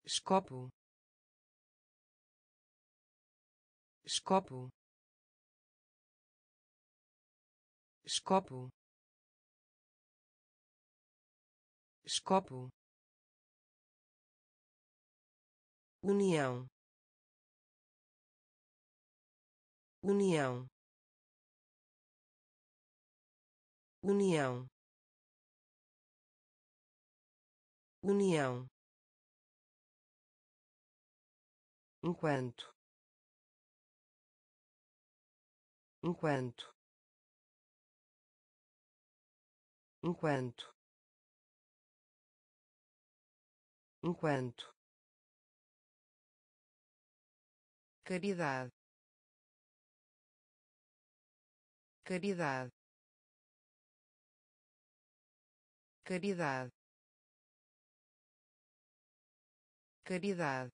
escopo, escopo, escopo, escopo, união, união, união, união, enquanto, enquanto, enquanto, enquanto, caridade, caridade, caridade, caridade,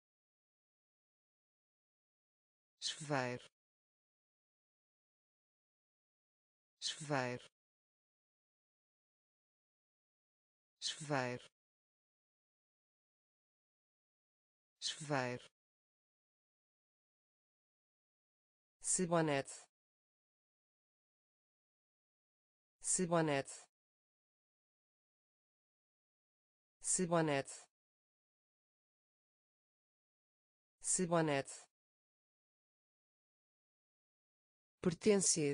chuveiro, chuveiro, chuveiro, chuveiro, cibonete, cibonete, cibonete, cibonete, pertencer,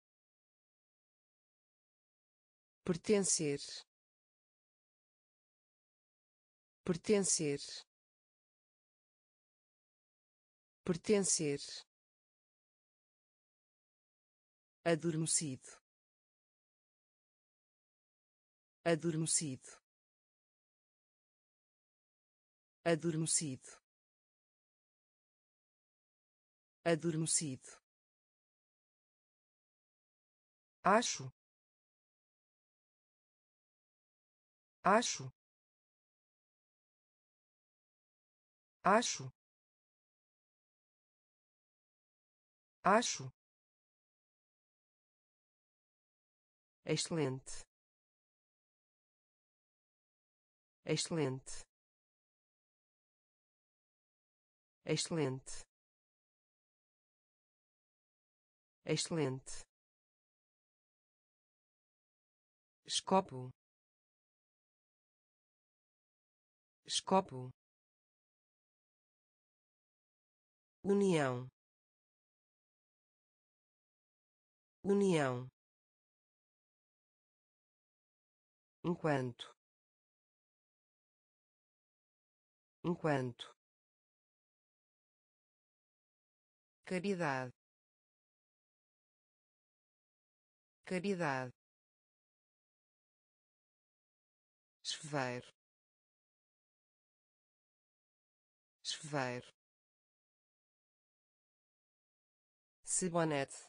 pertencer, pertencer, pertencer, adormecido, adormecido, adormecido, adormecido, acho, acho, acho, acho, excelente, excelente, excelente, excelente, escopo, escopo, união, união, enquanto, enquanto, caridade, caridade, chuveiro, chuveiro, cibonete,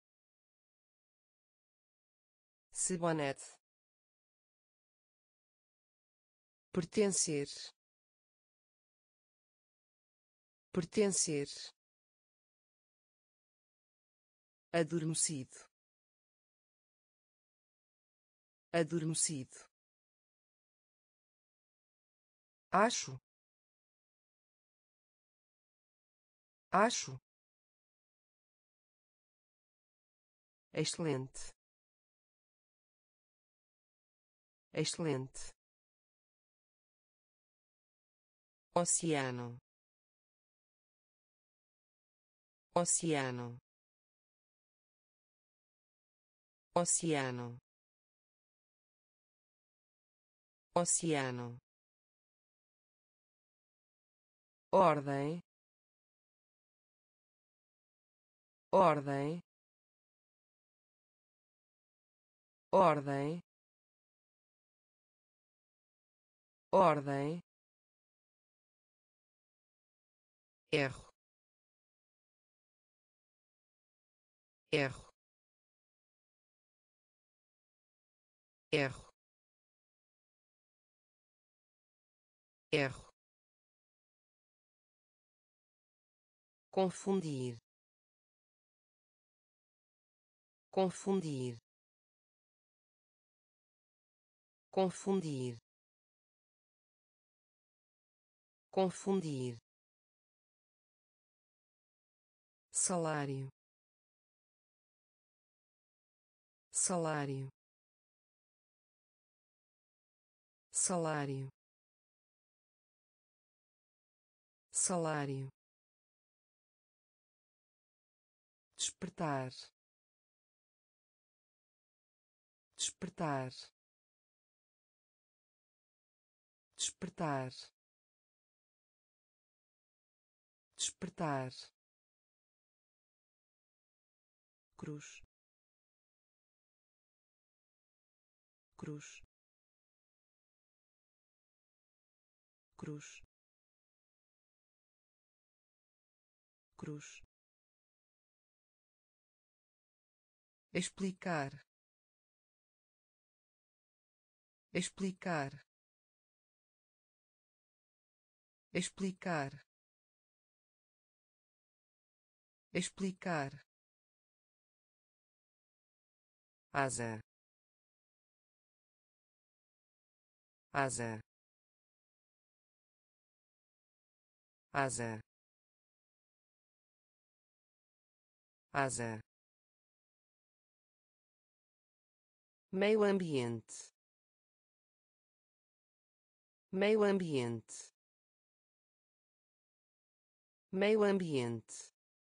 cibonete, pertencer, pertencer, adormecido, adormecido, acho, acho, excelente, excelente, oceano, oceano, oceano, oceano, ordem, ordem, ordem, ordem, erro, erro, erro, erro, confundir, confundir, confundir, confundir, salário, salário, salário, salário, despertar, despertar, despertar, despertar, cruz, cruz, cruz, cruz, explicar, explicar, explicar, explicar, asa, asa, asa, asa, meio ambiente, meio ambiente, meio ambiente,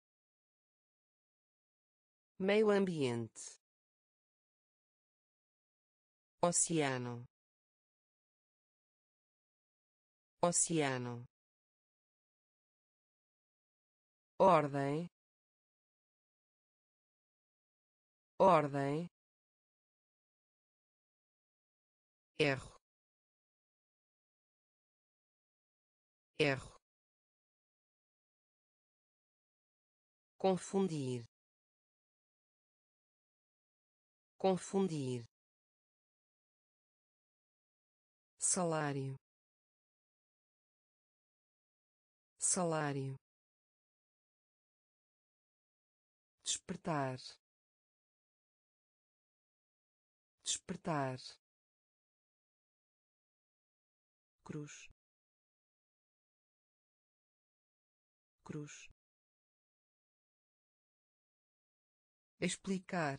meio ambiente, oceano, oceano, ordem, ordem, erro, erro, confundir, confundir, salário, salário, despertar, despertar, cruz, cruz, explicar,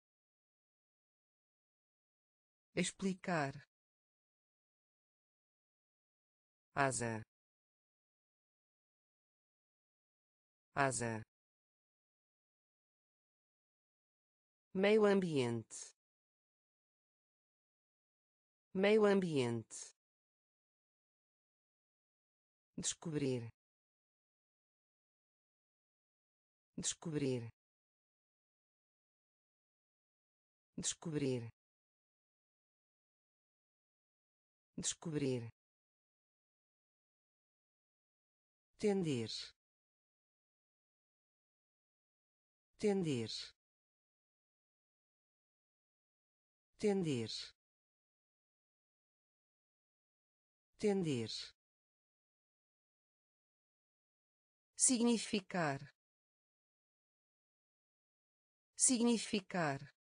explicar, asa, asa, meio ambiente, meio ambiente, descobrir, descobrir, descobrir, descobrir, tender, tender, tender, tender, significar, significar,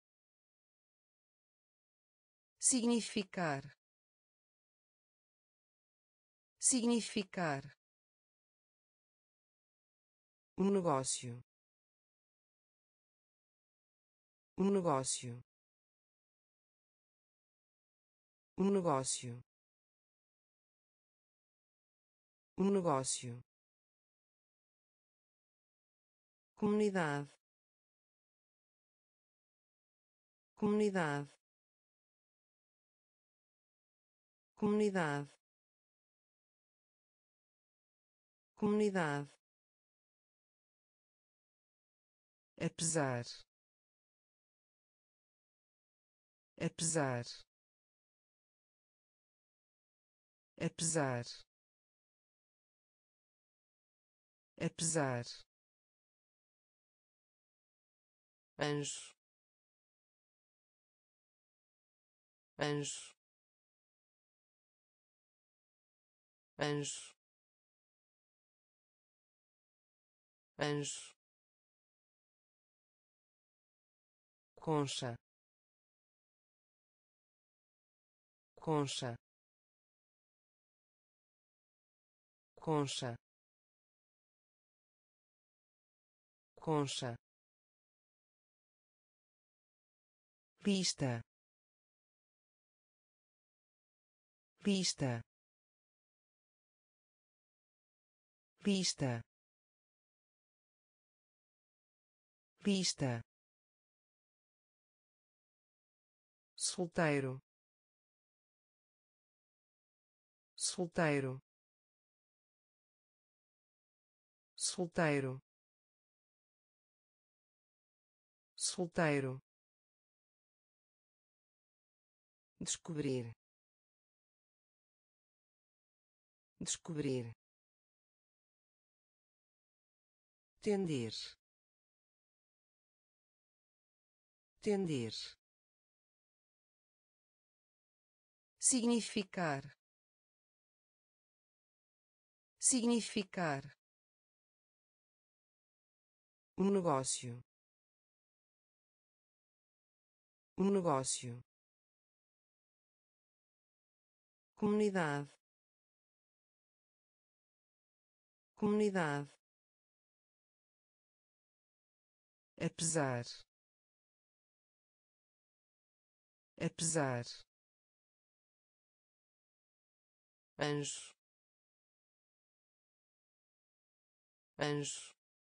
significar, significar, um negócio, um negócio, um negócio, um negócio, comunidade, comunidade, comunidade, comunidade, apesar, apesar, apesar, apesar, anjo, anjo, anjo, anjo, concha, concha, concha, concha, pista, pista, pista, pista, solteiro, solteiro, solteiro, solteiro, descobrir, descobrir, tender, tender, significar, significar, um negócio, um negócio, comunidade, comunidade, apesar, apesar, anjo, anjo,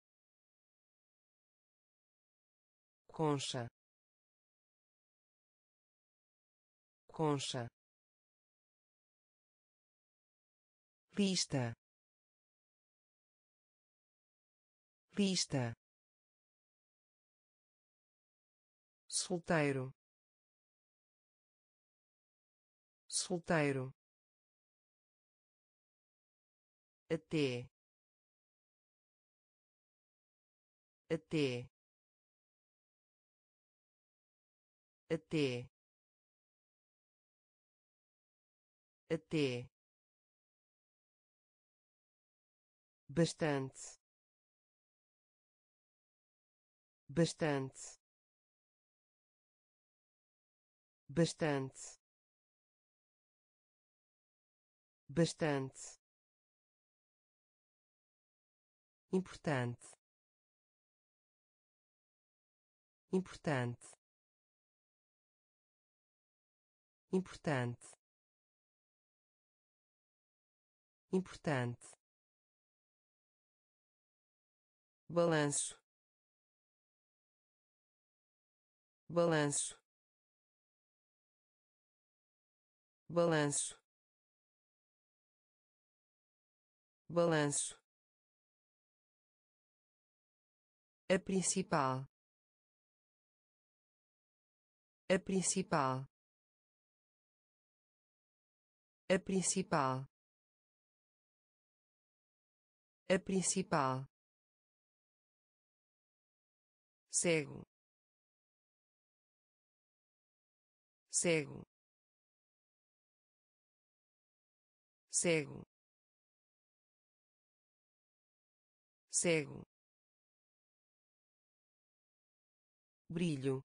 concha, concha, pista, pista, solteiro, solteiro, até, até, até, até, bastante, bastante, bastante, bastante, importante, importante, importante, importante, balanço, balanço, balanço, balanço, a principal, a principal, a principal, a principal, cego, cego, cego, cego, brilho,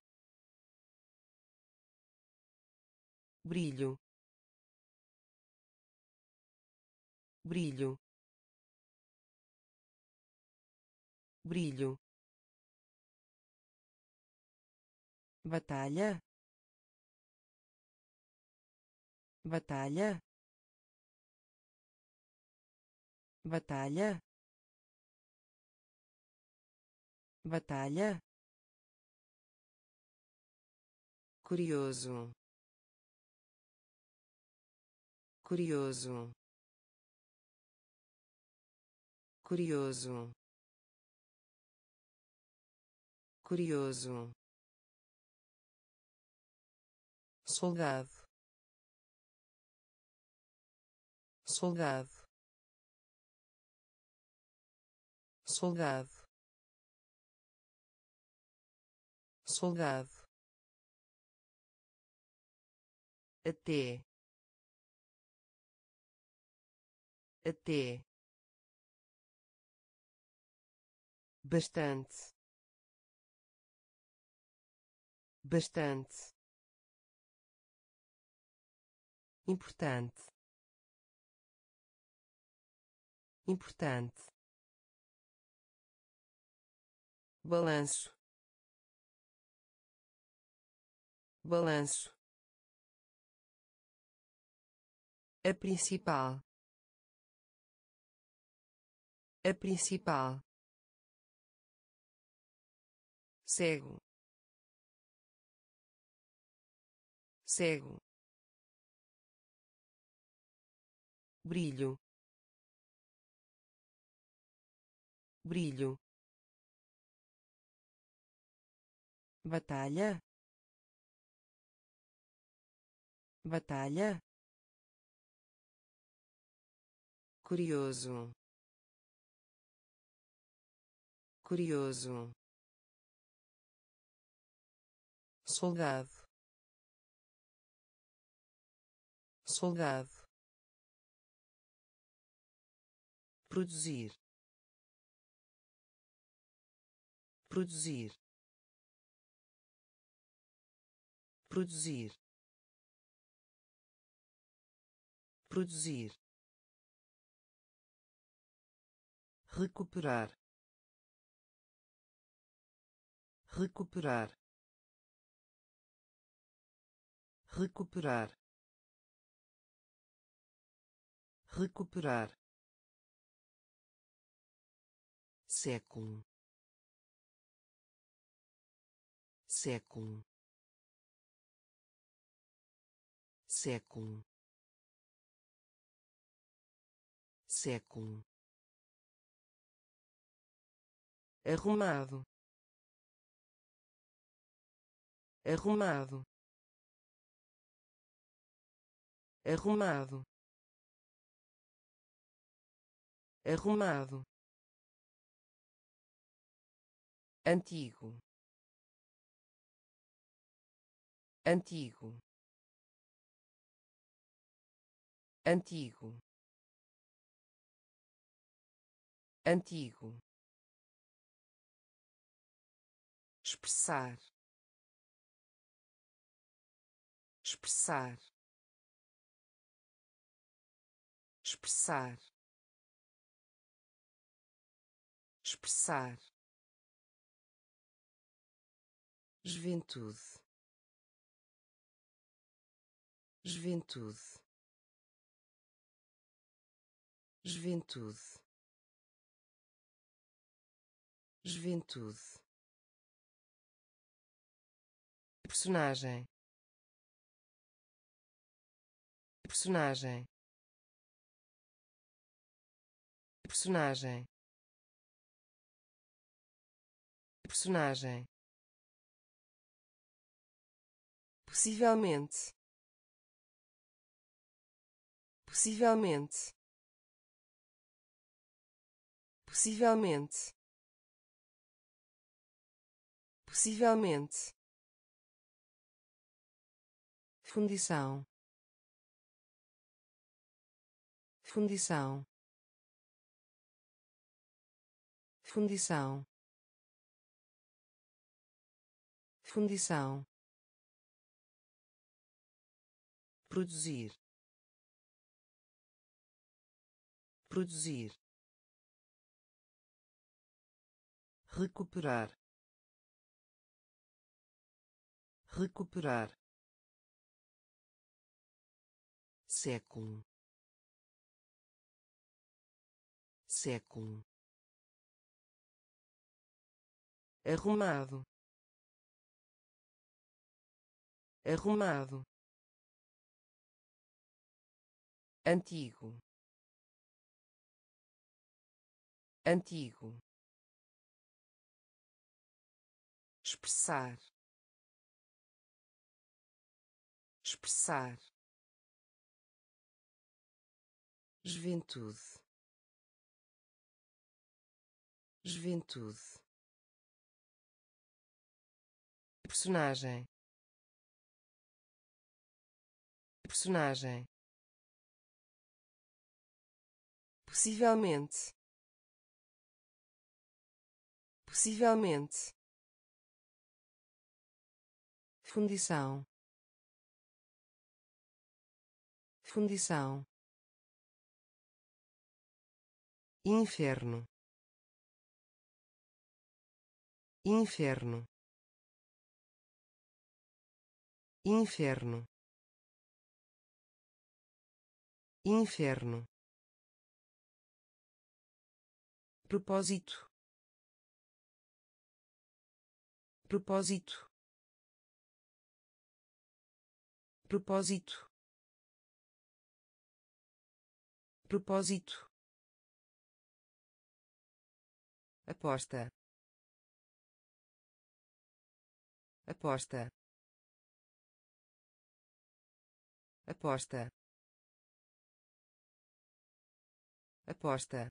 brilho, brilho, brilho, batalha, batalha, batalha, batalha, curioso, curioso, curioso, curioso, soldado, soldado, soldado, soldado, até, até, bastante, bastante, importante, importante, balanço, balanço, a principal, a principal, cego, cego, brilho, brilho, batalha, batalha, curioso, curioso, soldado, soldado, produzir, produzir, produzir, produzir, recuperar, recuperar, recuperar, recuperar, século, século, século, século, arrumado, arrumado, arrumado, arrumado, antigo, antigo, antigo, antigo, expressar, expressar, expressar, expressar, juventude, juventude, juventude, juventude, personagem, personagem, personagem, personagem, possivelmente, possivelmente, possivelmente, possivelmente, fundição, fundição, fundição, fundição, produzir, produzir, recuperar, recuperar, século, século, arrumado, arrumado, antigo, antigo, expressar, expressar, juventude, juventude, personagem, personagem, possivelmente, possivelmente, fundição, fundição, inferno, inferno, inferno, inferno, propósito, propósito, propósito, propósito, aposta, aposta, aposta, aposta,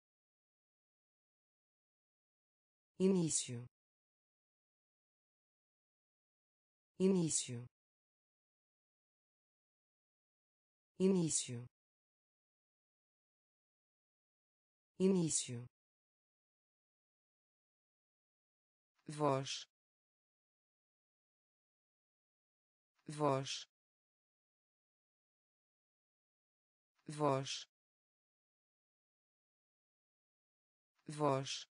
início, início, início, início, voz, voz, voz, voz,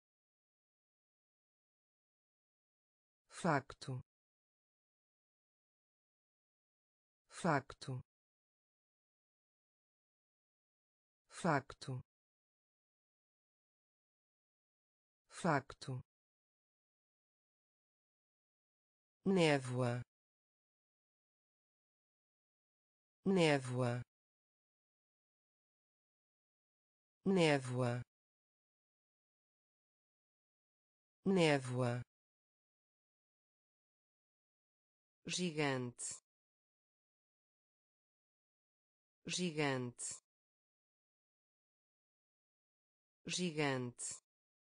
facto, facto, facto, facto, névoa, névoa, névoa, névoa, gigante, gigante, gigante,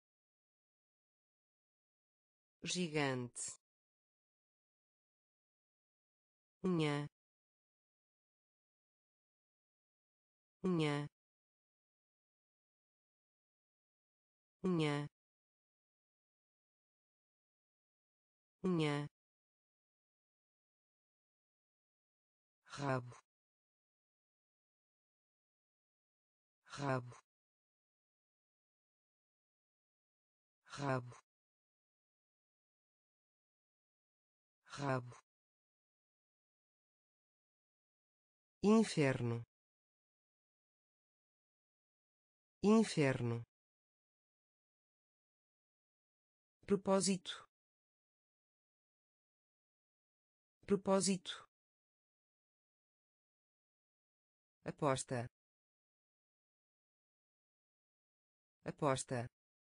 gigante, unha, unha, unha, unha, rabo, rabo, rabo, rabo, inferno, inferno, propósito, propósito, aposta, aposta,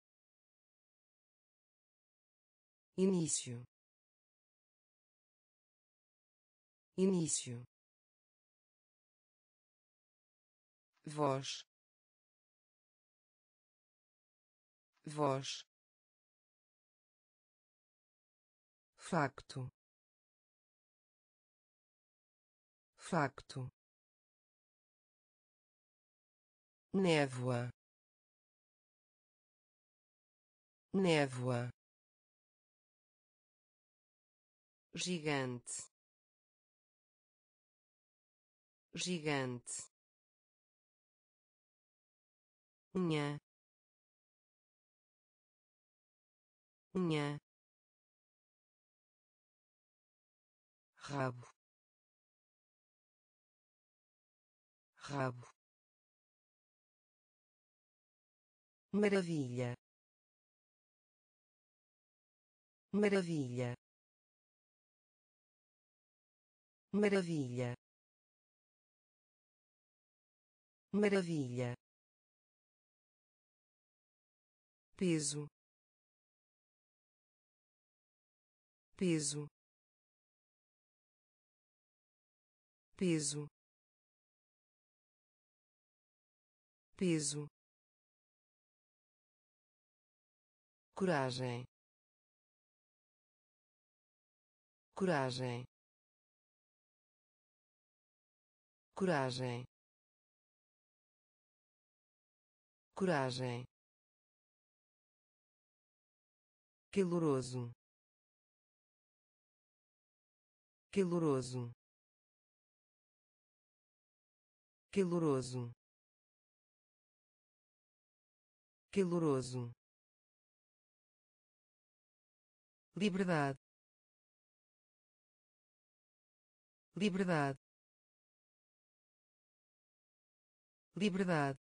início, início, voz, voz, facto, facto, névoa, névoa, gigante, gigante, unha, unha, rabo, rabo, maravilha, maravilha, maravilha, maravilha, peso, peso, peso, peso, coragem, coragem, coragem, coragem, caloroso, caloroso, caloroso, caloroso, liberdade, liberdade, liberdade,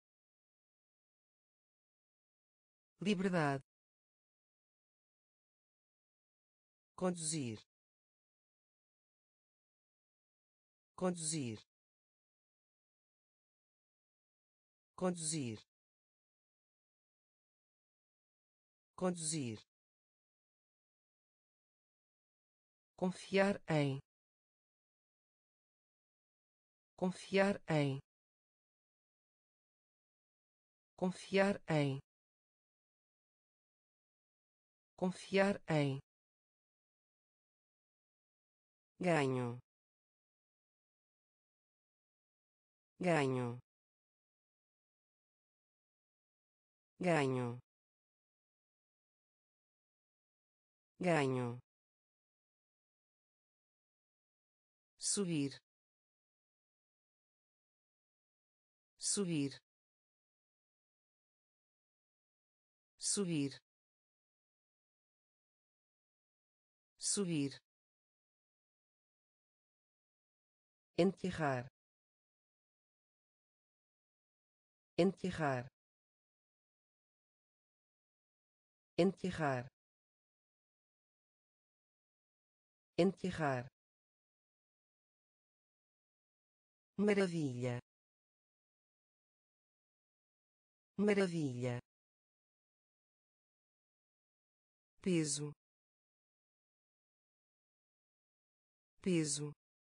liberdade, conduzir, conduzir, conduzir, conduzir, confiar em, confiar em, confiar em, confiar em, ganho, ganho, ganho, ganho, subir, subir, subir, subir, enterrar, enterrar, enterrar, enterrar, maravilha, maravilha, peso, peso,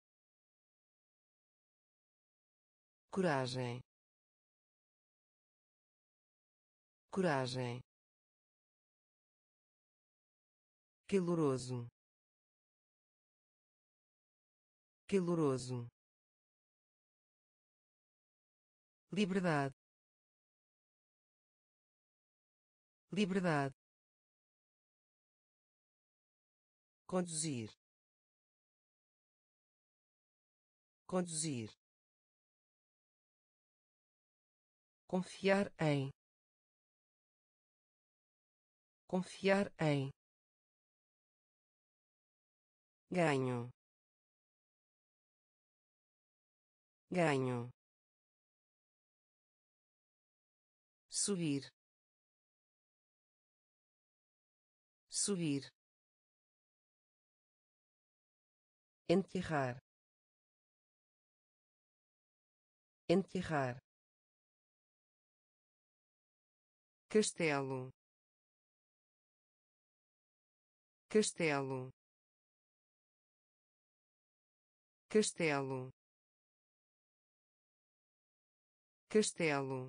coragem, coragem, caloroso, caloroso, liberdade, liberdade, conduzir, conduzir, confiar em, confiar em, ganho, ganho, subir, subir, enterrar, enterrar, castelo, castelo, castelo, castelo,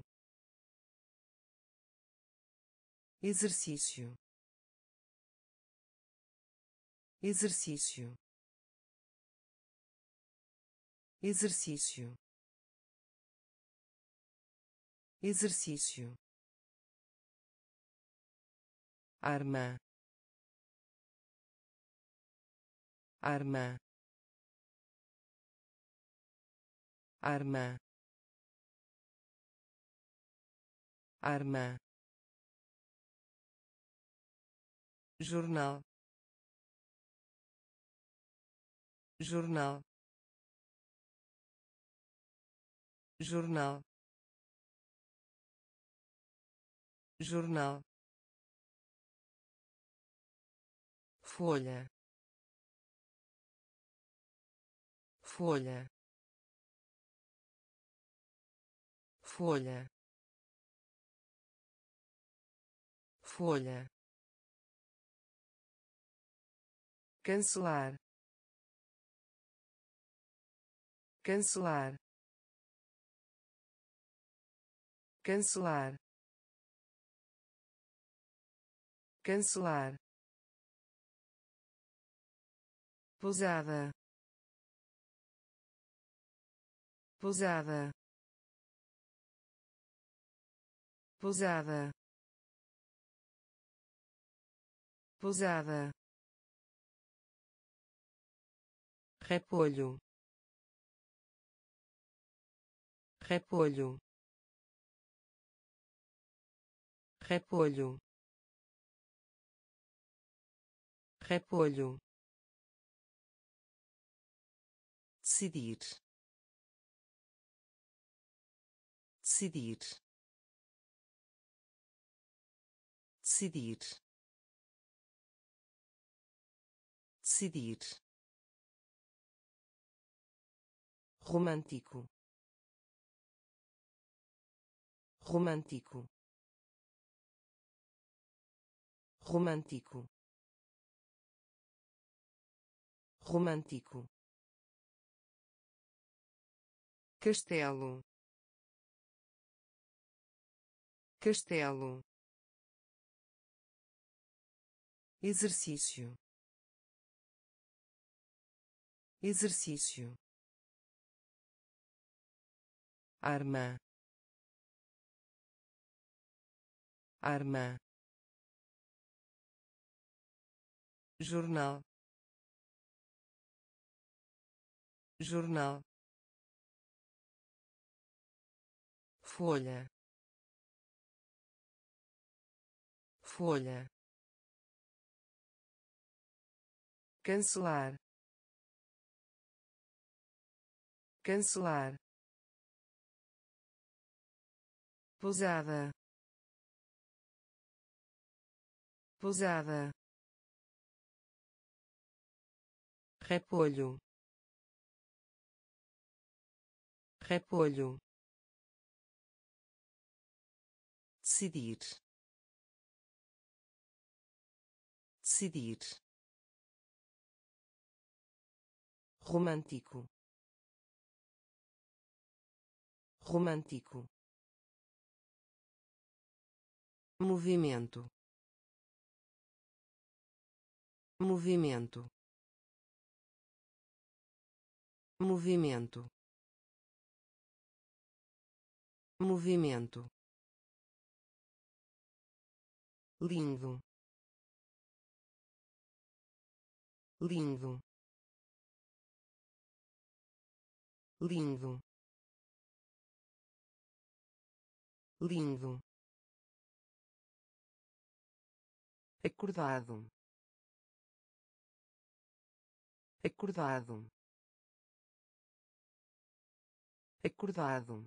exercício, exercício, exercício, exercício, arma, arma, arma, arma, jornal, jornal, jornal, jornal, folha, folha, folha, folha, cancelar, cancelar, cancelar, cancelar, pousada, pousada, pousada, pousada, repolho, repolho, repolho, repolho, decidir, decidir, decidir, decidir, romântico, romântico, romântico, romântico, castelo, castelo, exercício, exercício, arma, arma, jornal, jornal, folha, folha, cancelar, cancelar, pousada, pousada, repolho, repolho, decidir, decidir, romântico, romântico, movimento, movimento, movimento, movimento, lindo, lindo, lindo, lindo, acordado, acordado, acordado,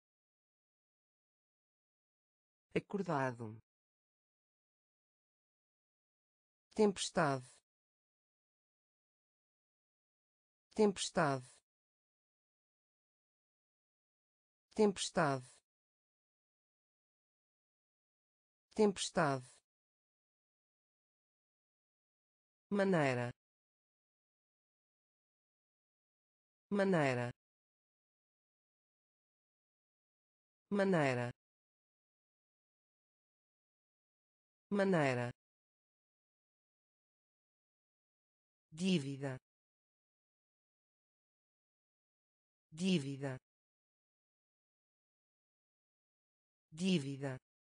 acordado, tempestade, tempestade, tempestade, tempestade, maneira, maneira, maneira, maneira, dívida, dívida, dívida,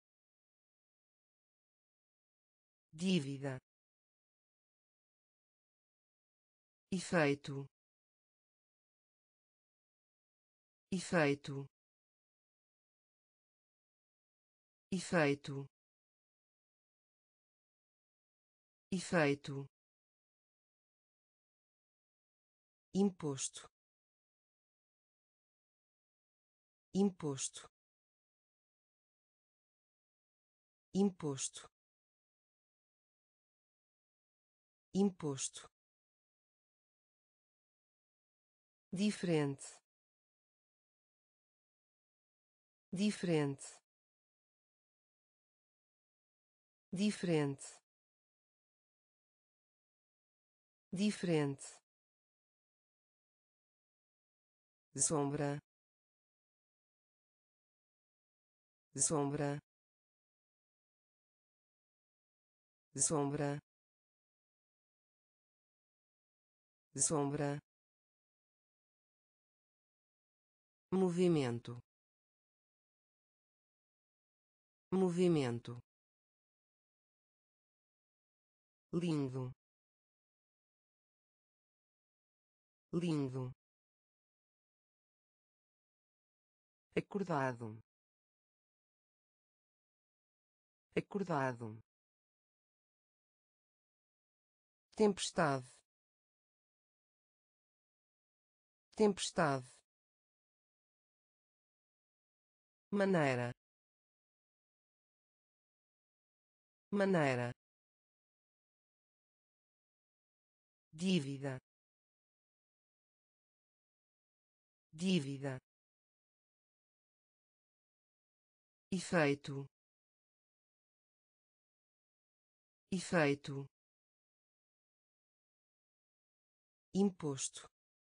dívida, efeito, efeito, efeito, efeito, imposto, imposto, imposto, imposto, diferente, diferente, diferente, diferente, sombra, sombra, sombra, sombra, movimento, movimento, lindo, lindo, acordado, acordado, tempestade, tempestade, maneira, maneira, dívida, dívida, efeito, efeito, imposto,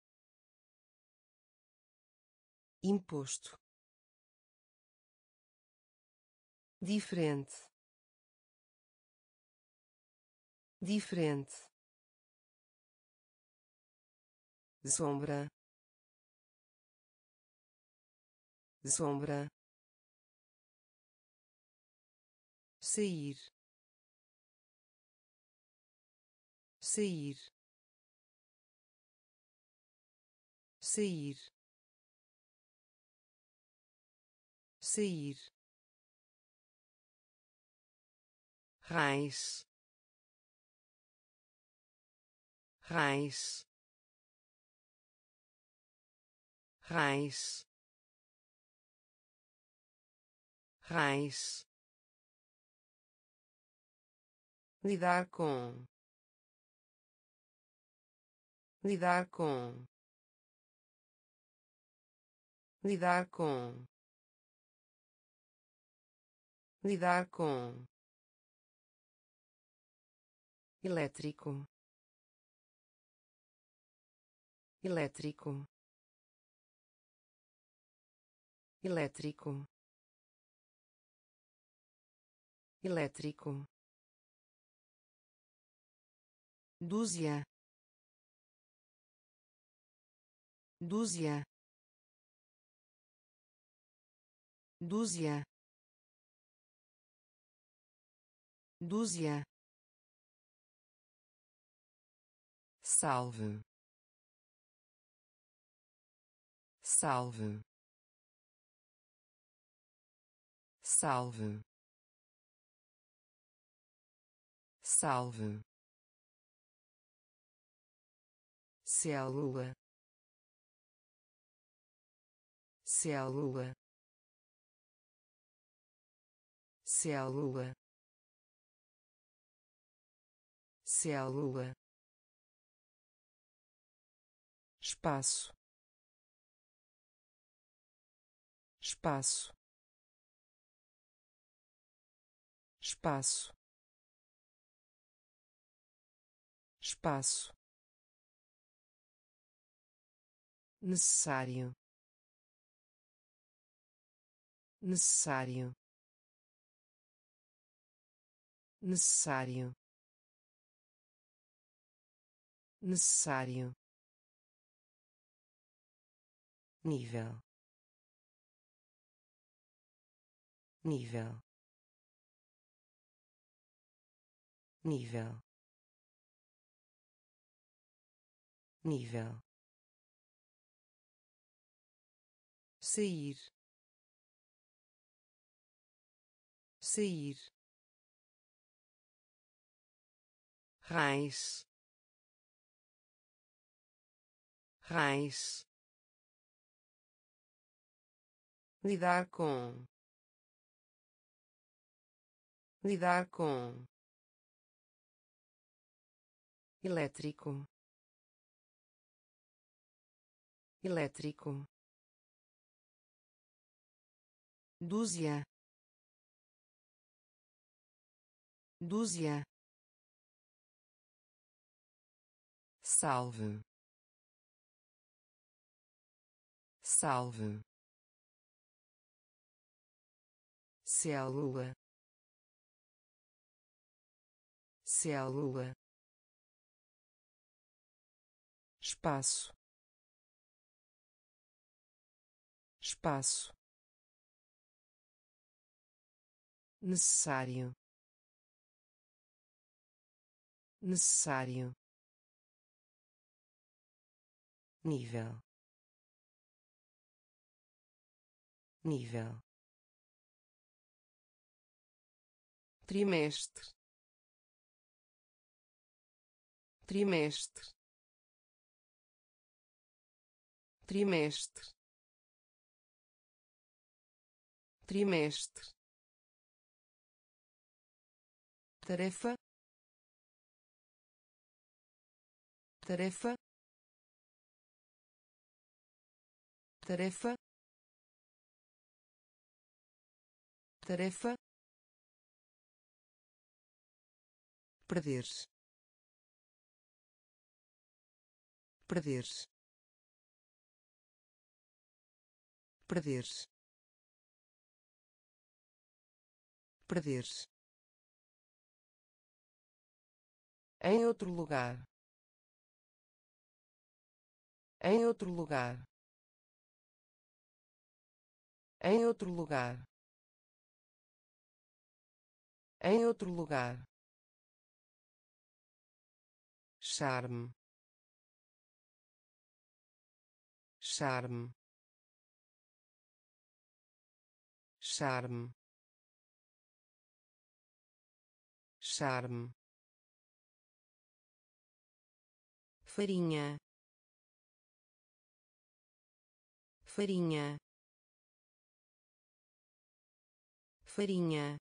imposto, diferente, diferente, sombra, sombra, sair, sair, sair, sair, raiz, raiz, raiz, raiz, lidar com, lidar com, lidar com, lidar com, elétrico, elétrico, elétrico, elétrico, dúzia, dúzia, dúzia, dúzia, salve, salve, salve, salve, célula, célula, célula, célula, espaço, espaço, espaço, espaço, necessário, necessário, necessário, necessário, nível, nível, nível, nível, sair, sair, raiz, raiz, lidar com, lidar com, elétrico, elétrico, dúzia, dúzia, salve, salve, célula, célula, espaço, espaço, necessário, necessário, nível, nível, trimestre, trimestre, trimestre, trimestre, tarefa, tarefa, tarefa, tarefa, perder-se, perder-se, perder-se, perder-se, em outro lugar, em outro lugar, em outro lugar, em outro lugar, charme, charme, charme, charme, farinha, farinha, farinha,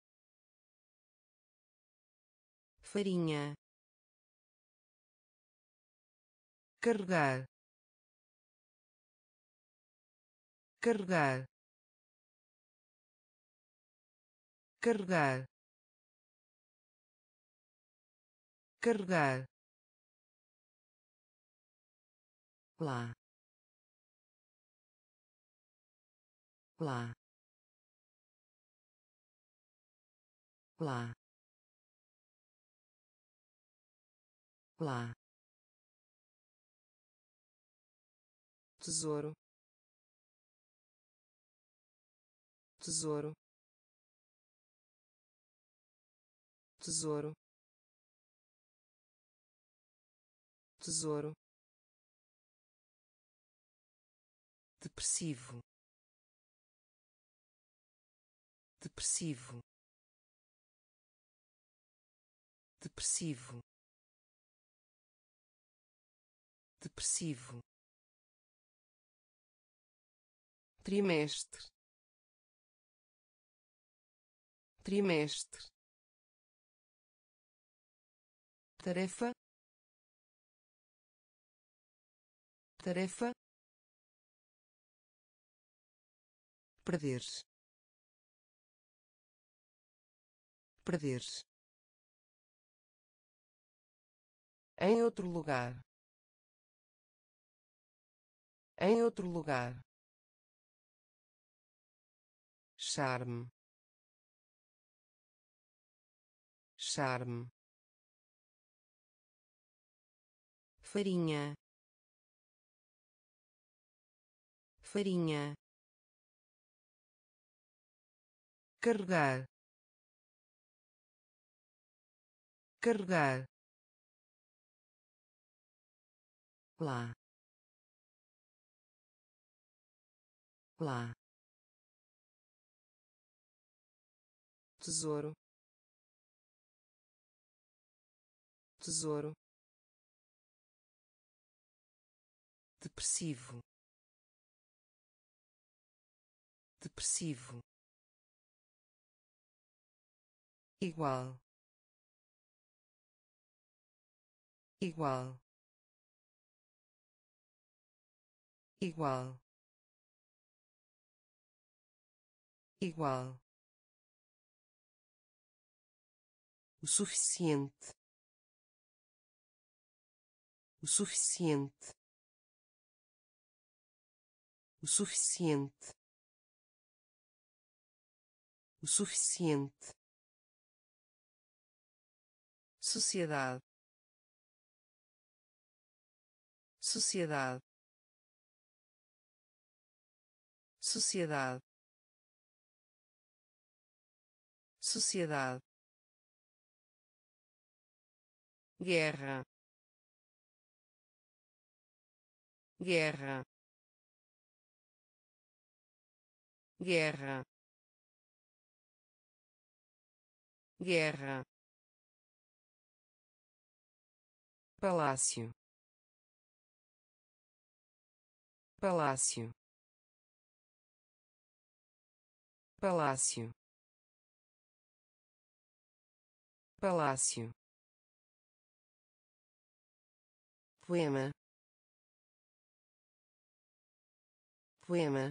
farinha, carregar, carregar, carregar, carregar, lá, lá, lá, lá, tesouro, tesouro, tesouro, tesouro, depressivo, depressivo, depressivo, depressivo, trimestre, trimestre, tarefa, tarefa, perder-se, perder-se, em outro lugar, em outro lugar, charme, charme, farinha, farinha, carregar, carregar, lá, lá, tesouro, tesouro, depressivo, depressivo, igual, igual, igual, igual, o suficiente, o suficiente, o suficiente, o suficiente, sociedade, sociedade, sociedade, sociedade, guerra, guerra, guerra, guerra, palácio, palácio, palácio, palácio, poema, poema,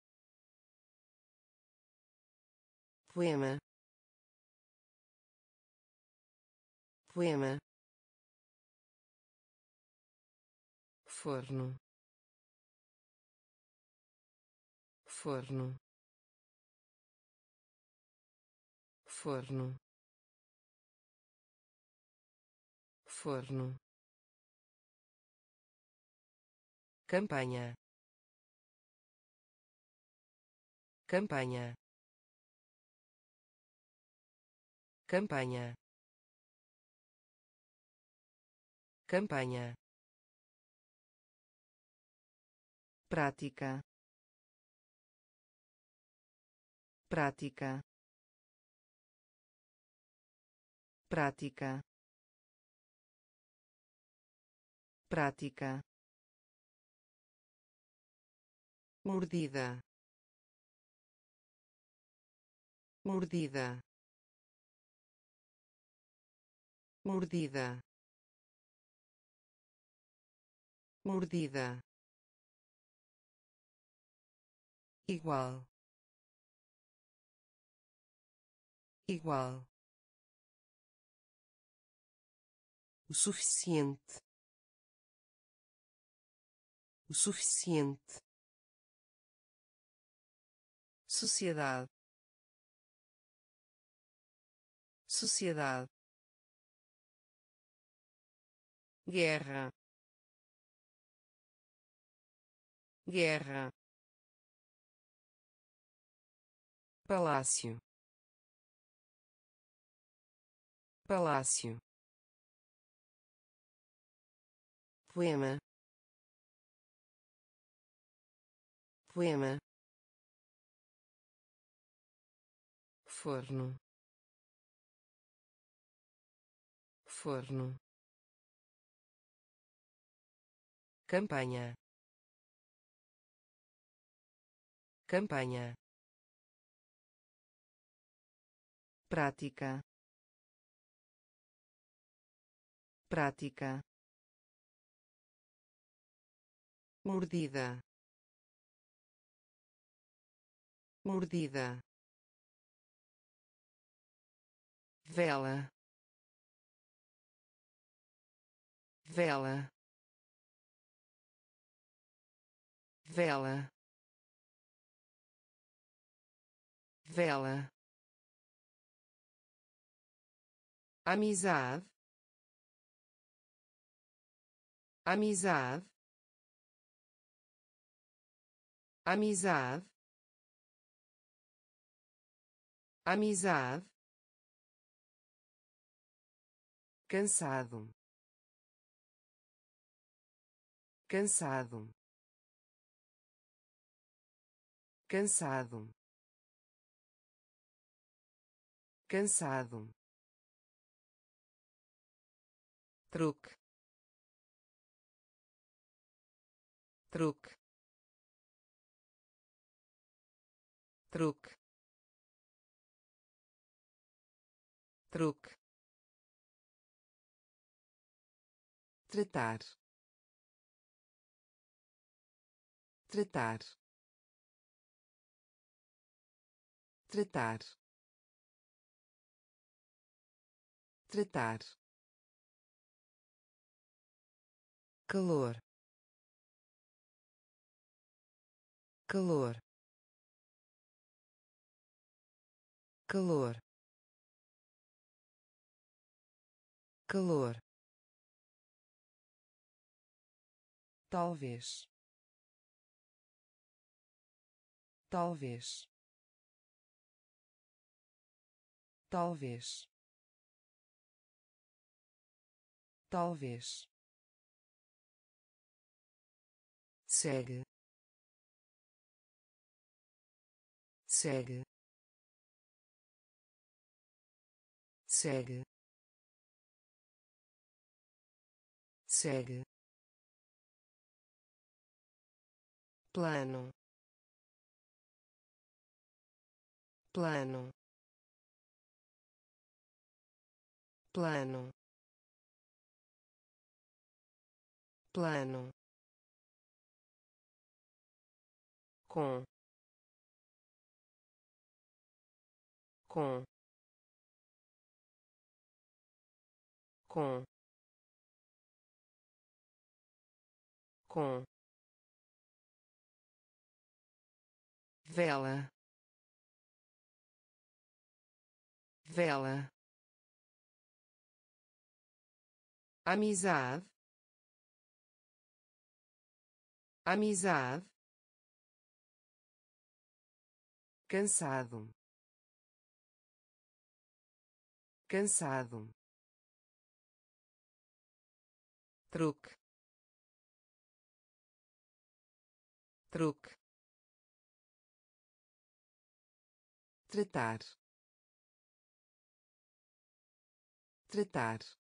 poema, poema, forno, forno, forno, forno, campanha, campanha, campanha, campanha, prática, prática, prática, prática, mordida, mordida, mordida, mordida, igual, igual, o suficiente, o suficiente, sociedade, sociedade, guerra, guerra, palácio, palácio, poema, poema, forno, forno, campanha, campanha, prática, prática, mordida, mordida, vela, vela, vela, vela, amizade, amizade, amizade, amizade, cansado, cansado, cansado, cansado, truque, truque, truque, truque, tratar, tratar, tratar, tratar, calor, calor, calor, calor, talvez, talvez, talvez, talvez, segue, segue, segue, segue, plano, plano, plano, plano, com, com, com, com, vela, vela, amizade, amizade, cansado, cansado, truque, truque, tratar, tratar,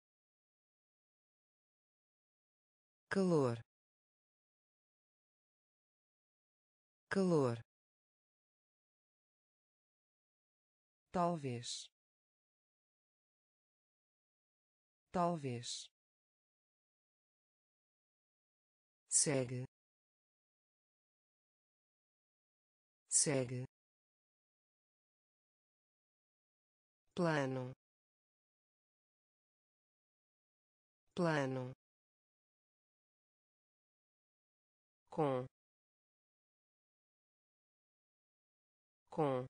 calor, calor, talvez, talvez, segue, segue, plano, plano, com,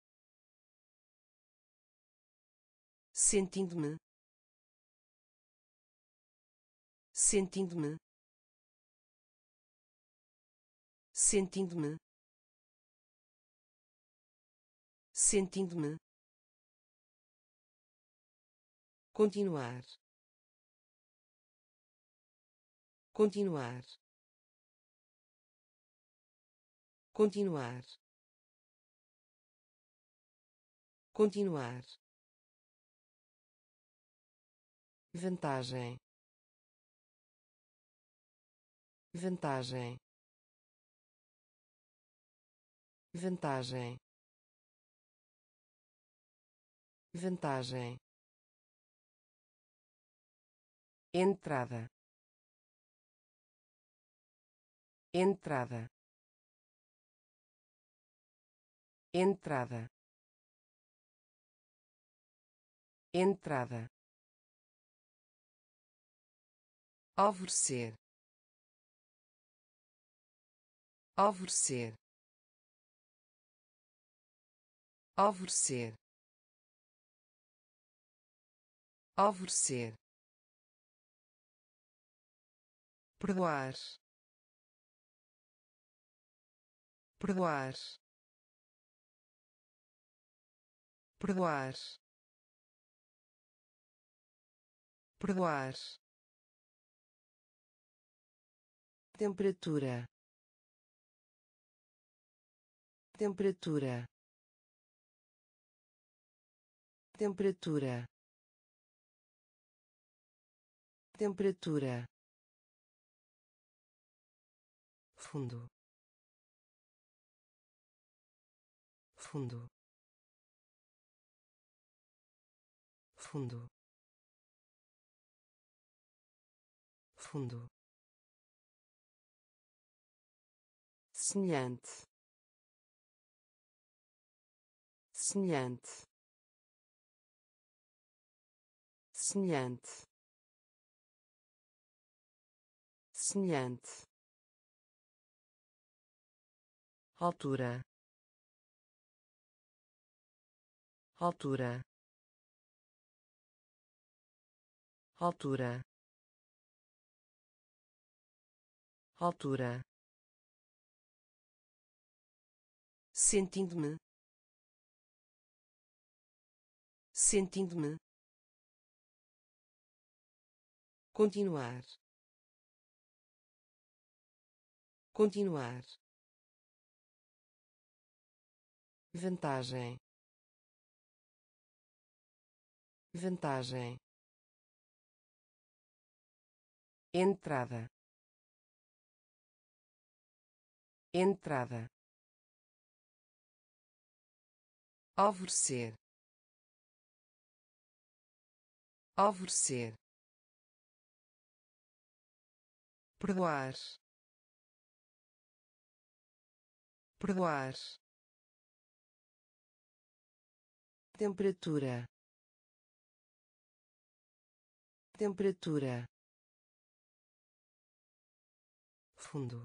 sentindo-me, sentindo-me, sentindo-me, sentindo-me, continuar, continuar, continuar, continuar, vantagem, vantagem, vantagem, vantagem, entrada, entrada, entrada, entrada, alvorecer, alvorecer, alvorecer, alvorecer, perdoar, perdoar, perdoar, perdoar, temperatura, temperatura, temperatura, temperatura, fundo, fundo, fundo, fundo, semelhante, semelhante, semelhante, semelhante, altura, altura, altura, altura, sentindo-me, sentindo-me, continuar, continuar, vantagem, vantagem, entrada, entrada, alvorecer, alvorecer, perdoar, perdoar, temperatura, temperatura, fundo,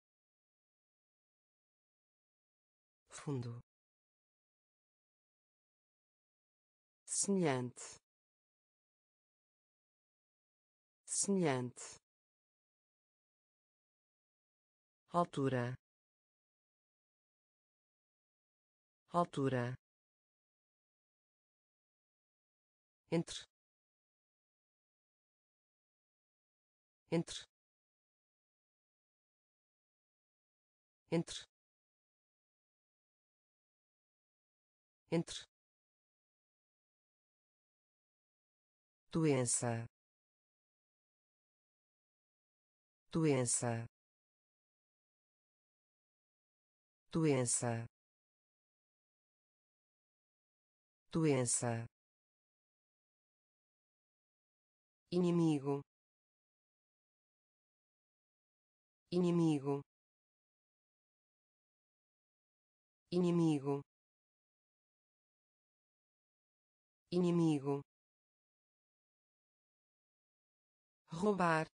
fundo, semelhante, semelhante, altura, altura, entre, entre, entre, entre, doença, doença, doença, doença, inimigo, inimigo, inimigo, inimigo, roubar,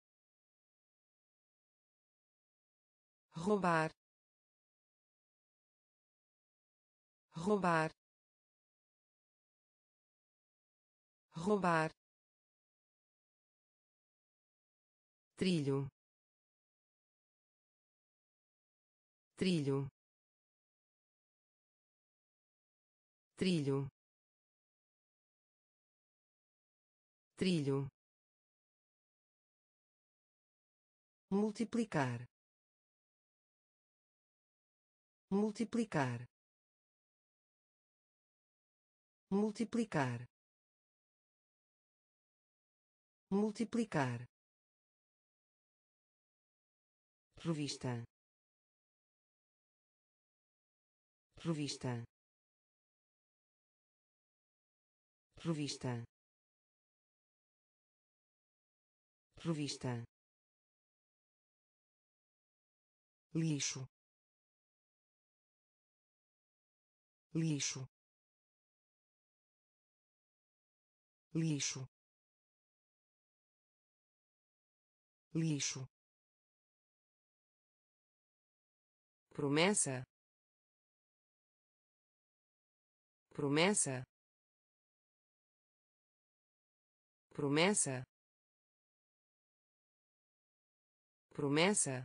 roubar, roubar, roubar, trilho, trilho, trilho, trilho, multiplicar, multiplicar, multiplicar, multiplicar, revista, revista, revista, revista, lixo, lixo, lixo, lixo, promessa, promessa, promessa, promessa,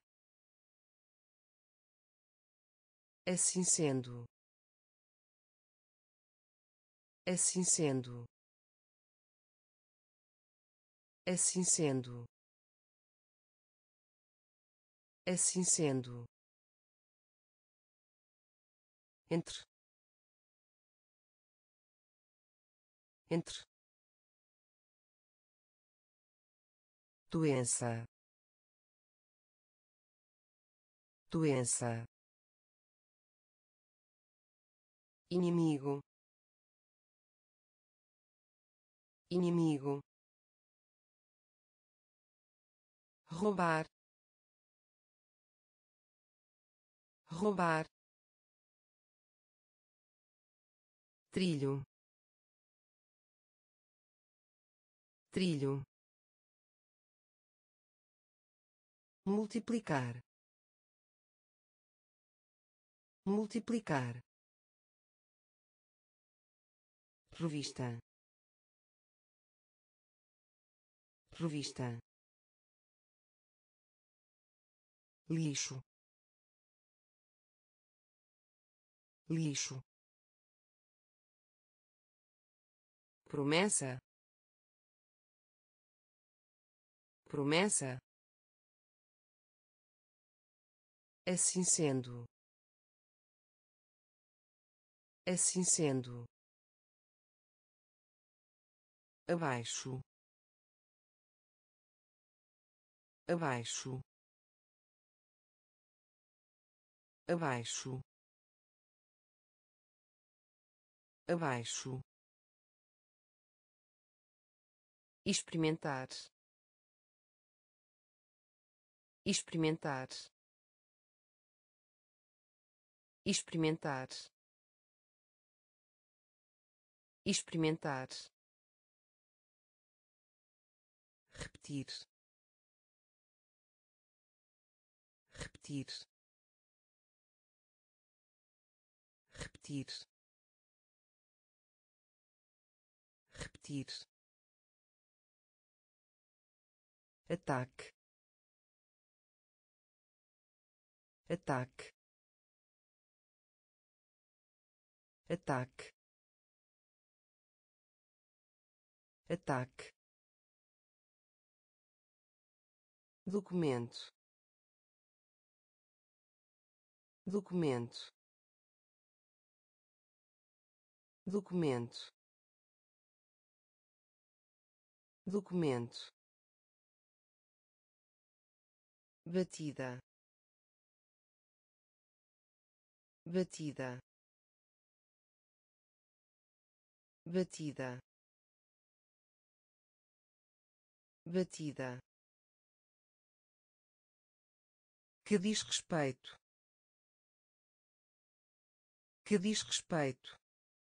assim sendo, assim sendo, assim sendo, assim sendo, entre, entre, doença, doença, inimigo, inimigo, roubar, roubar, trilho, trilho, multiplicar, multiplicar, revista, revista, lixo, lixo, promessa, promessa, assim sendo, assim sendo, abaixo, abaixo, abaixo, abaixo, experimentar, experimentar, experimentar, experimentar, repetir, repetir, repetir, repetir, ataque, ataque, ataque, ataque, documento, documento, documento, documento, batida, batida, batida, batida, que diz respeito, que diz respeito,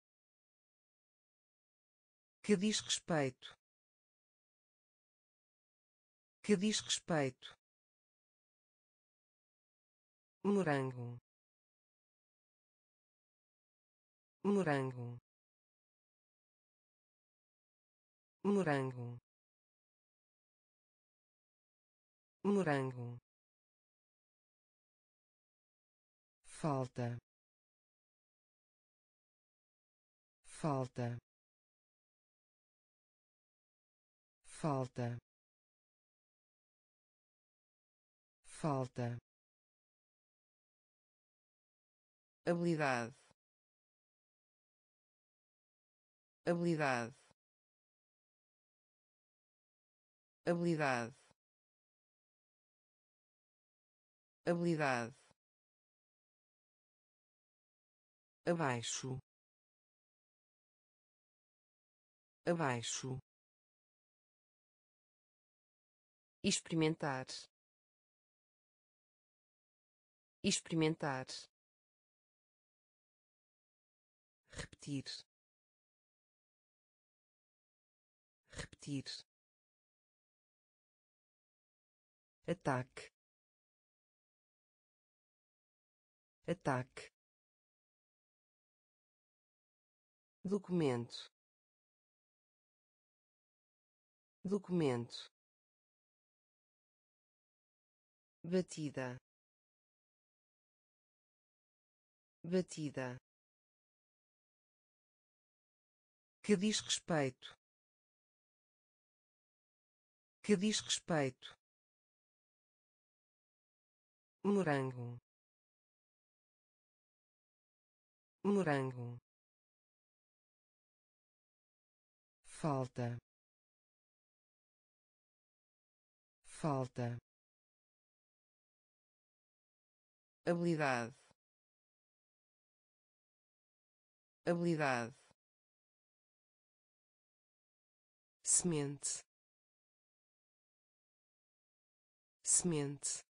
que diz respeito, que diz respeito, morango, morango, morango, morango, falta, falta, falta, falta, habilidade, habilidade, habilidade, habilidade, abaixo, abaixo, experimentar, experimentar, repetir, repetir, ataque, ataque, documento, documento, batida, batida, que diz respeito, que diz respeito, morango, morango, falta, falta, habilidade, habilidade, semente, semente,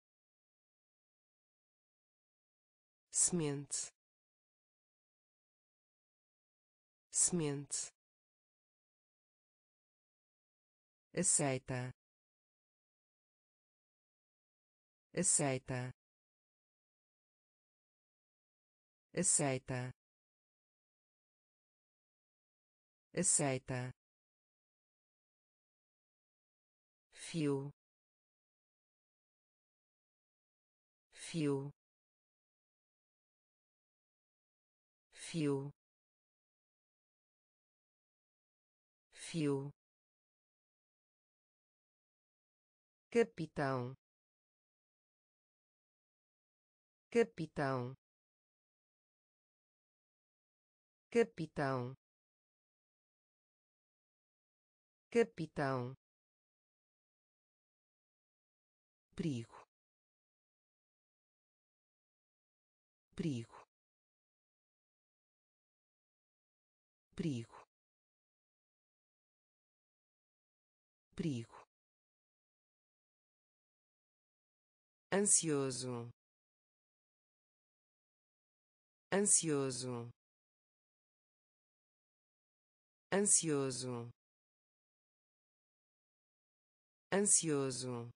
semente, semente, aceita, aceita, aceita, aceita, fio, fio, fio, fio, capitão, capitão, capitão, capitão, perigo, perigo, perigo, perigo, ansioso, ansioso, ansioso, ansioso,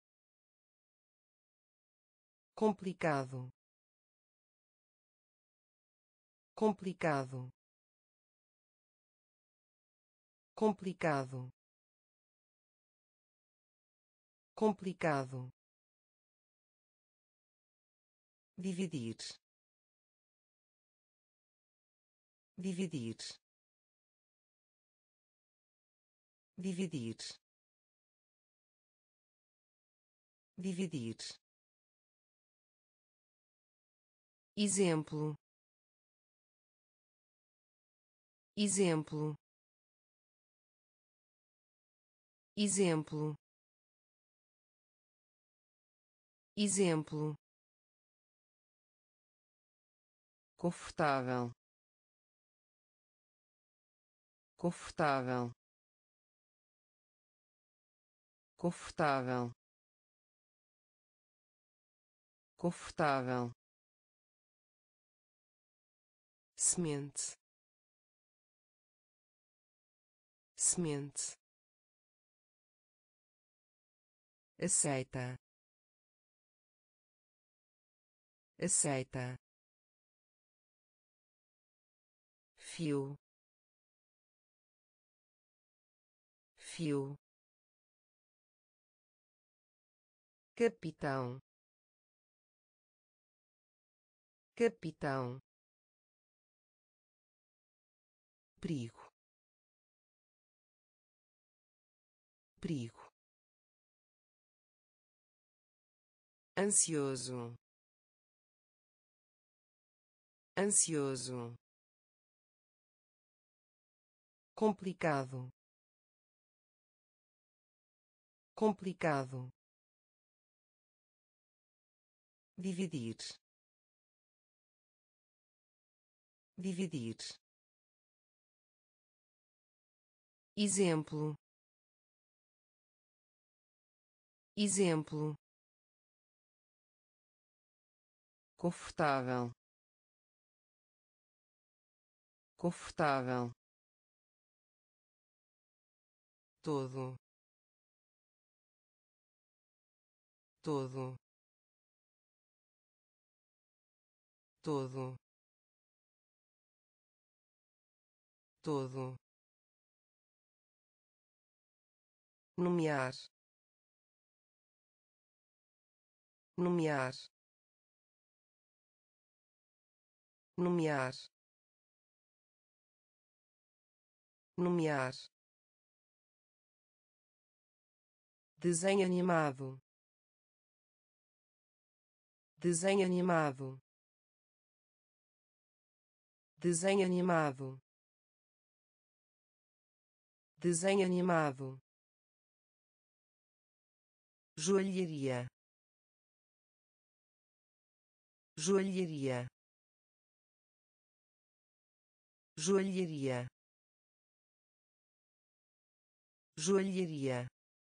complicado, complicado, complicado, complicado, dividir, dividir, dividir, dividir, exemplo, exemplo, exemplo, exemplo, confortável, confortável, confortável, confortável, semente, semente, aceita, aceita, fio, fio, capitão, capitão, perigo, perigo, ansioso, ansioso, complicado, complicado, dividir, dividir, exemplo, exemplo, confortável, confortável, todo, todo, todo, todo, nomear, nomear, nomear, nomear, desenho animado, desenho animado, desenho animado, desenho animado, joalheria, joalheria, joalheria, joalheria,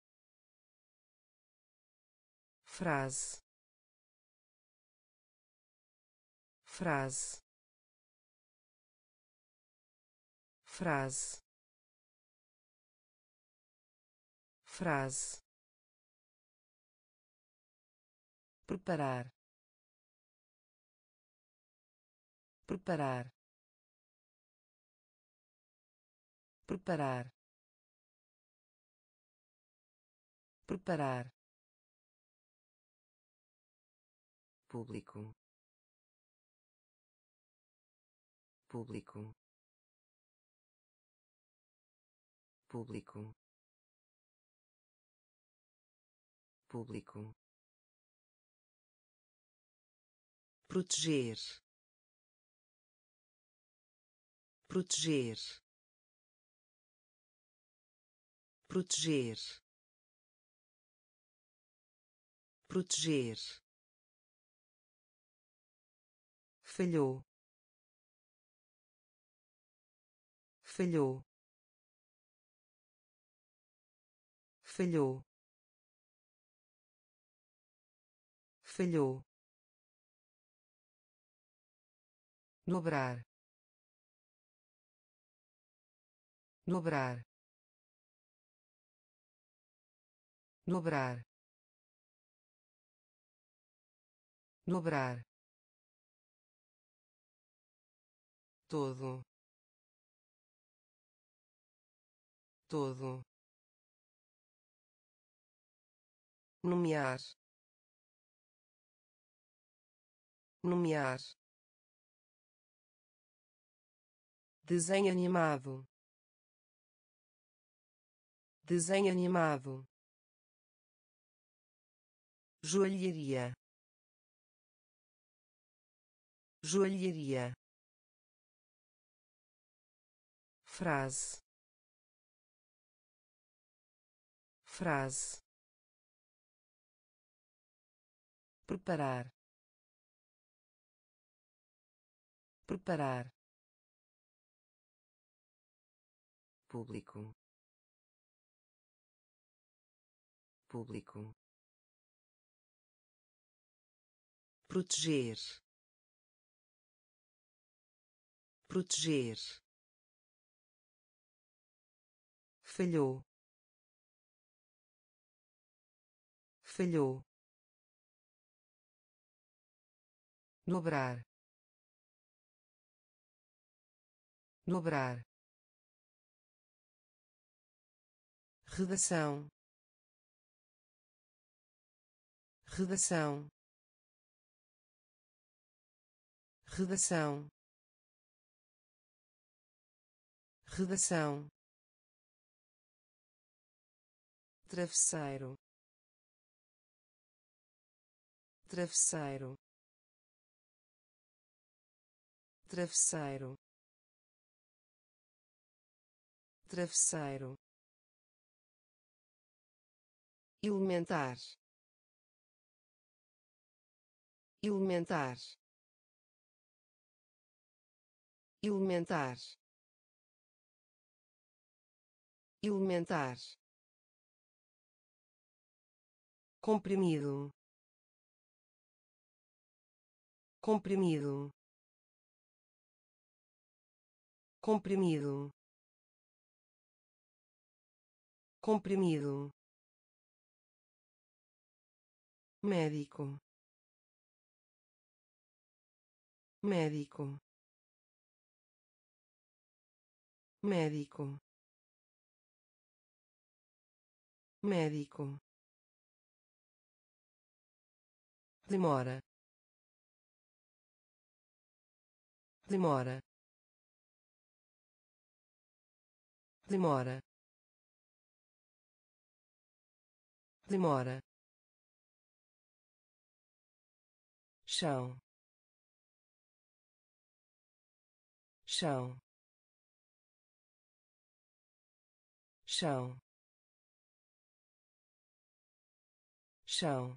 frase, frase, frase, frase, preparar, preparar, preparar, preparar, público, público, público, público, proteger, proteger, proteger, proteger, falhou, falhou, falhou, falhou, dobrar, dobrar, dobrar, dobrar, todo, todo, nomear, nomear, desenho animado, desenho animado, joalheria, joalheria, frase, frase, preparar, preparar, público, público, proteger, proteger, falhou, falhou, dobrar, dobrar, redação, redação, redação, redação, travesseiro, travesseiro, travesseiro, travesseiro, elementar, elementar, elementar, elementar, comprimido, comprimido, comprimido, comprimido, médico, médico, médico, médico, demora, demora, demora, demora, chão, chão, chão, chão,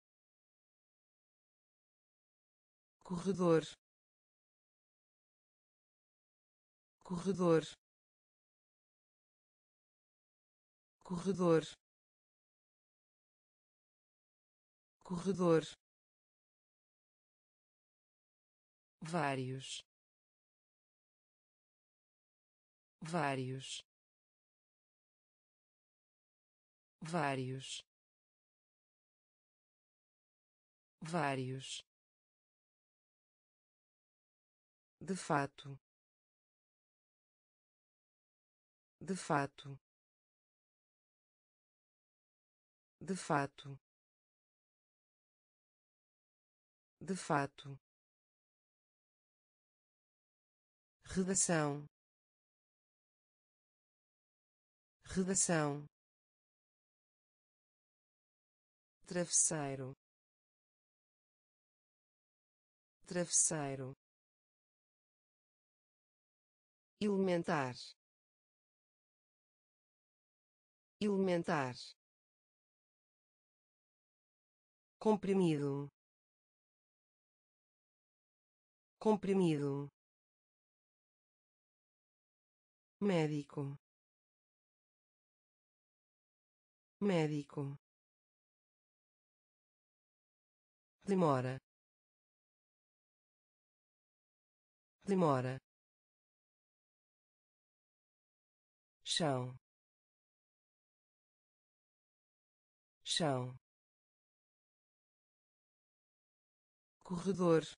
corredor, corredor, corredor, corredor, vários, vários, vários, vários, de fato, de fato, de fato, de fato, redação, redação, travesseiro, travesseiro, elementar, elementar, comprimido, comprimido, médico, médico, demora, demora, chão, chão, corredor,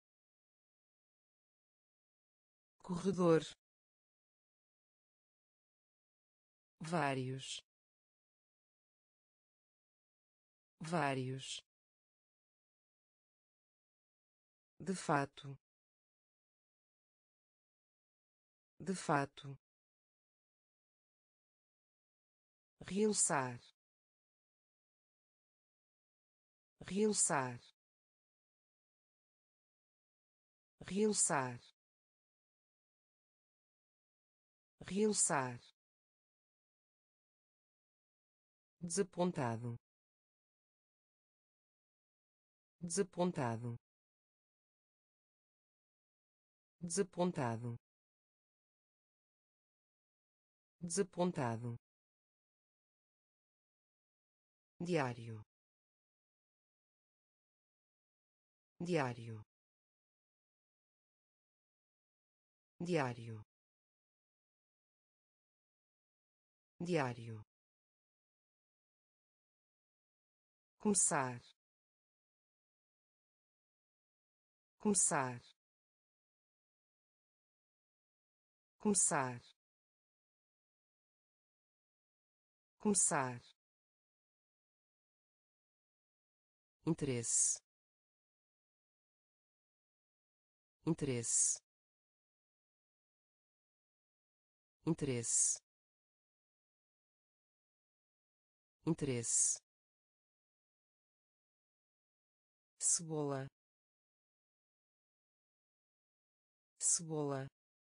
corredor, vários, vários, de fato, de fato, realçar, realçar, realçar, realçar, desapontado, desapontado, desapontado, desapontado, diário, diário, diário, diário, começar, começar, começar, começar, interesse, interesse, interesse, interesse, cebola, cebola,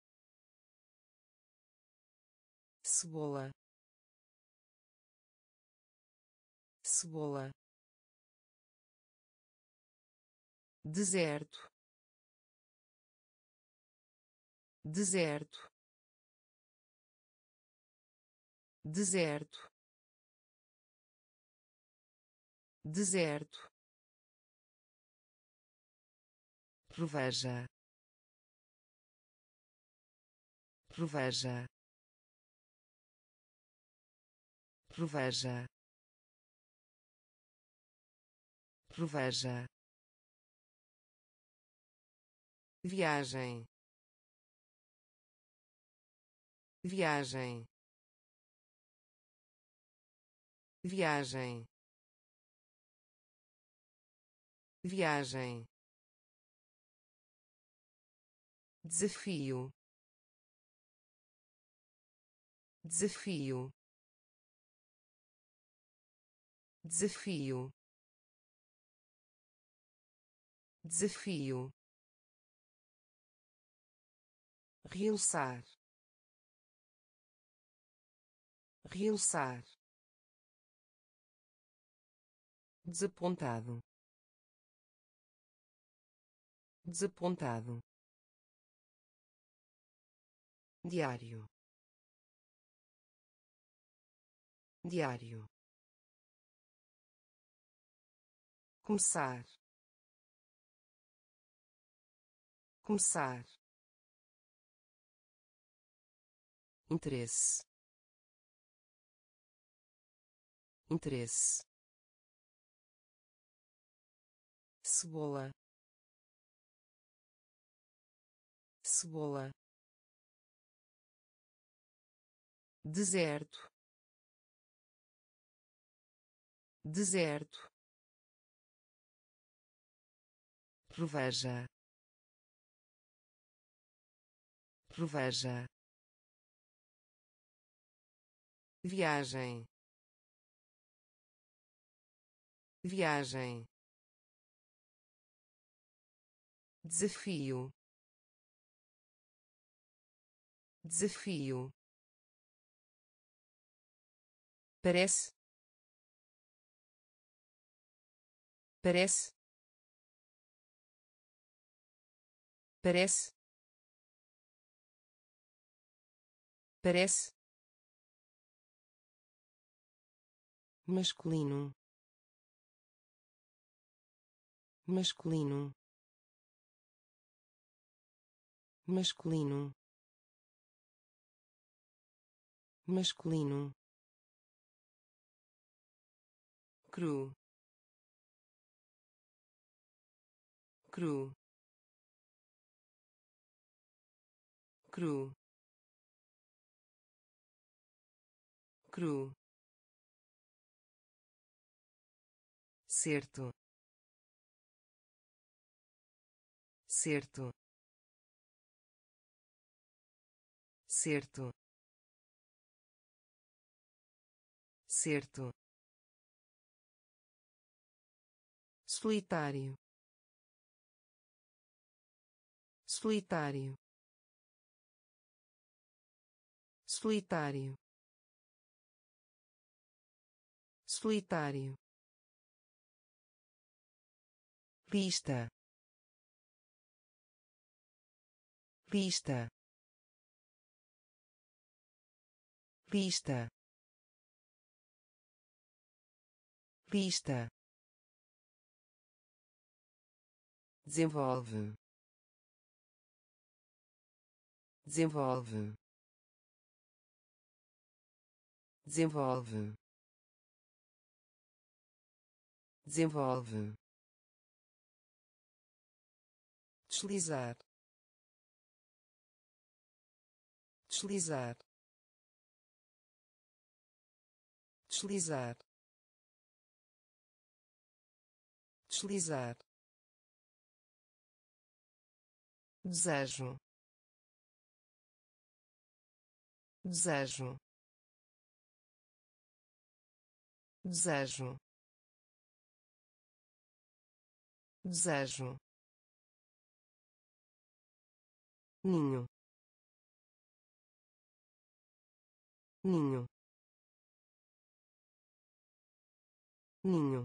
cebola, cebola, deserto, deserto, deserto, deserto, proveja, proveja, proveja, proveja, viagem, viagem, viagem, viagem, desafio, desafio, desafio, desafio, realçar, realçar, desapontado, desapontado, diário, diário, começar, começar, interesse, interesse, cebola, cebola, deserto, deserto, proveja, proveja, viagem, viagem, desafio, desafio, parece, parece, parece, parece, masculino, masculino, masculino, masculino, cru, cru, cru, cru, certo, certo, certo, certo, solitário, solitário, solitário, solitário, lista, lista, lista, lista, desenvolve, desenvolve, desenvolve, desenvolve, deslizar, deslizar, deslizar, deslizar, desejo, desejo, desejo, desejo, ninho, ninho, ninho,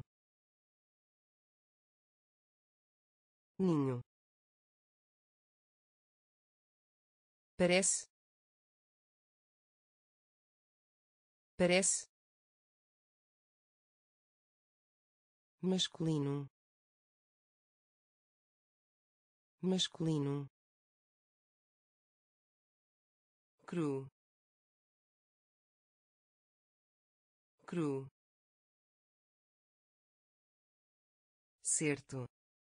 ninho, parece, parece, masculino, masculino, cru, cru, certo,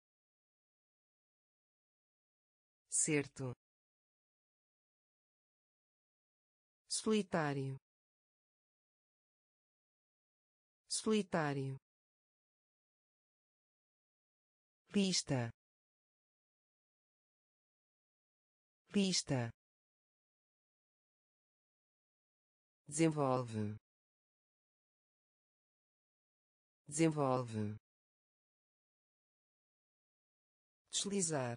certo, solitário, solitário, lista, lista, desenvolve, desenvolve, deslizar,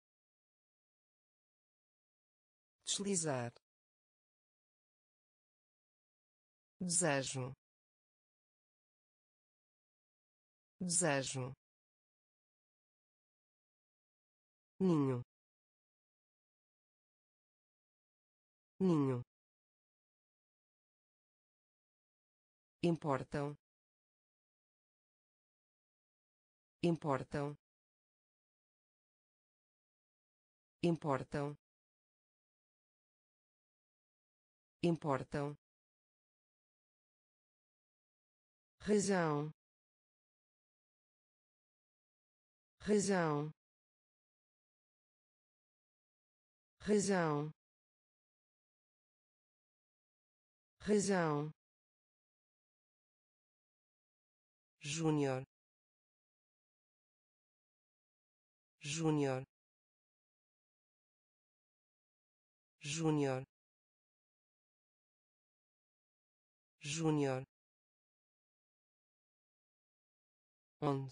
deslizar, desejo, desejo, ninho, ninho, importam, importam, importam, importam, razão, razão, razão, razão, júnior, júnior, júnior, júnior, onde,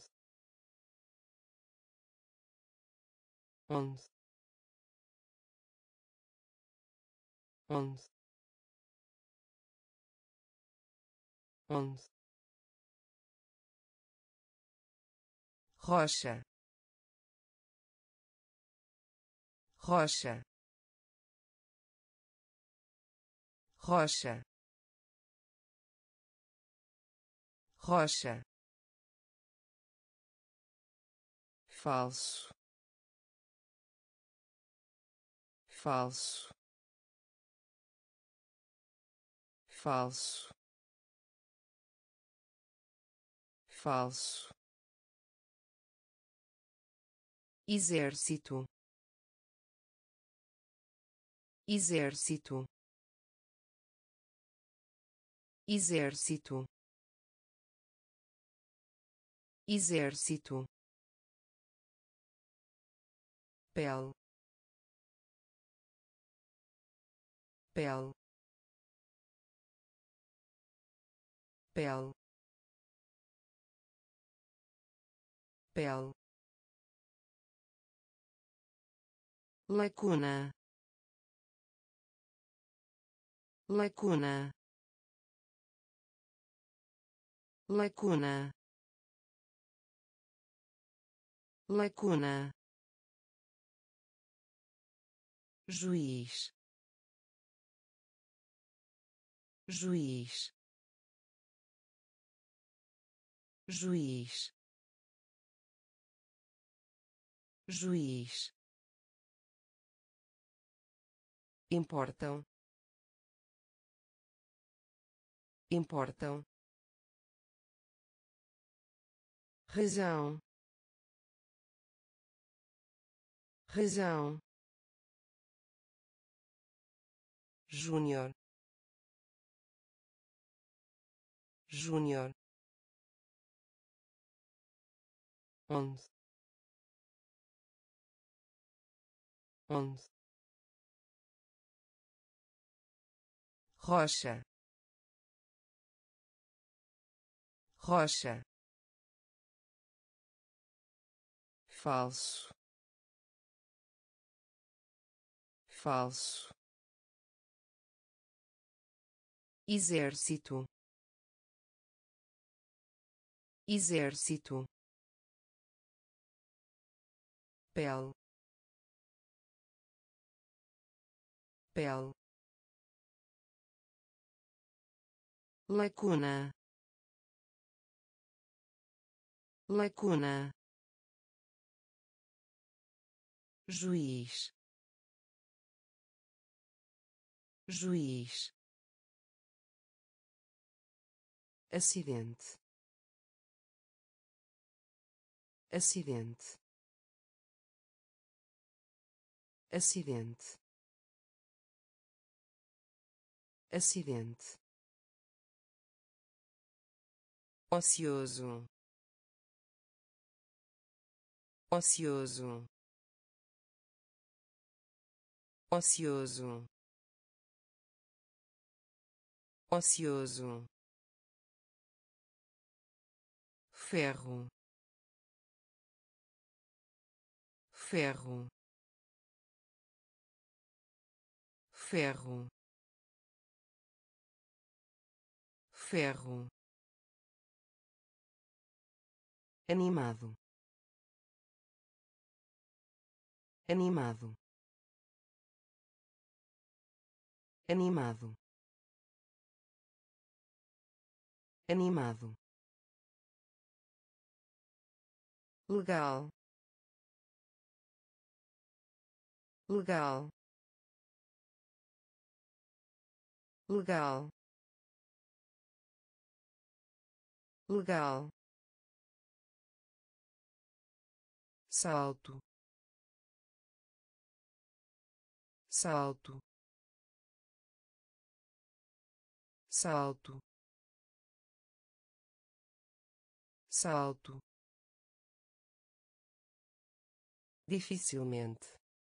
onde, onde, onde, rocha, rocha, rocha, rocha, falso, falso, falso, falso, exército, exército, exército, exército, pele, pele, pele, pele, lacuna, lacuna, lacuna, lacuna, juiz, juiz, juiz, juiz, importam, importam, razão, razão, júnior, júnior, onde, onde, rocha, rocha, falso, falso, exército, exército, pele, pele, lacuna, lacuna, juiz, juiz, acidente, acidente, acidente, acidente, ocioso, ocioso, ocioso, ocioso, ferro, ferro, ferro, ferro, animado, animado, animado, animado, legal, legal, legal, legal, salto, salto, salto, salto, dificilmente,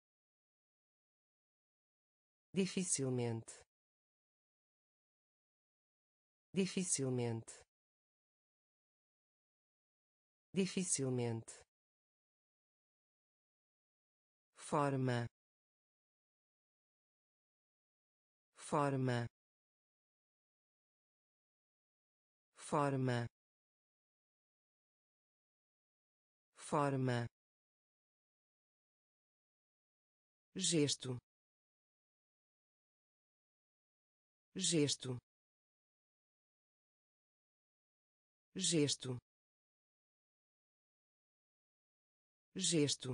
dificilmente, dificilmente, dificilmente, forma, forma, forma, forma, gesto, gesto, gesto, gesto,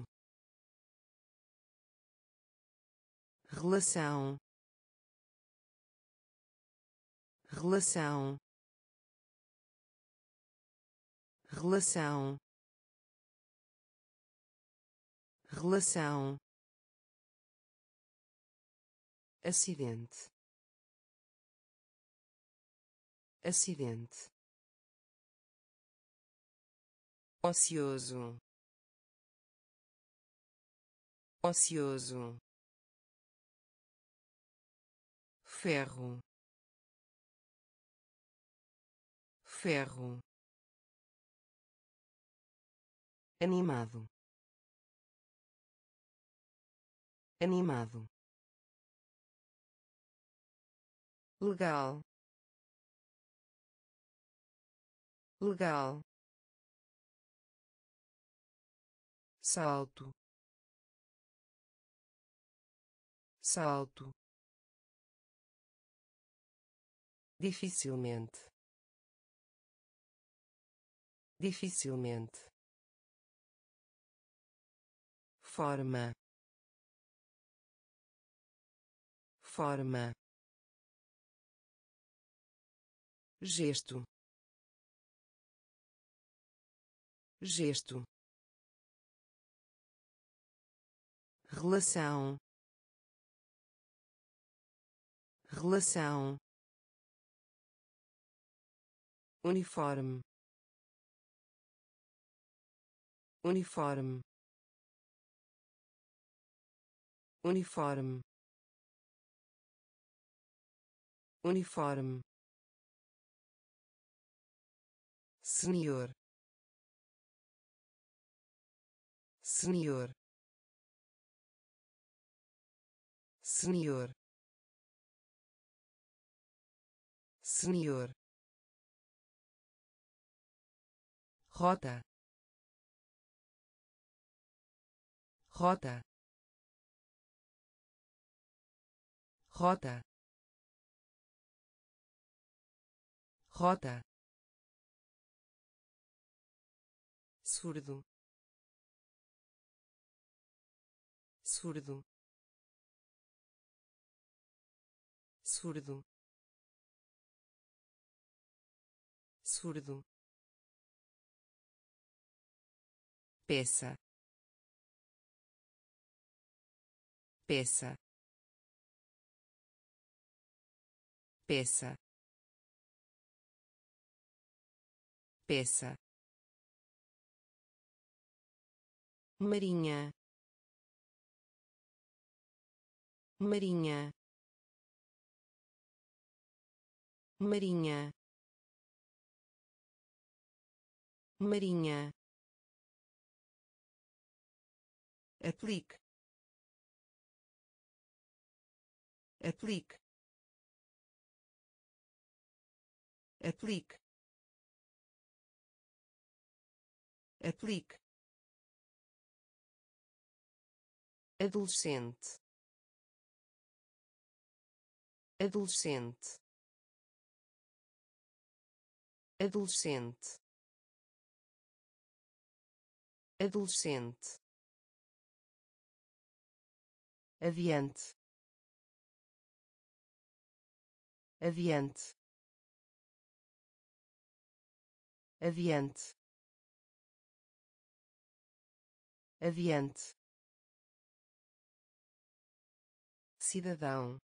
relação, relação, relação, relação, acidente, acidente, ocioso, ocioso, ferro, ferro, animado, animado, legal, legal, salto, salto, dificilmente, dificilmente, forma, forma, gesto, gesto, relação, relação, uniforme, uniforme, uniforme, uniforme, senhor, senhor, senhor, senhor, rota, rota, rota, rota, surdo, surdo, surdo, surdo, peça, peça, peça, peça, marinha, marinha, marinha, marinha, aplique, aplique, aplique, aplique, adolescente, adolescente, adolescente, adolescente, adiante, adiante, adiante, adiante, cidadão,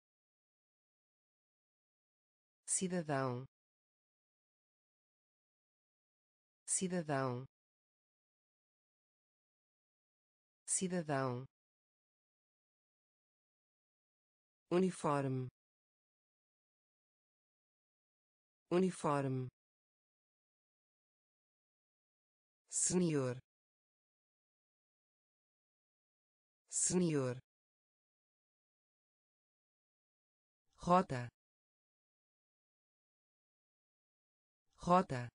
cidadão, cidadão, cidadão, uniforme, uniforme, senhor, senhor, rota, rota,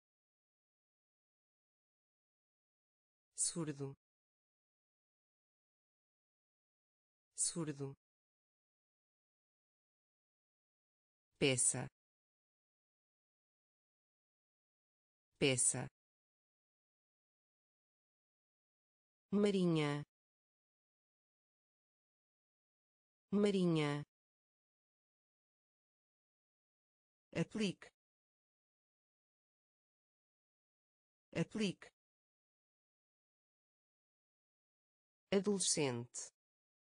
surdo, surdo, peça, peça, marinha, marinha, aplique, aplique, adolescente,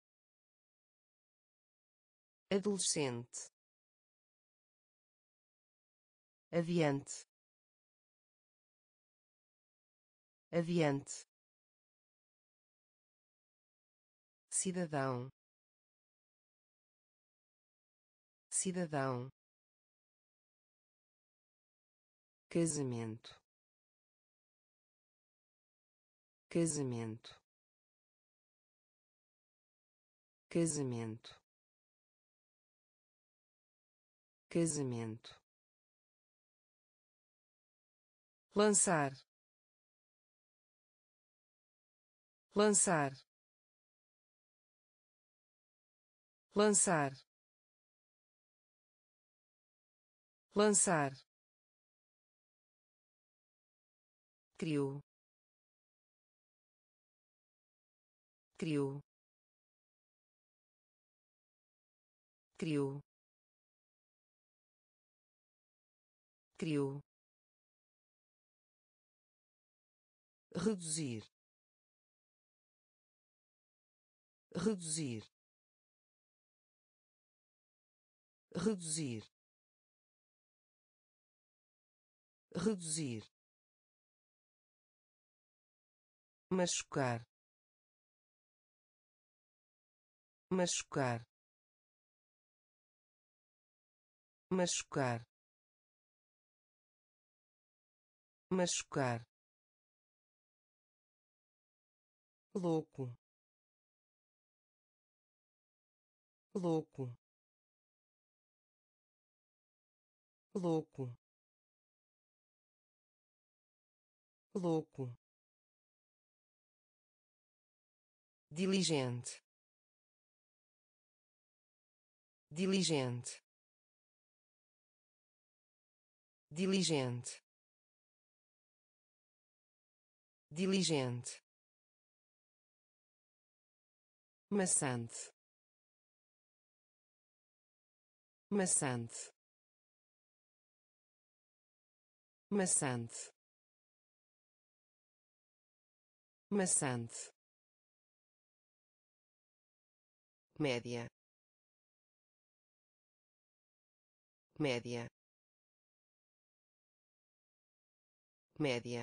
adolescente, aviante, aviante, cidadão, cidadão, casamento, casamento, casamento, casamento, lançar, lançar, lançar, lançar, criou, criou, criou, criou, reduzir, reduzir, reduzir, reduzir, machucar, machucar, machucar, machucar, louco, louco, louco, louco, diligente, diligente, diligente, diligente, maçante, maçante, maçante, maçante, média, média, média,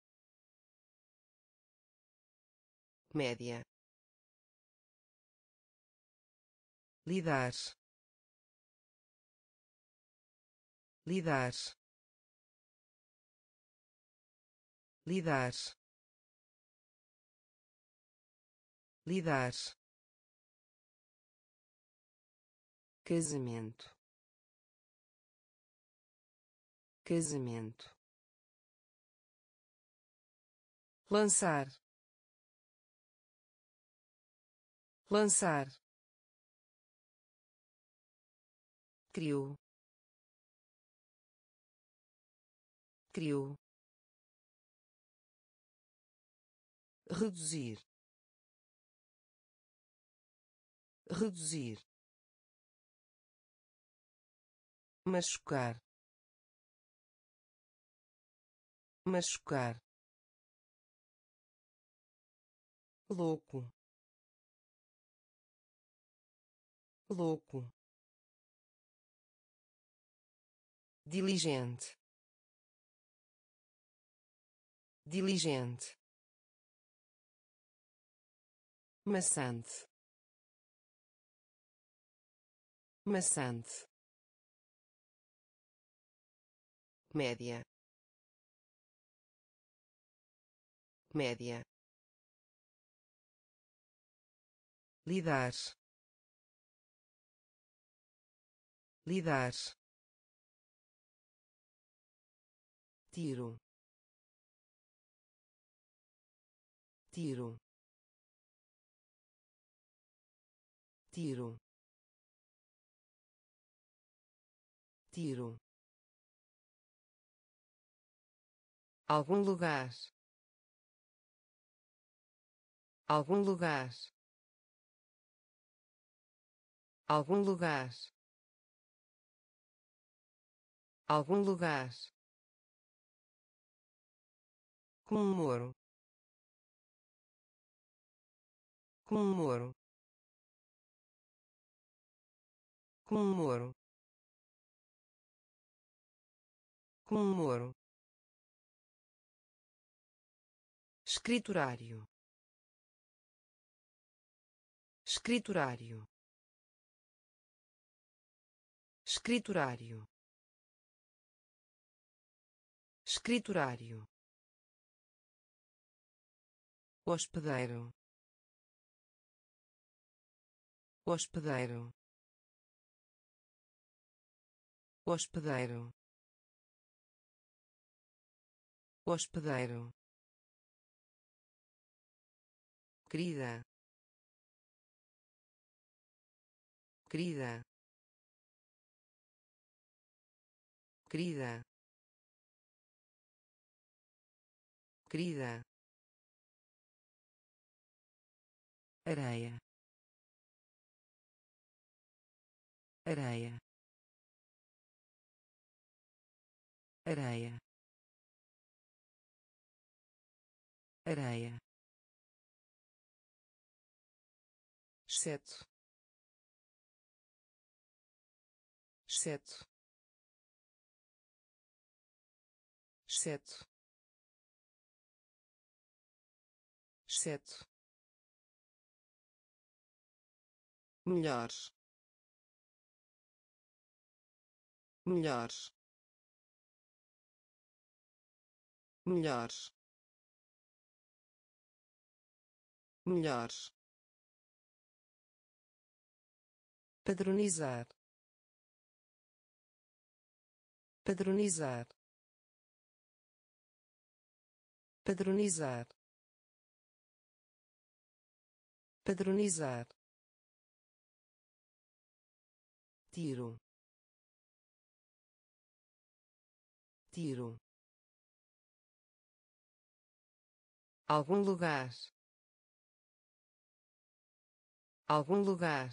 média, lidar, lidar, lidar, lidar, casamento, casamento, lançar, lançar, criou, criou, reduzir, reduzir, machucar, machucar, louco, louco, diligente, diligente, maçante, maçante, média, média, lidar, lidar, tiro, tiro, tiro, tiro, algum lugar, algum lugar, algum lugar, algum lugar, comemoro, comemoro, comemoro, comemoro, escriturário, escriturário, escriturário, escriturário, hospedeiro, hospedeiro, hospedeiro, hospedeiro, querida, querida, querida, querida, areia, areia, areia, areia, exceto, exceto, exceto, exceto, melhores, melhores, melhores, melhores, padronizar, padronizar, padronizar, padronizar, tiro, tiro, algum lugar, algum lugar,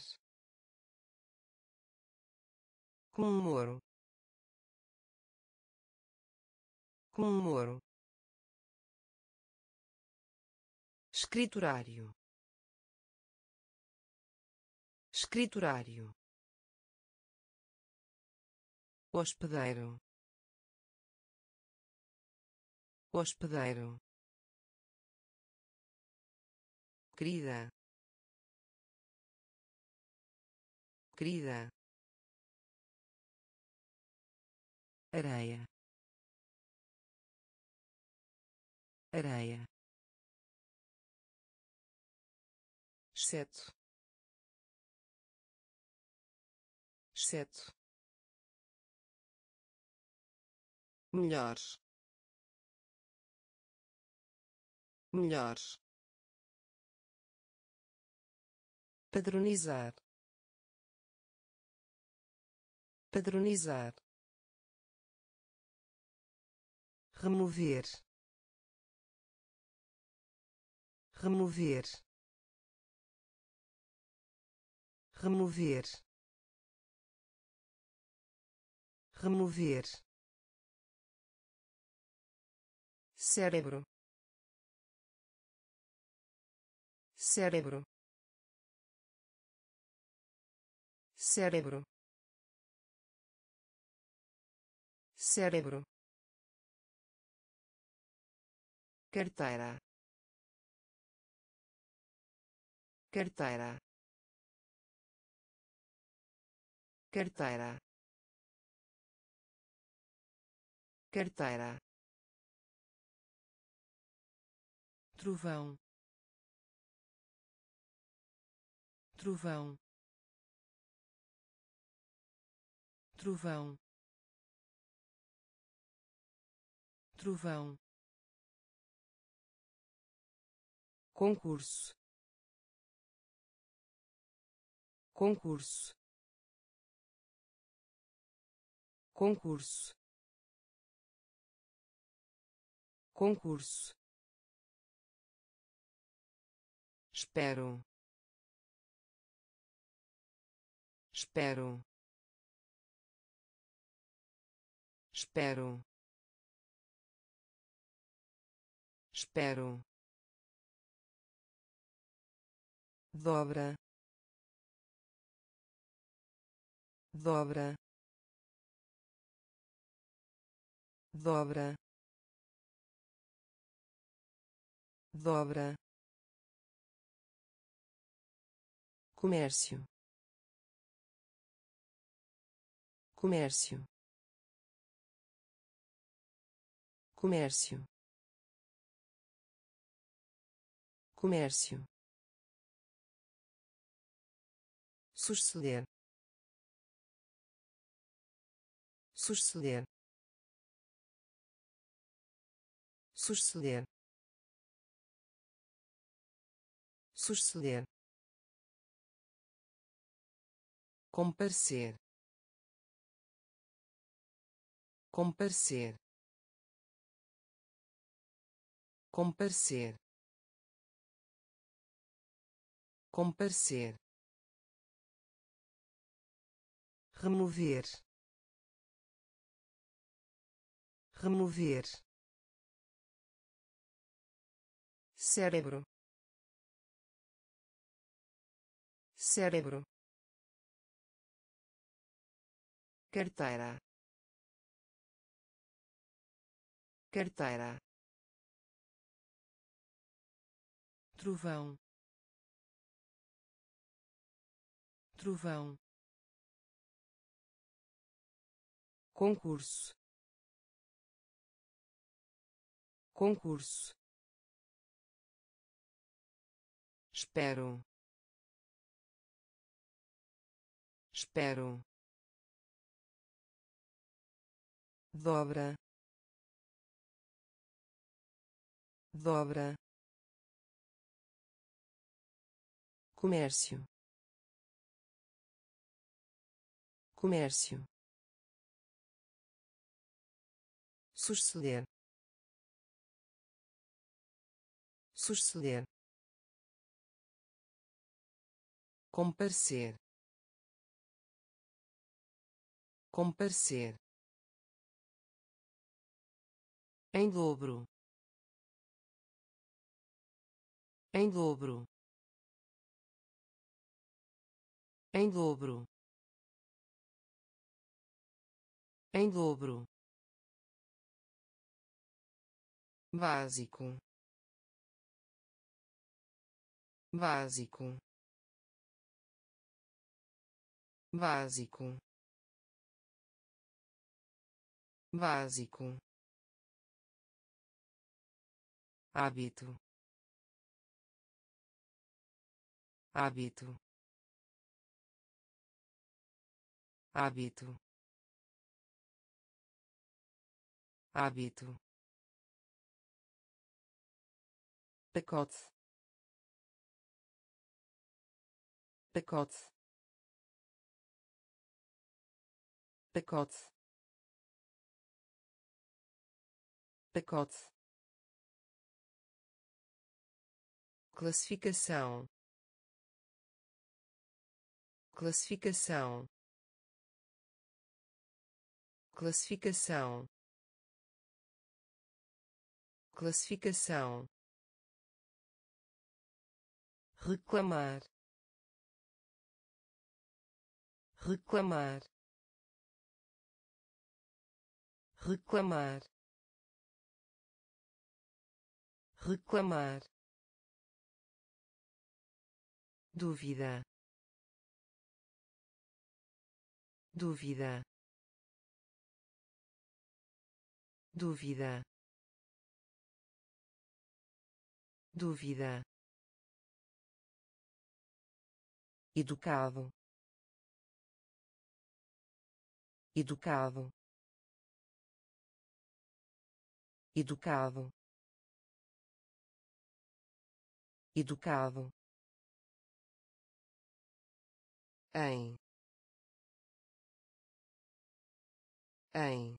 comemoro, comemoro, escriturário, escriturário, hospedeiro, hospedeiro, querida, querida, areia, areia, exceto, exceto, melhores, melhores, padronizar, padronizar, remover, remover, remover, remover, cérebro, cérebro, cérebro, cérebro, carteira, carteira, carteira, carteira, trovão, trovão, trovão, trovão, concurso, concurso, concurso, concurso, espero, espero, espero, espero, dobra, dobra, dobra, dobra, comércio, comércio, comércio, comércio, suceder, suceder, suceder, suceder, comparecer, comparecer, comparecer, comparecer, remover, remover, cérebro, cérebro, carteira, carteira, trovão, trovão, concurso, concurso, espero, espero, dobra, dobra, comércio, comércio, suceder, suceder, comparecer, comparecer, em dobro, em dobro, em dobro, em dobro, básico, básico, básico, básico, hábito, hábito, hábito, hábito, pacote, pacote, pacote, pacote, classificação, classificação, classificação, classificação, reclamar, reclamar, reclamar, reclamar, dúvida, dúvida, dúvida, dúvida, educado, educado, educado, educado, em, em,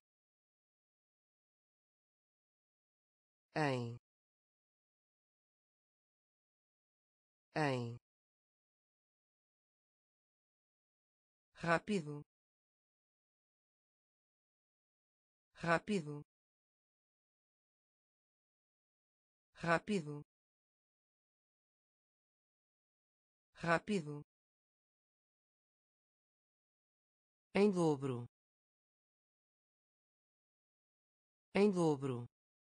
em, em, rápido, rápido, rápido, rápido, em dobro, em dobro,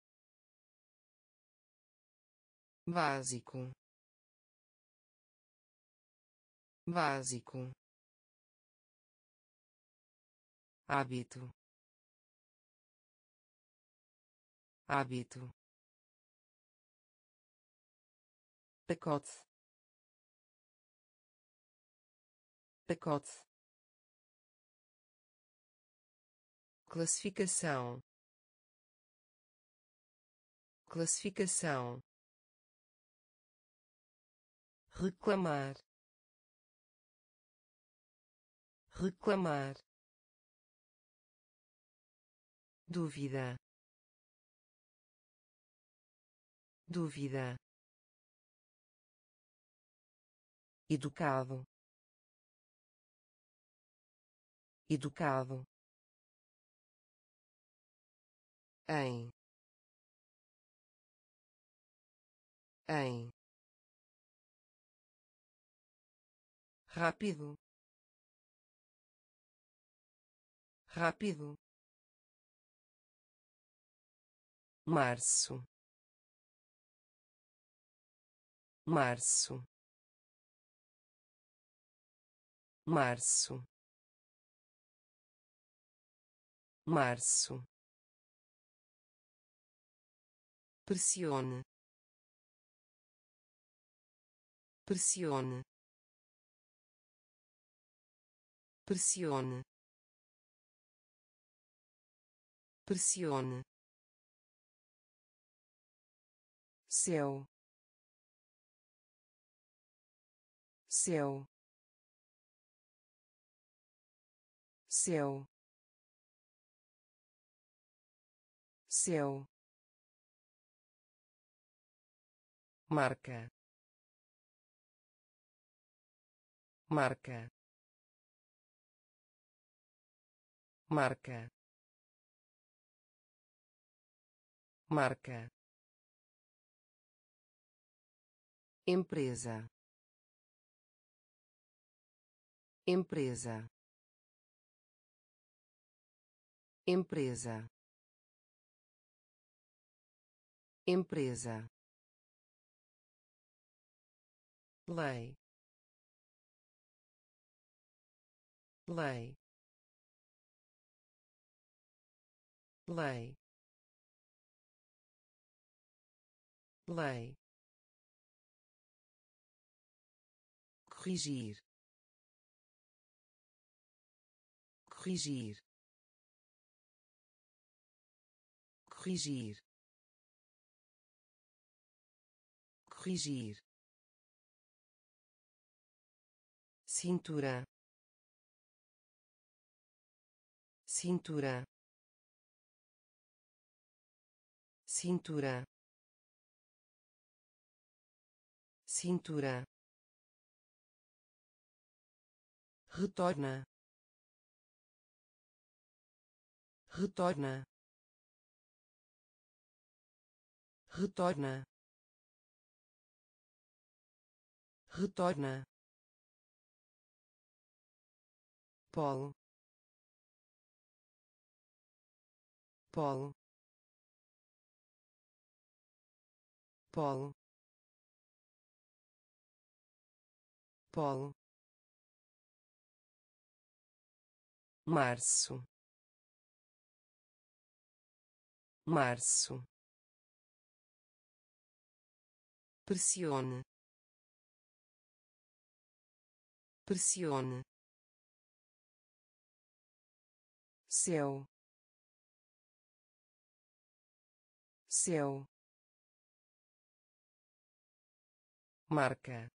básico, básico, hábito, hábito, pacote, pacote, classificação, classificação, reclamar, reclamar, dúvida, dúvida, educado, educado, em, em, rápido, rápido, março, março, março, março, pressione, pressione, pressione, pressione, céu, céu, céu, céu, marca, marca, marca, marca, empresa, empresa, empresa, empresa, lei, lei, lei, lei, corrigir, corrigir, corrigir, corrigir, cintura, cintura, cintura, cintura, retorna, retorna, retorna, retorna, polo, polo, polo, polo, março, março, pressione, pressione, céu, céu, marca,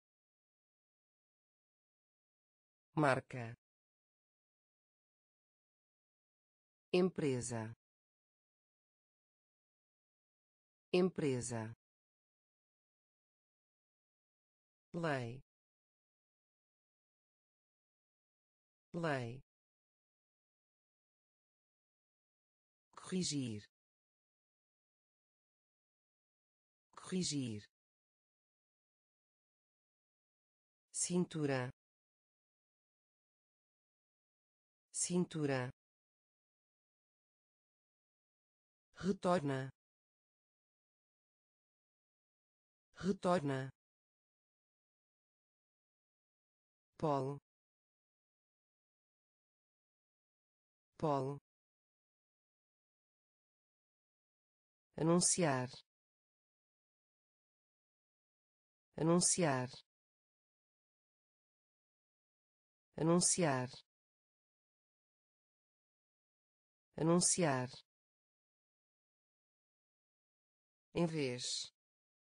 marca, empresa, empresa, lei, lei, corrigir, corrigir, cintura, cintura, retorna, retorna, polo, polo, anunciar, anunciar, anunciar, anunciar, em vez,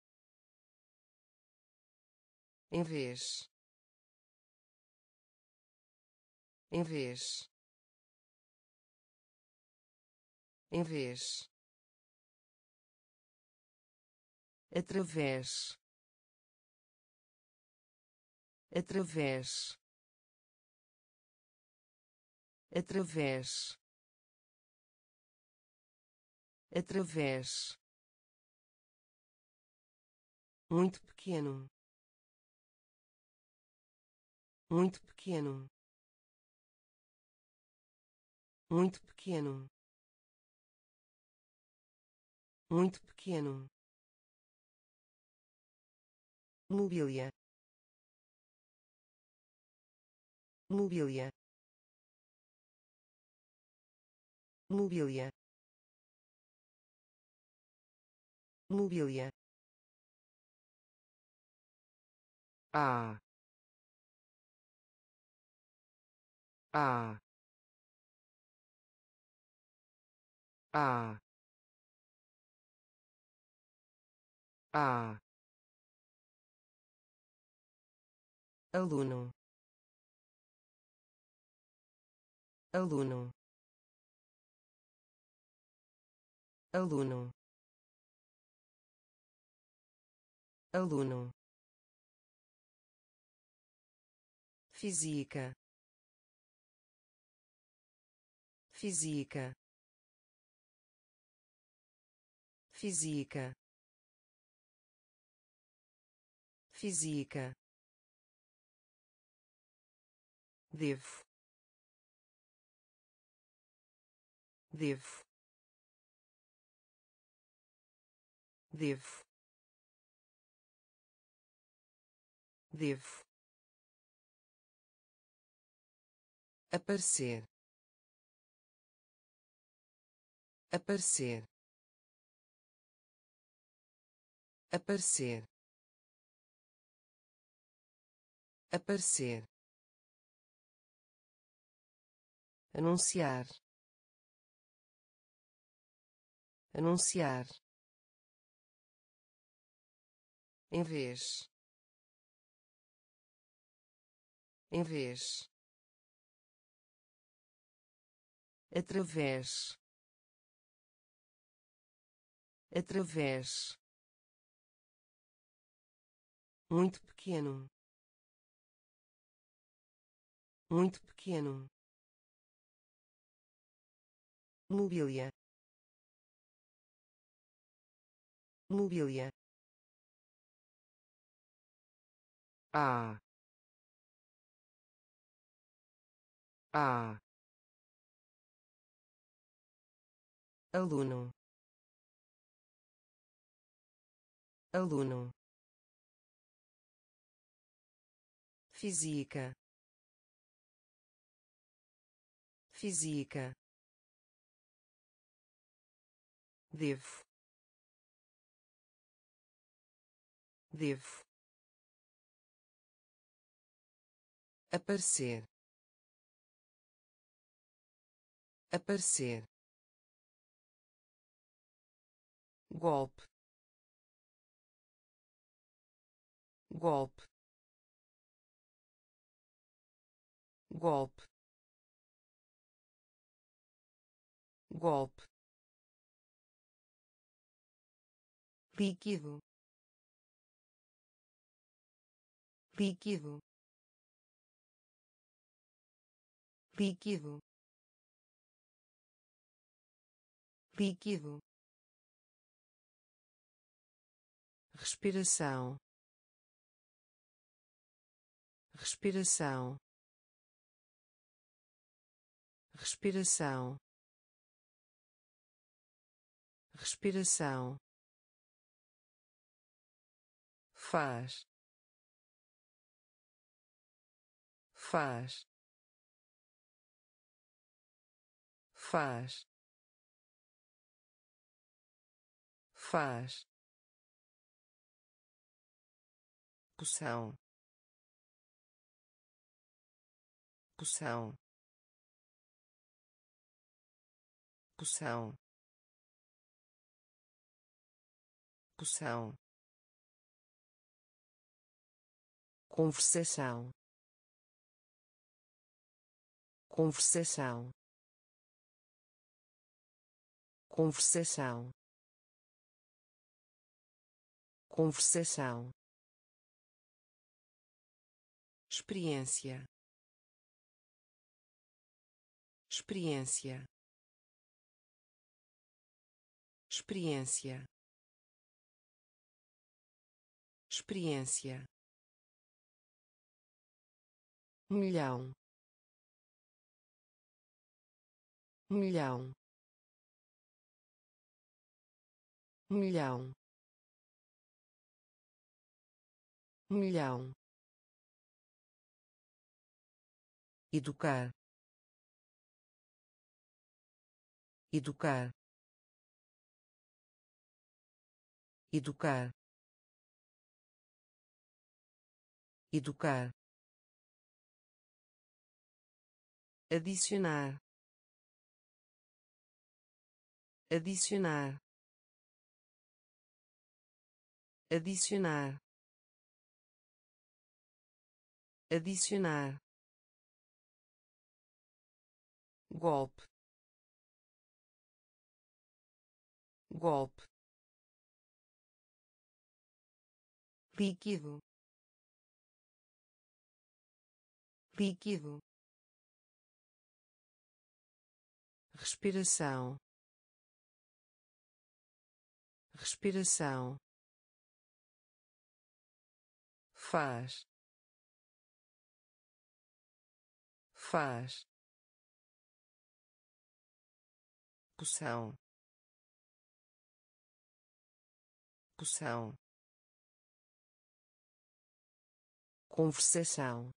em vez, em vez, em vez, através, através, através, através, muito pequeno, muito pequeno, muito pequeno, muito pequeno, mobília, mobília, mobília, mobília, a, a, a, a, aluno, aluno, aluno, aluno, física, física, física, física, devo, devo, devo, devo, aparecer, aparecer, aparecer, aparecer, anunciar, anunciar, em vez, em vez, através, através, muito pequeno, muito pequeno, mobília, mobília, a, a, aluno, aluno, física, física, devo, devo, aparecer, aparecer, golpe, golpe, golpe, golpe, líquido, líquido, líquido, líquido, respiração, respiração, respiração, respiração, faz, faz, faz, faz, poção, poção, poção, poção, conversação, conversação, conversação, conversação, experiência, experiência, experiência, experiência, milhão, milhão, milhão, milhão, educar, educar, educar, educar, adicionar, adicionar, adicionar, adicionar, golpe, golpe, líquido, líquido, respiração, respiração, faz, faz, poção, poção, conversação,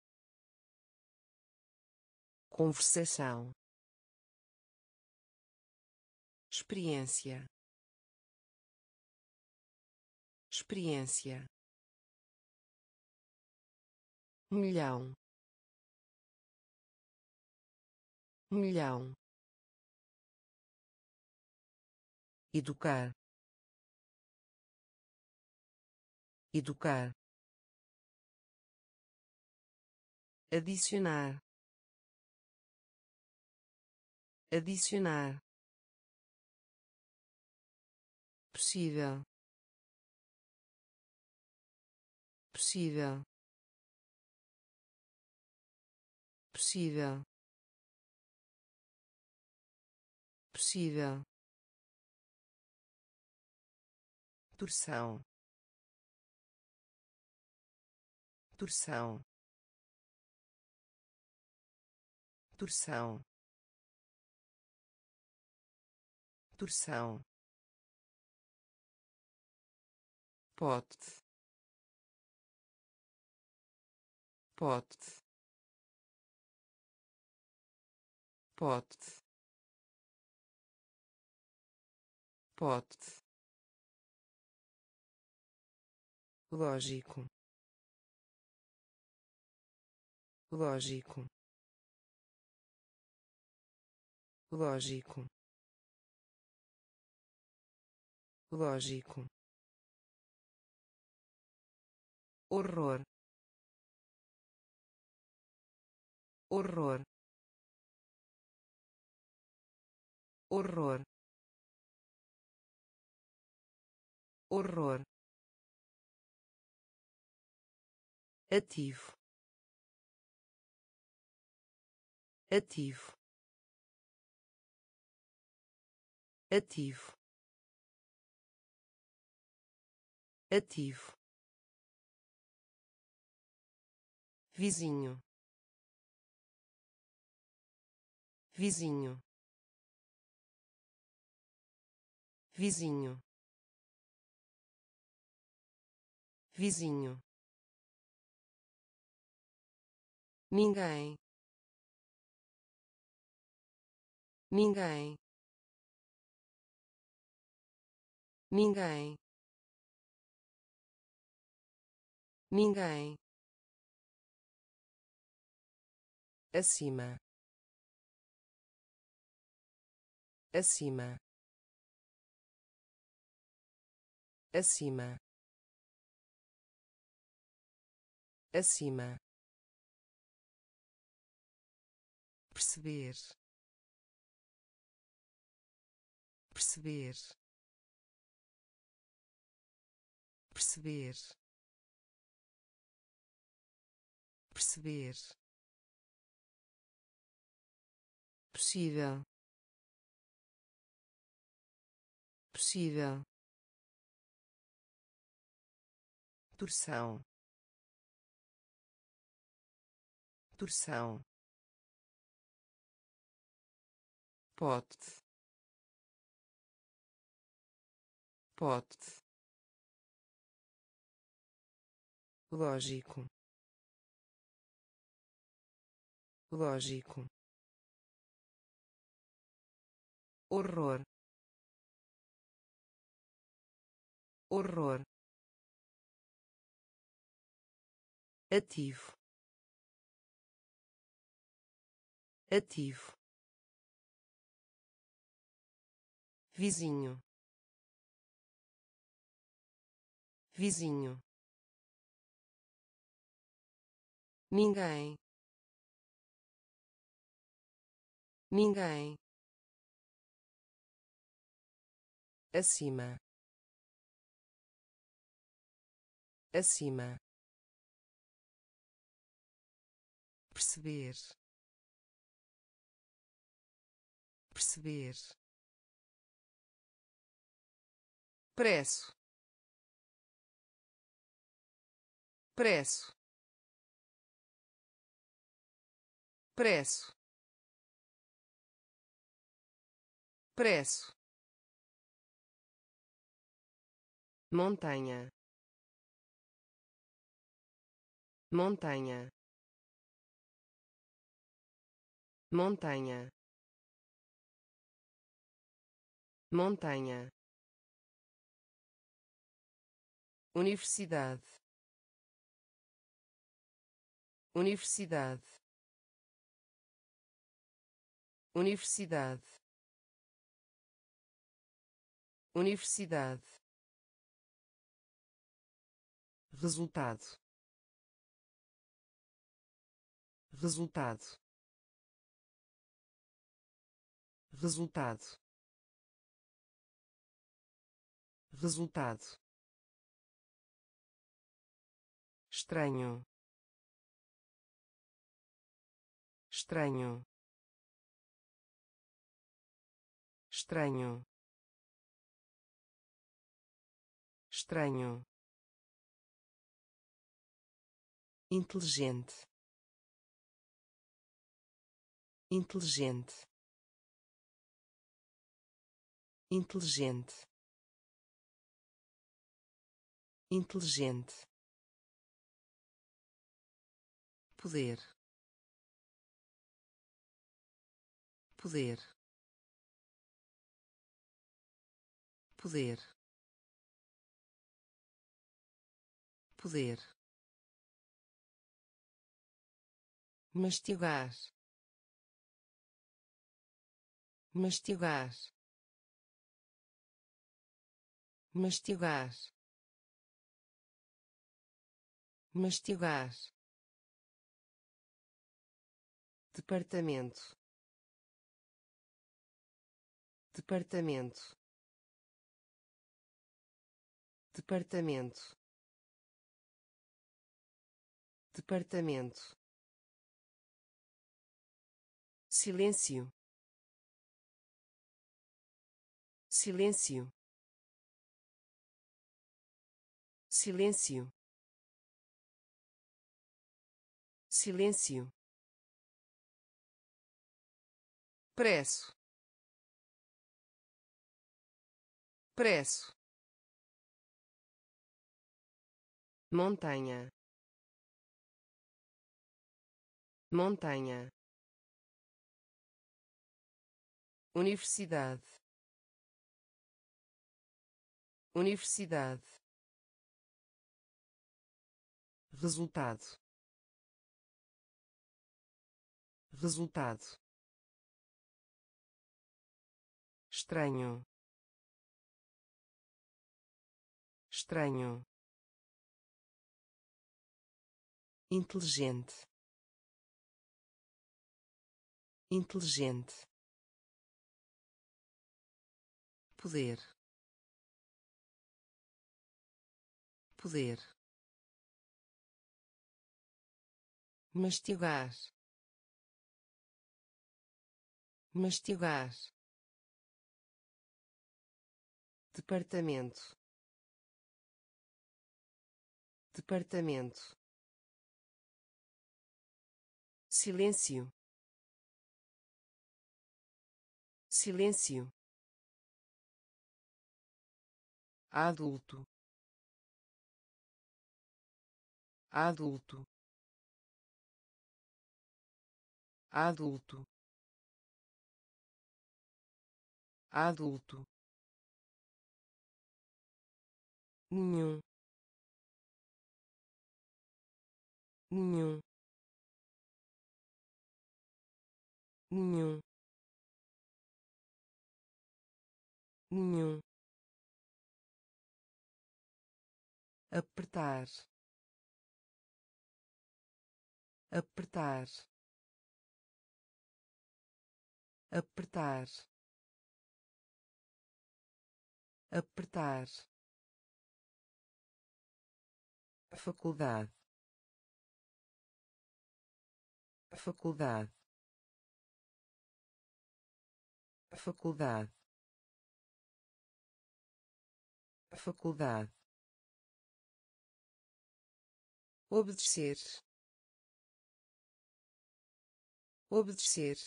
conversação, experiência, experiência, milhão, milhão, educar, educar, adicionar, adicionar, possível, possível, possível, possível, torção, torção, torção, torção, pote, pote, pote, pote, lógico, lógico, lógico, lógico, horror, horror, horror, horror, ativo, ativo, ativo, ativo, vizinho, vizinho, vizinho, vizinho, ninguém, ninguém, ninguém, ninguém, acima, acima, acima, acima, perceber, perceber, perceber, perceber, possível, possível, torção, torção, pote, pote, lógico, lógico, horror, horror, ativo, ativo, vizinho, vizinho, ninguém, ninguém, acima, acima, perceber, perceber, preço, preço, preço, preço, montanha, montanha, montanha, montanha, universidade, universidade, universidade, universidade, resultado, resultado, resultado, resultado, estranho, estranho, estranho, estranho, inteligente, inteligente, inteligente, inteligente, poder, poder, poder, poder, mastigar, mastigar, mastigar, mastigar, departamento, departamento, departamento, departamento, silêncio, silêncio, silêncio, silêncio, preço, preço, montanha, montanha, universidade, universidade, resultado, resultado, estranho, estranho, inteligente, inteligente, poder, poder, mastigar, mastigar, departamento, departamento, silêncio, silêncio, adulto, adulto, adulto, adulto, nenhum, nenhum, nenhum, nenhum, apertar, apertar, apertar, apertar, faculdade, faculdade, faculdade, faculdade, obedecer, obedecer,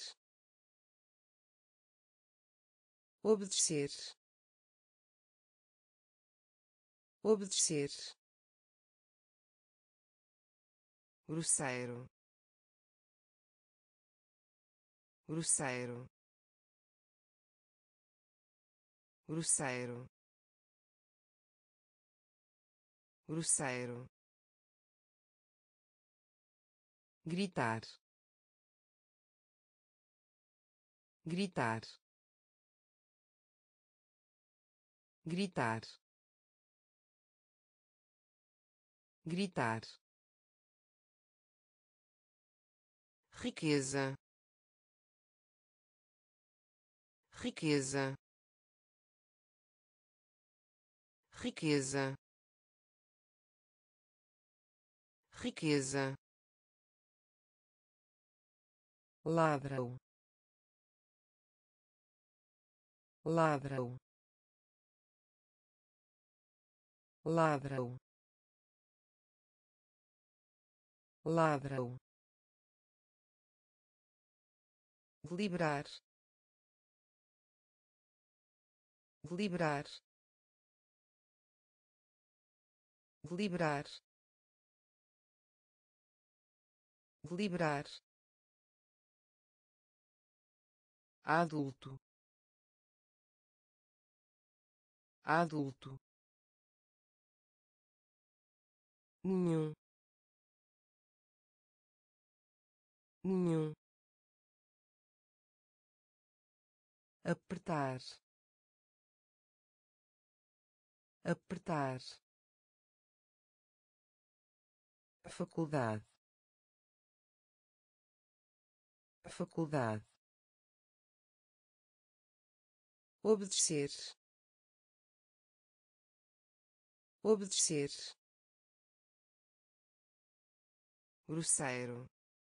obedecer, obedecer, grosseiro, grosseiro, grosseiro, grosseiro, gritar, gritar, gritar, gritar, riqueza, riqueza, riqueza, riqueza, ladrão, ladrão, ladrão, ladrão, deliberar, deliberar, deliberar, deliberar, adulto, adulto, nenhum, nenhum, apertar, apertar, faculdade, faculdade, obedecer, obedecer, grosseiro,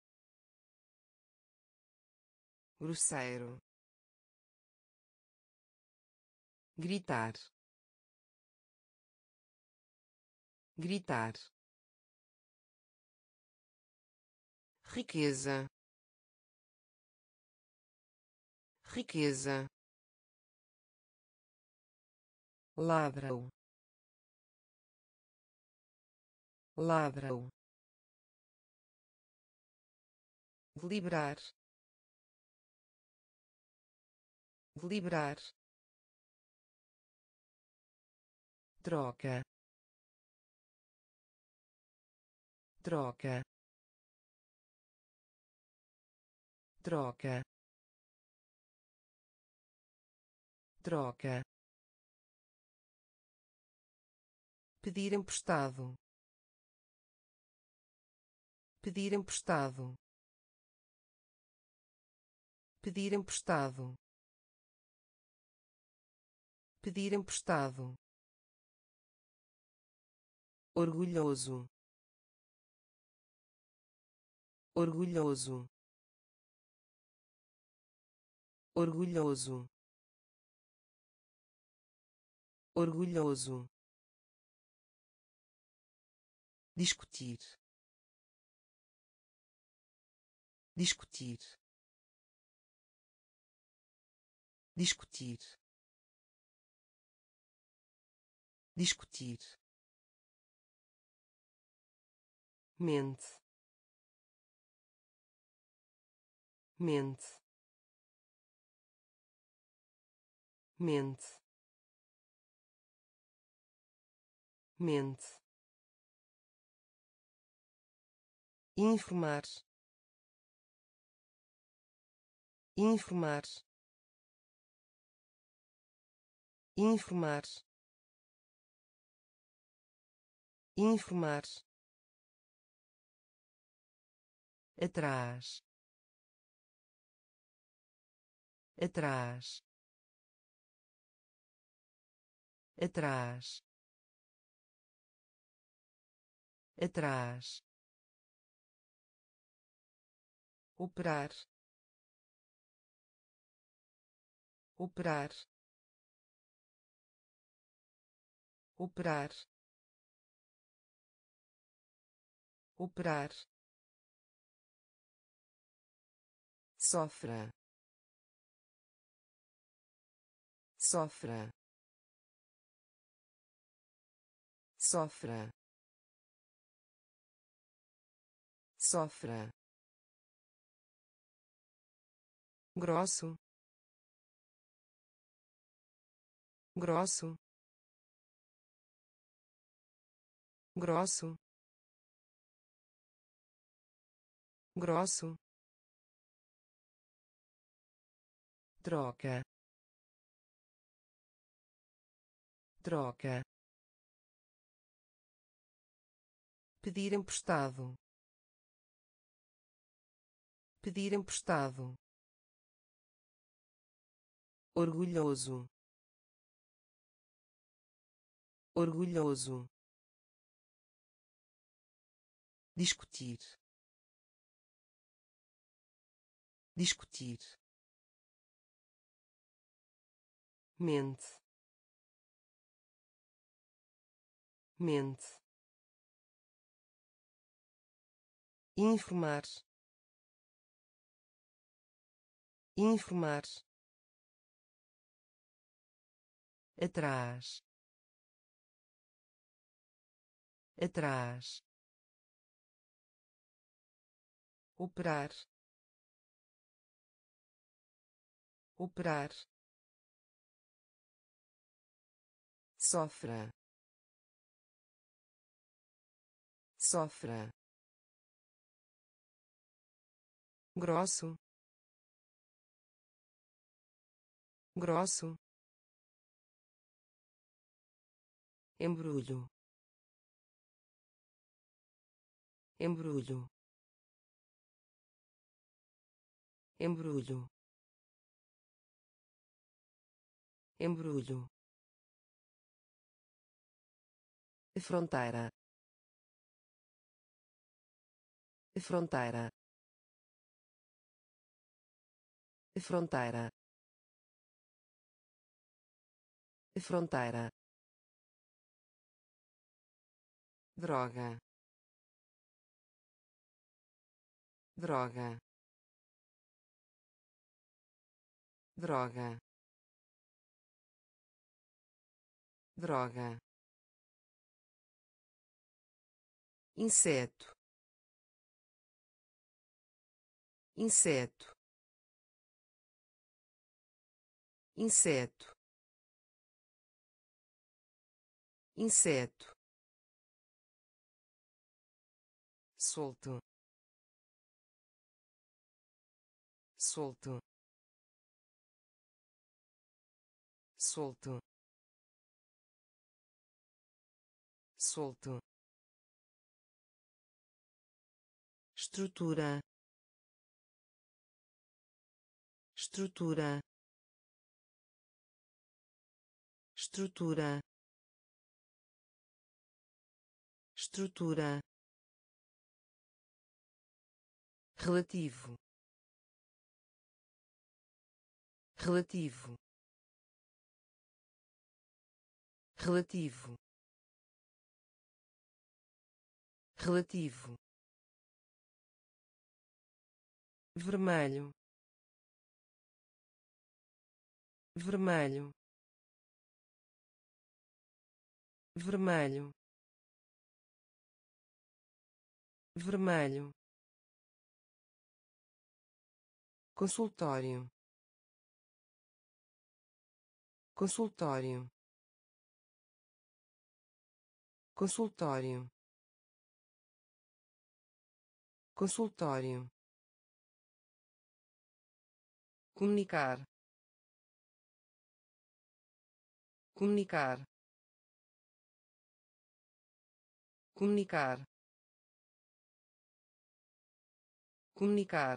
grosseiro, gritar, gritar, riqueza, riqueza, ladrão, ladrão, deliberar, deliberar, troca, troca, troca, troca, pedir emprestado, pedir emprestado, pedir emprestado, pedir emprestado, orgulhoso, orgulhoso, orgulhoso, orgulhoso, discutir, discutir, discutir, discutir, mente, mente, mente, mente, informar, informar, informar, informar, atrás, atrás, atrás, atrás, operar, operar, operar, operar, sofra, sofra, sofra, sofra, grosso, grosso, grosso, grosso, troca, troca, pedir emprestado, pedir emprestado, orgulhoso, orgulhoso, discutir, discutir, mente, mente, informar, informar, atrás, atrás, operar, operar, sofra, sofra, grosso, grosso, embrulho, embrulho, embrulho, embrulho, fronteira, fronteira, fronteira, fronteira, droga, droga, droga, droga, inseto, inseto, inseto, inseto, solto, solto, solto, solto, estrutura, estrutura, estrutura, estrutura, relativo, relativo, relativo, relativo, vermelho, vermelho, vermelho, vermelho, consultório, consultório, consultório, consultório, comunicar, comunicar, comunicar, comunicar,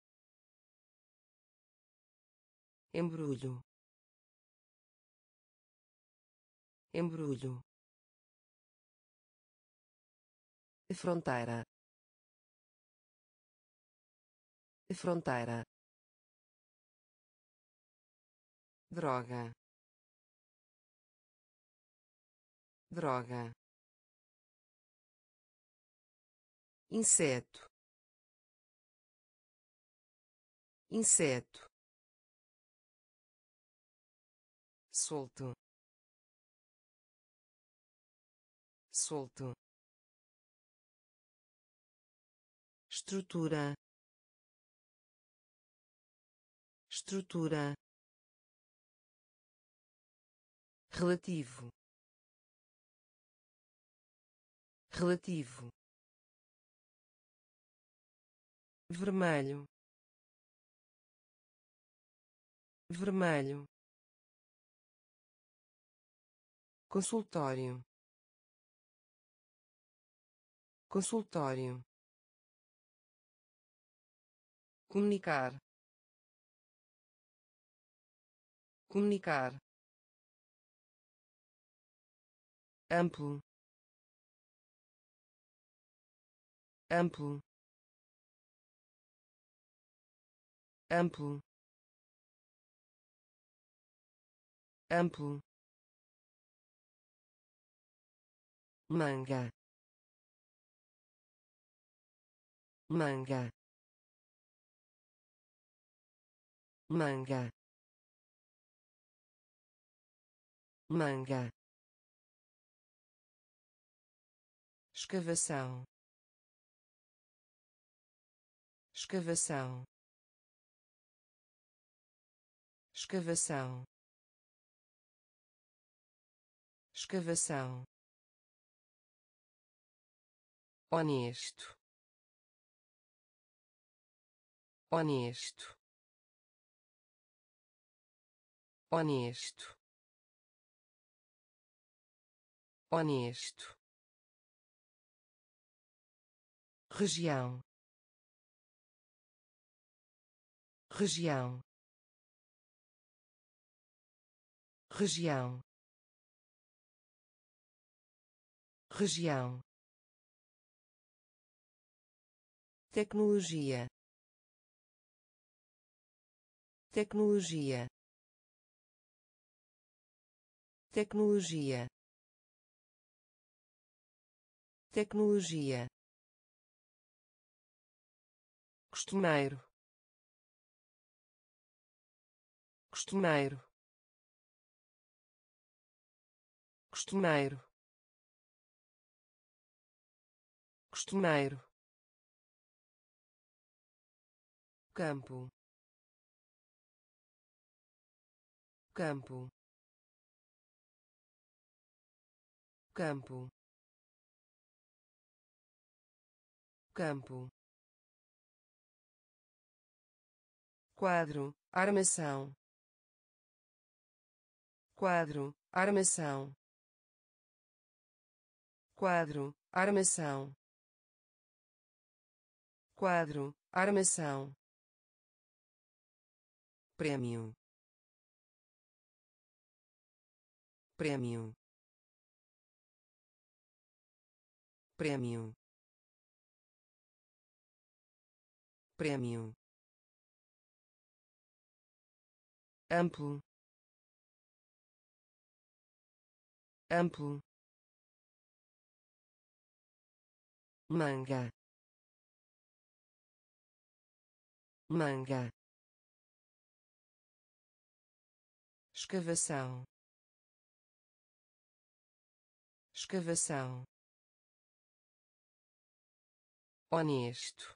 embrulho, embrulho, fronteira, fronteira, droga, droga, inseto, inseto, solto, solto, estrutura, estrutura, relativo, relativo, vermelho, vermelho, consultório, consultório, comunicar, comunicar, amplo, amplo, amplo, amplo, manga, manga, manga, manga, escavação, escavação, escavação, escavação, honesto, honesto, honesto, honesto, região, região, região, região, tecnologia, tecnologia, tecnologia, tecnologia, costumeiro, costumeiro, costumeiro, costumeiro, campo, campo, campo, campo, quadro, armação, quadro, armação, quadro, armação, quadro, armação, prêmio, prêmio, prêmio, prêmio, amplo, amplo, manga, manga, escavação, escavação, honesto,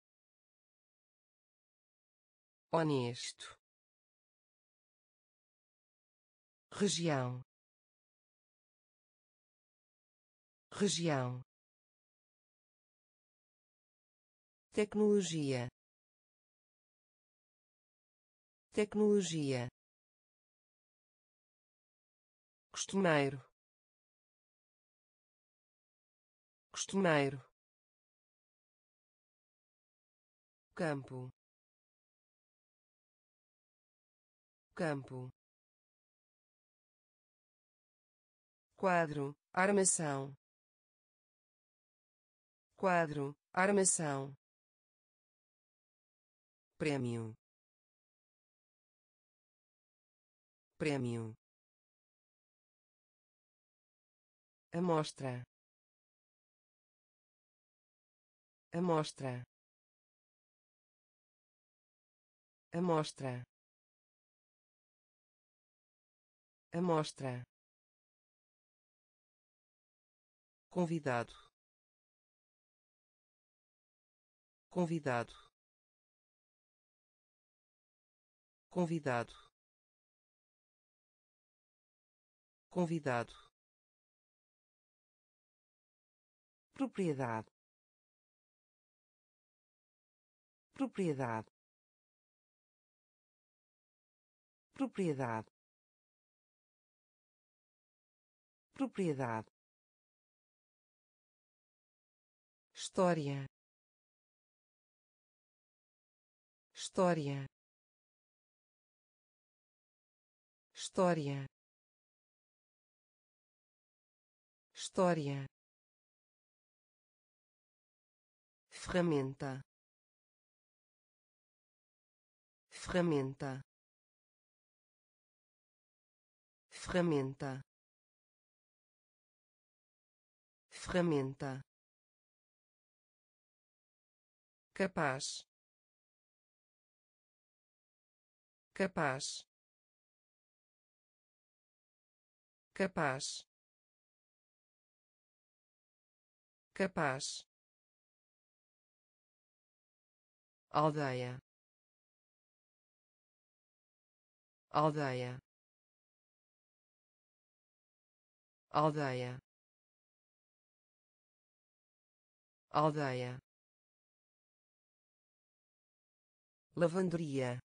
honesto, região, região, tecnologia, tecnologia, costumeiro, costumeiro, campo, campo, quadro, armação, quadro, armação, prêmio, prêmio, amostra, amostra, amostra, amostra, convidado, convidado, convidado, convidado, propriedade, propriedade, propriedade, propriedade, história, história, história, história, ferramenta, ferramenta, ferramenta, ferramenta, capaz, capaz, capaz, capaz, aldeia, aldeia, aldeia, aldeia, lavanderia,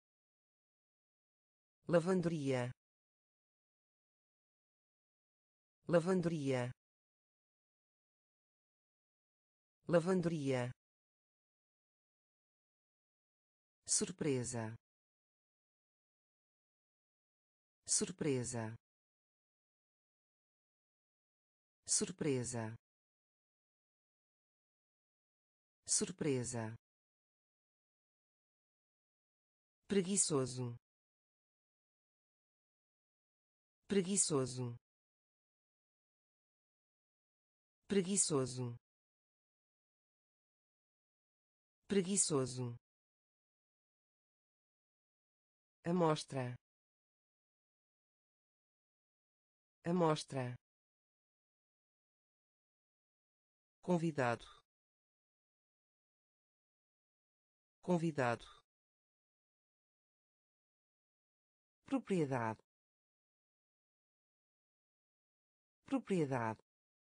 lavanderia, lavanderia, lavanderia, surpresa, surpresa, surpresa, surpresa, preguiçoso, preguiçoso, preguiçoso, preguiçoso, amostra, amostra, convidado, convidado, propriedade, propriedade,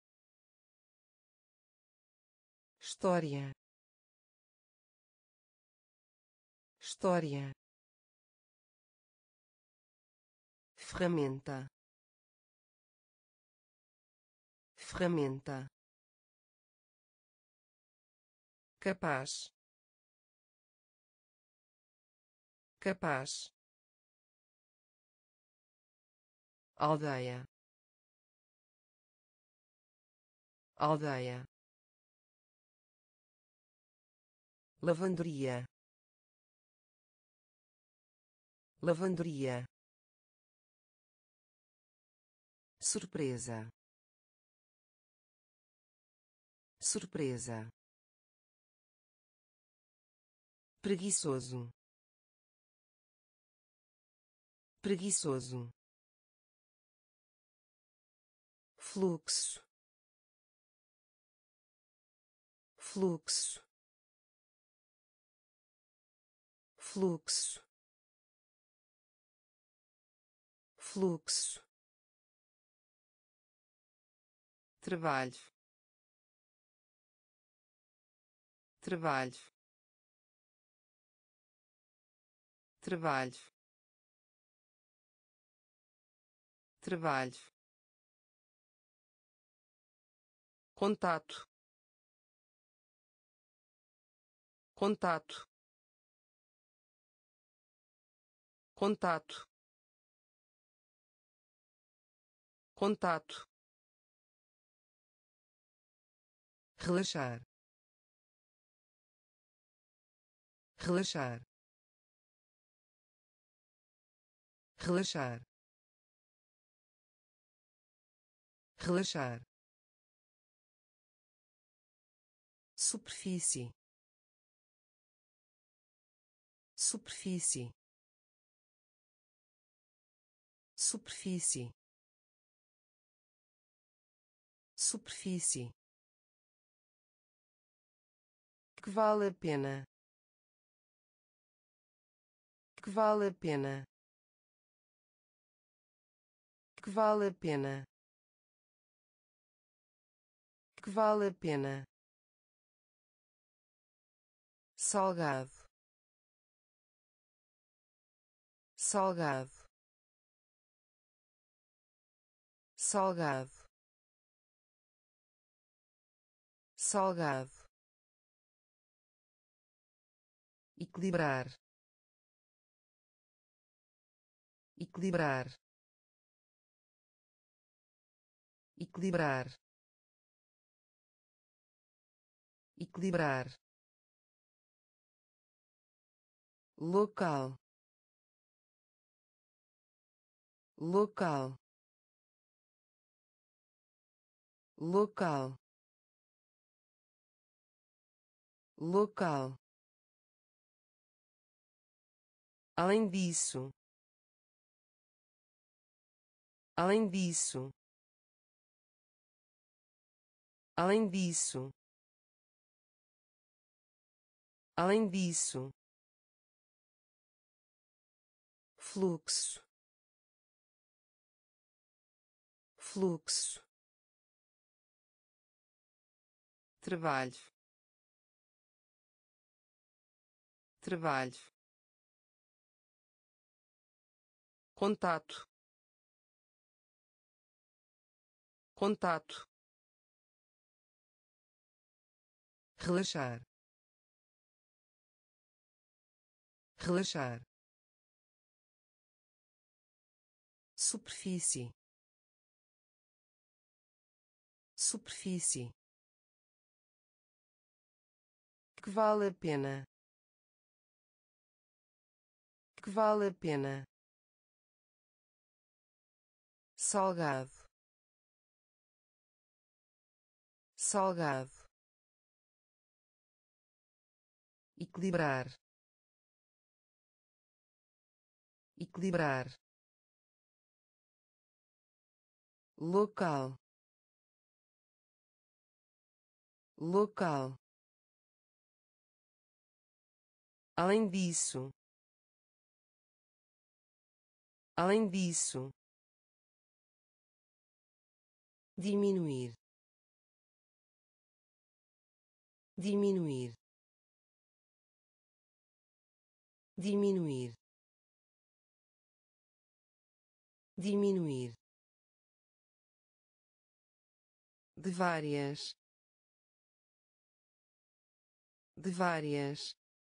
história, história, ferramenta, ferramenta, capaz, capaz, aldeia, aldeia, lavanderia, lavanderia, surpresa, surpresa, preguiçoso, preguiçoso, fluxo, fluxo, fluxo, fluxo, trabalho, trabalho, trabalho, trabalho, contato, contato, contato, contato, relaxar, relaxar, relaxar, relaxar, superfície, superfície, superfície, superfície, que vale a pena, que vale a pena, que vale a pena, que vale a pena, salgado, salgado, salgado, salgado, equilibrar, equilibrar, equilibrar, equilibrar, local, local, local, local. Além disso, além disso, além disso, além disso, fluxo, fluxo, trabalho, trabalho, contato, contato, relaxar, relaxar, superfície, superfície, que vale a pena, que vale a pena, salgado, salgado, equilibrar, equilibrar, local, local, além disso, além disso, diminuir, diminuir, diminuir, diminuir, de várias, de várias,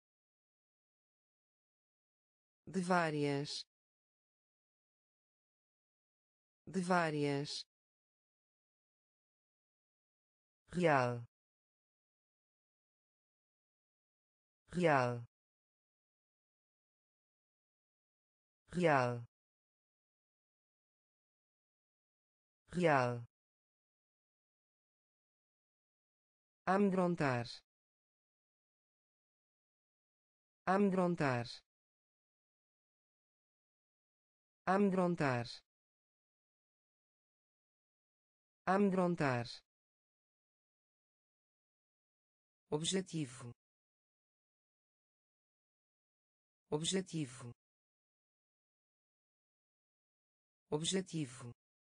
de várias, de várias, real, real, real, real, amedrontar, amedrontar, amedrontar, amedrontar, objetivo, objetivo, objetivo,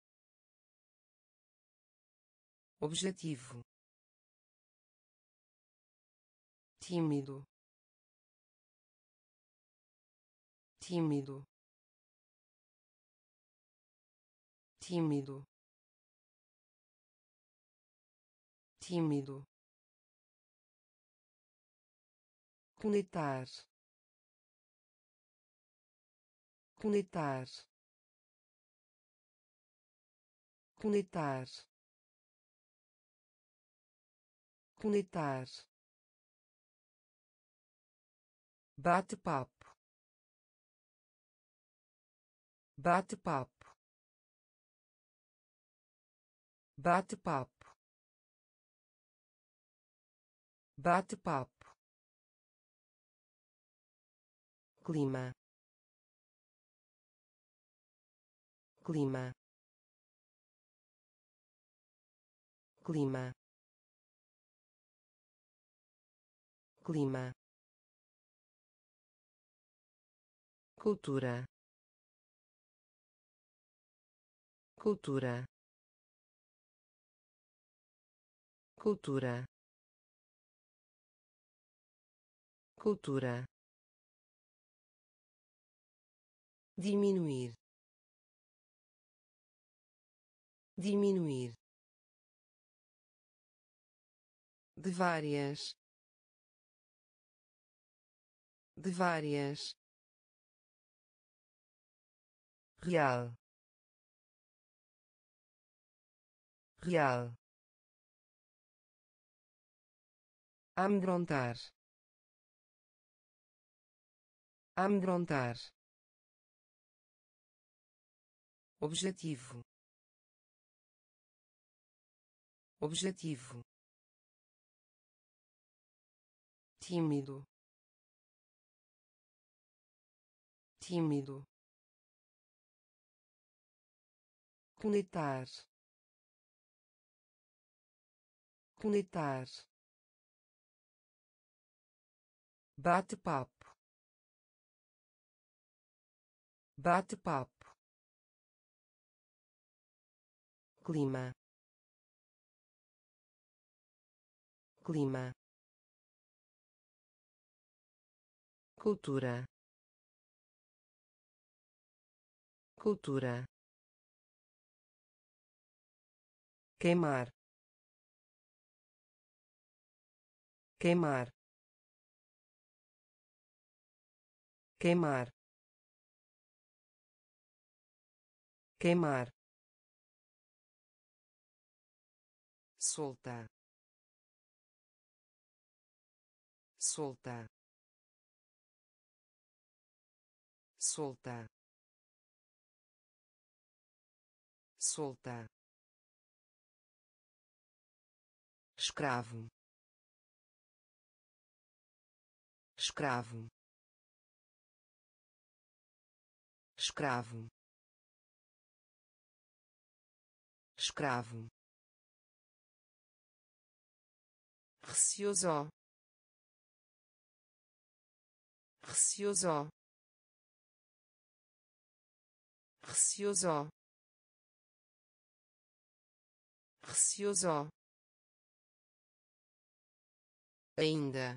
objetivo, tímido, tímido, tímido, tímido, conectar, conectar, conectar, conectar, bate-papo, bate-papo, bate-papo, bate-papo, clima, clima, clima, clima, cultura, cultura, cultura, cultura, diminuir, diminuir, de várias, de várias, real, real, amedrontar, amedrontar, objetivo, objetivo, tímido, tímido, conectar, conectar, bate-papo, bate-papo, clima, clima, cultura, cultura, queimar, queimar, queimar, queimar, solta, solta, solta, solta, escravo, escravo, escravo, escravo, receoso, receoso, receoso, receoso, ainda,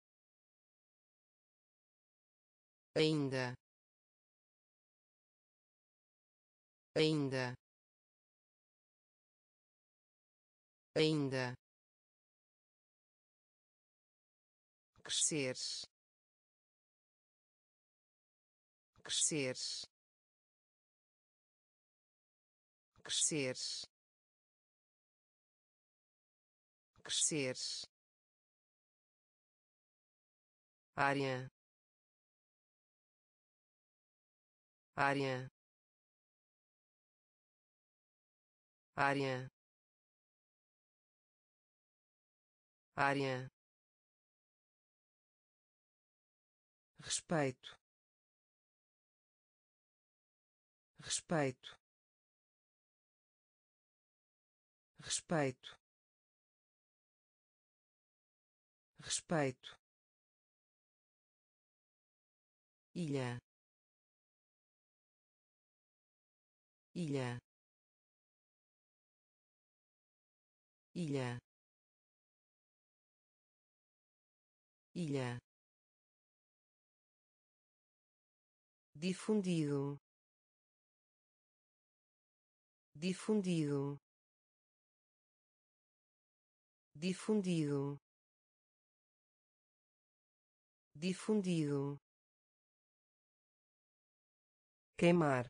ainda, ainda, ainda, crescer, crescer, crescer, crescer, área, área, área, área, respeito, respeito, respeito, respeito, ilha, ilha, ilha, ilha, difundido, difundido, difundido, difundido, queimar,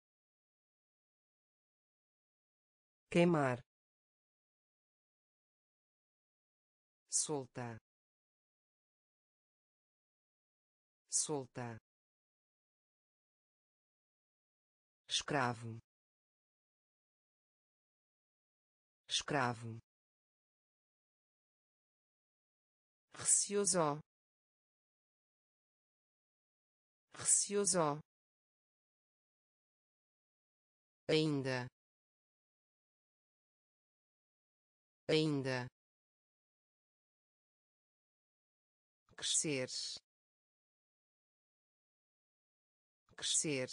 queimar, solta, solta, escravo, escravo, receoso, receoso, ainda, ainda, crescer, crescer,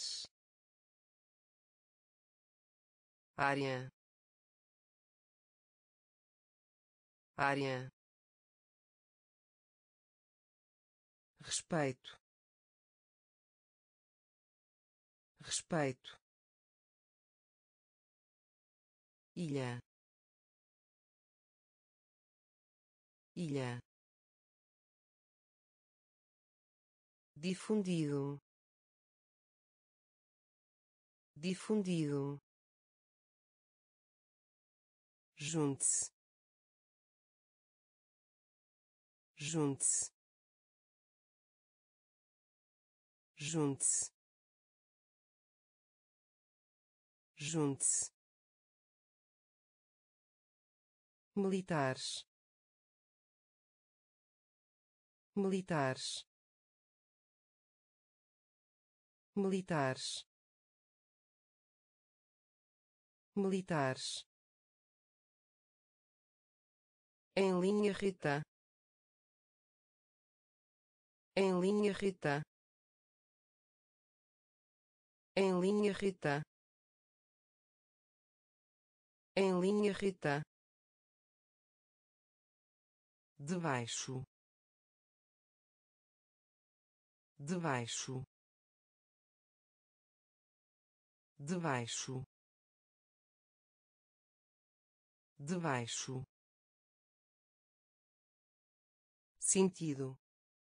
área, área, respeito, respeito, ilha, ilha, difundido, difundido, junte-se, junte-se, junte-se, junte-se, militares, militares, militares, militares, em linha reta, em linha reta, em linha reta, em linha reta, debaixo, debaixo, debaixo, debaixo, sentido,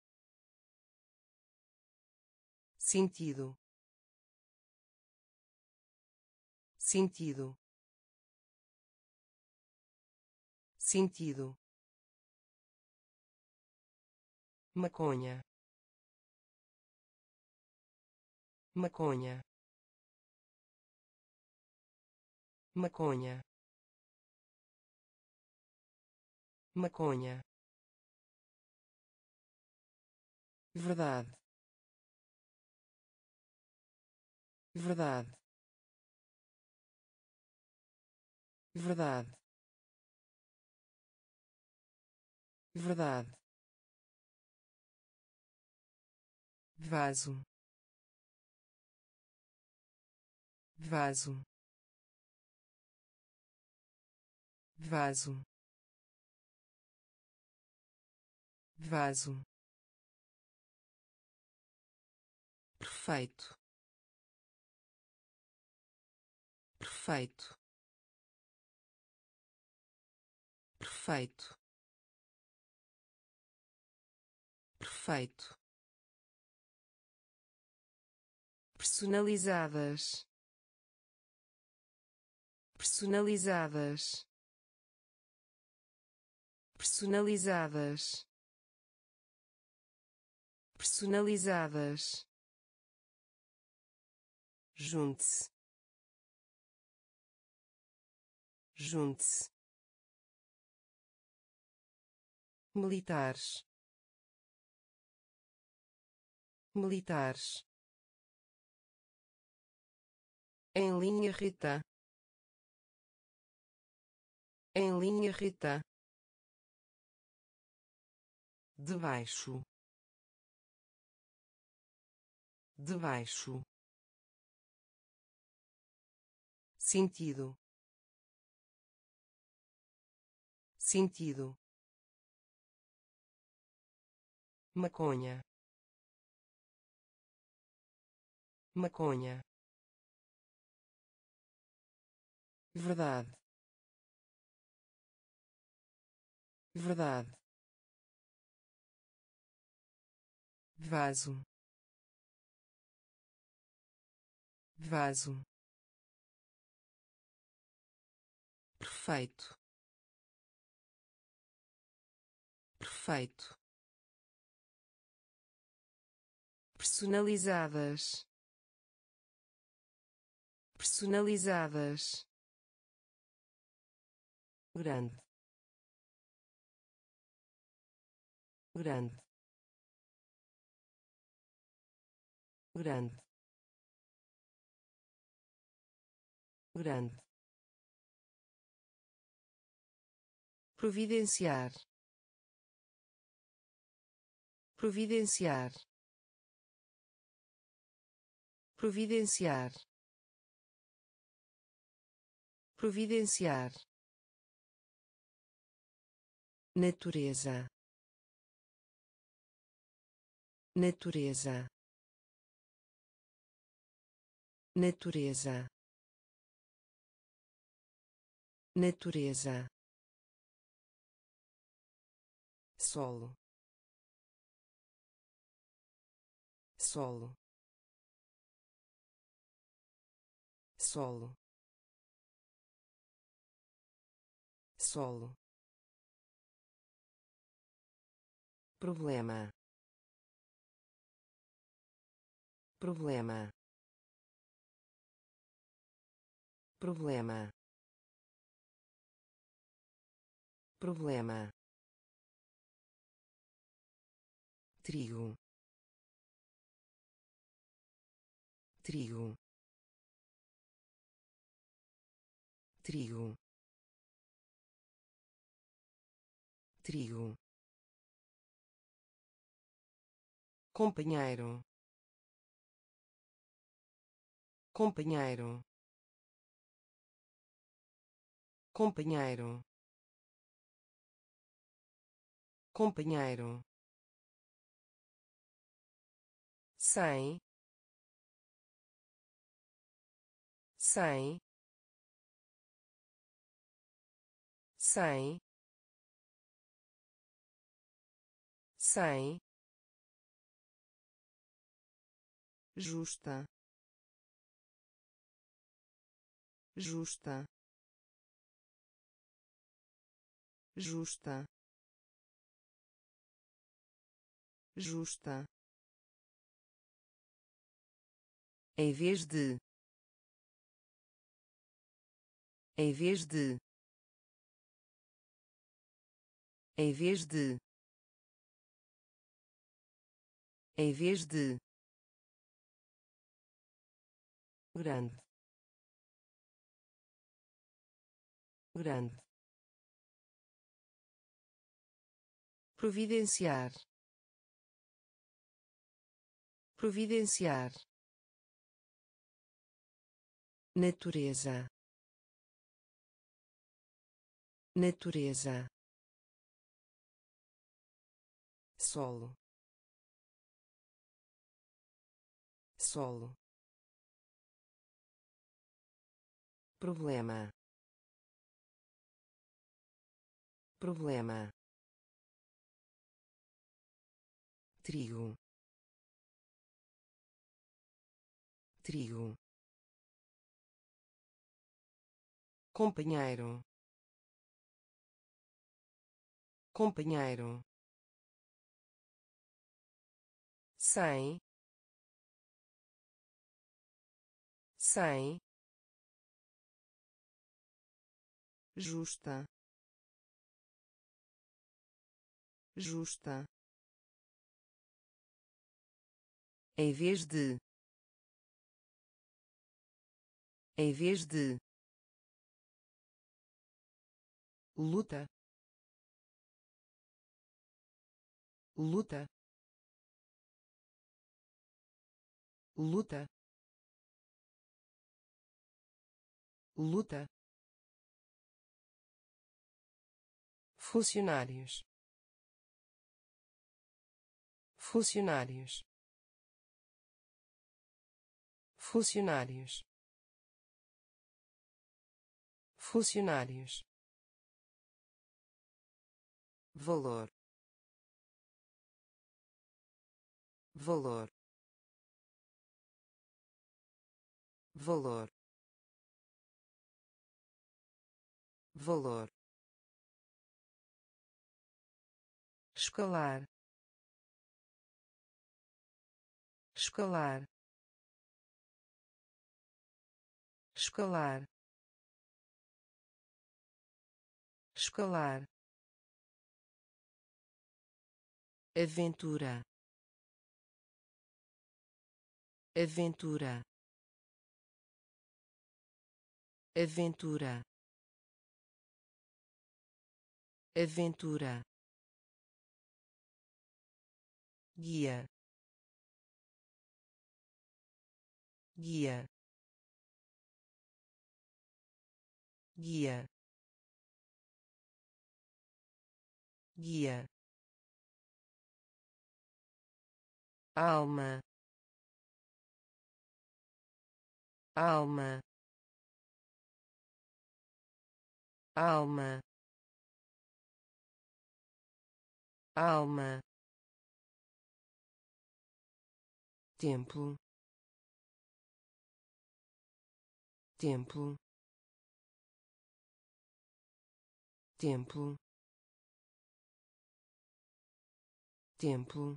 sentido, sentido, sentido, maconha, maconha, maconha, maconha, verdade, verdade, verdade, verdade, vaso, vaso, vaso, vaso, perfeito, perfeito, perfeito, perfeito, personalizadas, personalizadas, personalizadas, personalizadas, junte-se, junte-se, militares, militares, em linha reta, em linha reta, debaixo, debaixo, sentido, sentido, maconha, maconha, verdade, verdade, vaso, vaso, perfeito, perfeito, personalizadas, personalizadas, grande, grande, grande, grande, providenciar, providenciar, providenciar, providenciar, natureza, natureza, natureza, natureza, solo, solo, solo, solo, problema, problema, problema, problema, trigo, trigo, trigo, trigo, companheiro, companheiro, companheiro, companheiro, sem, sem, sem, sem, justa, justa, justa, justa, em vez de, em vez de, em vez de, em vez de, grande, grande, providenciar, providenciar, natureza, natureza, solo, solo, problema, problema, trigo, trigo, companheiro, companheiro, sem, sem, justa, justa, em vez de, em vez de, luta, luta, luta, luta, funcionários, funcionários, funcionários, funcionários, valor, valor, valor, valor, escalar, escalar, escalar, escalar, aventura, aventura, aventura, aventura, guia, guia, guia, guia, alma, alma, alma, alma, templo, templo, templo, templo,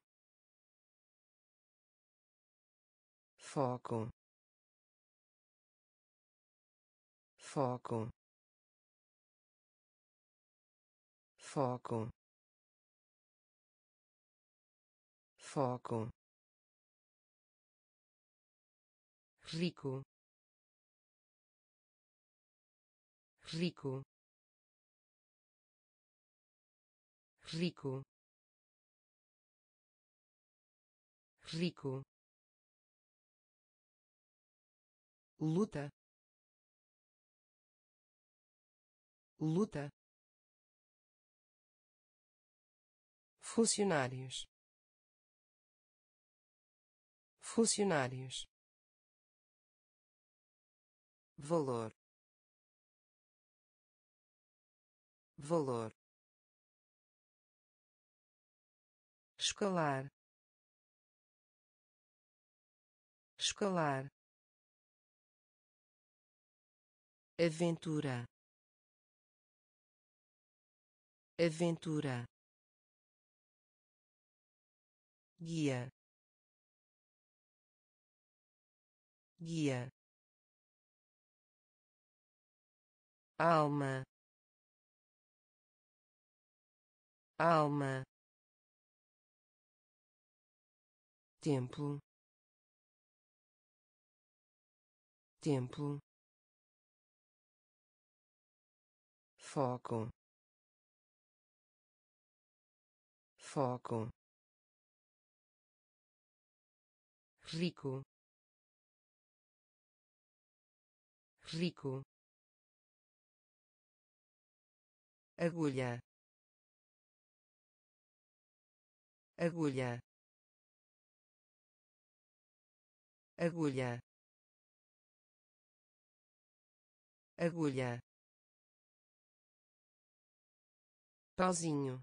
foco, foco, foco, foco, rico, rico, rico, rico, luta, luta, funcionários, funcionários, valor, valor, escalar, escalar, aventura, aventura, guia, guia, alma, alma, templo, templo, foco, foco, rico, rico, agulha, agulha, agulha, agulha, pauzinho,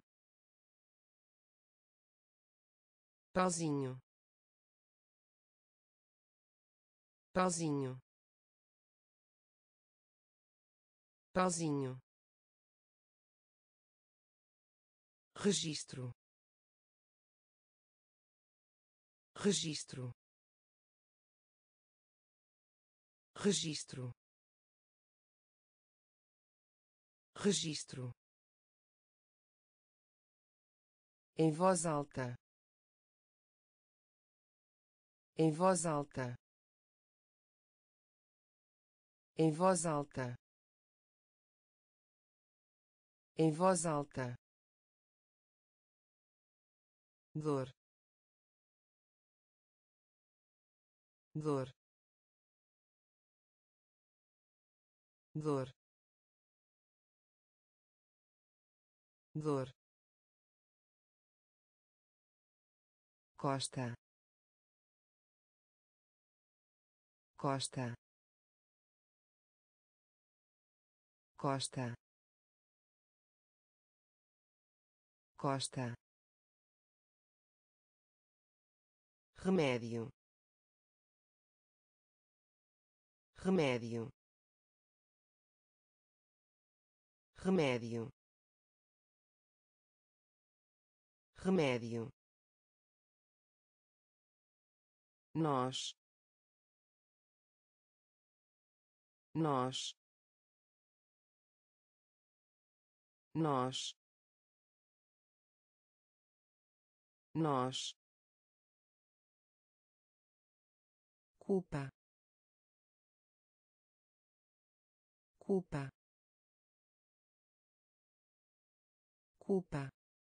pauzinho, pauzinho, pauzinho, registro, registro, registro, registro, em voz alta, em voz alta, em voz alta, em voz alta, dor, dor, dor, dor, costa, costa, costa, costa, remédio, remédio, remédio, remédio, nós, nós, nós, nós, culpa, culpa, culpa,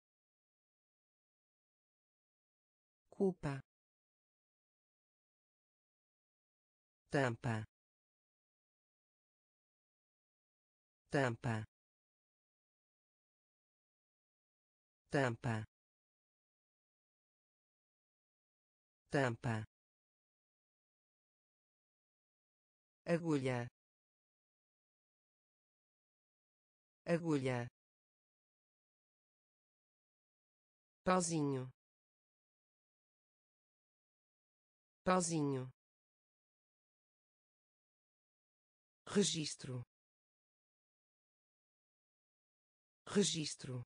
culpa, tampa, tampa, tampa, tampa, agulha, agulha, pauzinho, pauzinho, registro, registro,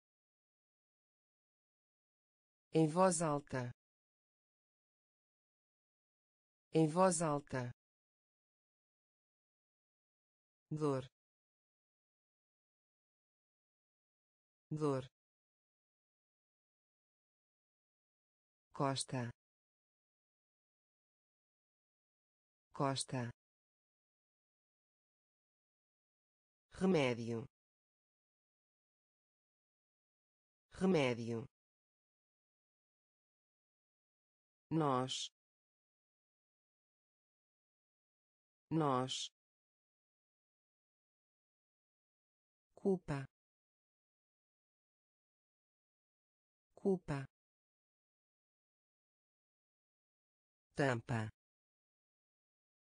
em voz alta, em voz alta, dor, dor, costa, costa, remédio, remédio, nós, nós, culpa, culpa, tampa,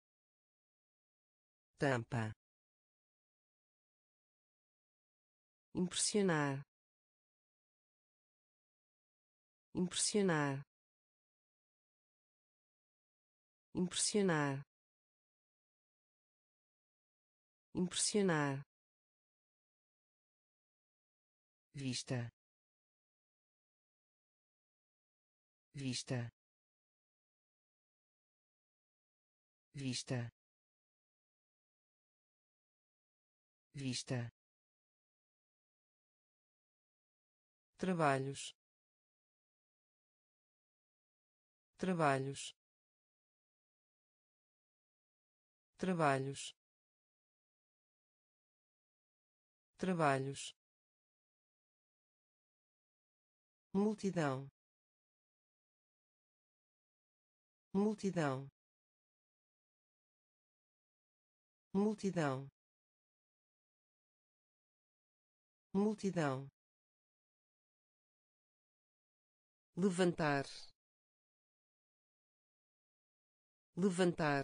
tampa, impressionar, impressionar, impressionar, impressionar, vista, vista, vista, vista, trabalhos, trabalhos, trabalhos, trabalhos, multidão, multidão, multidão, multidão, levantar, levantar,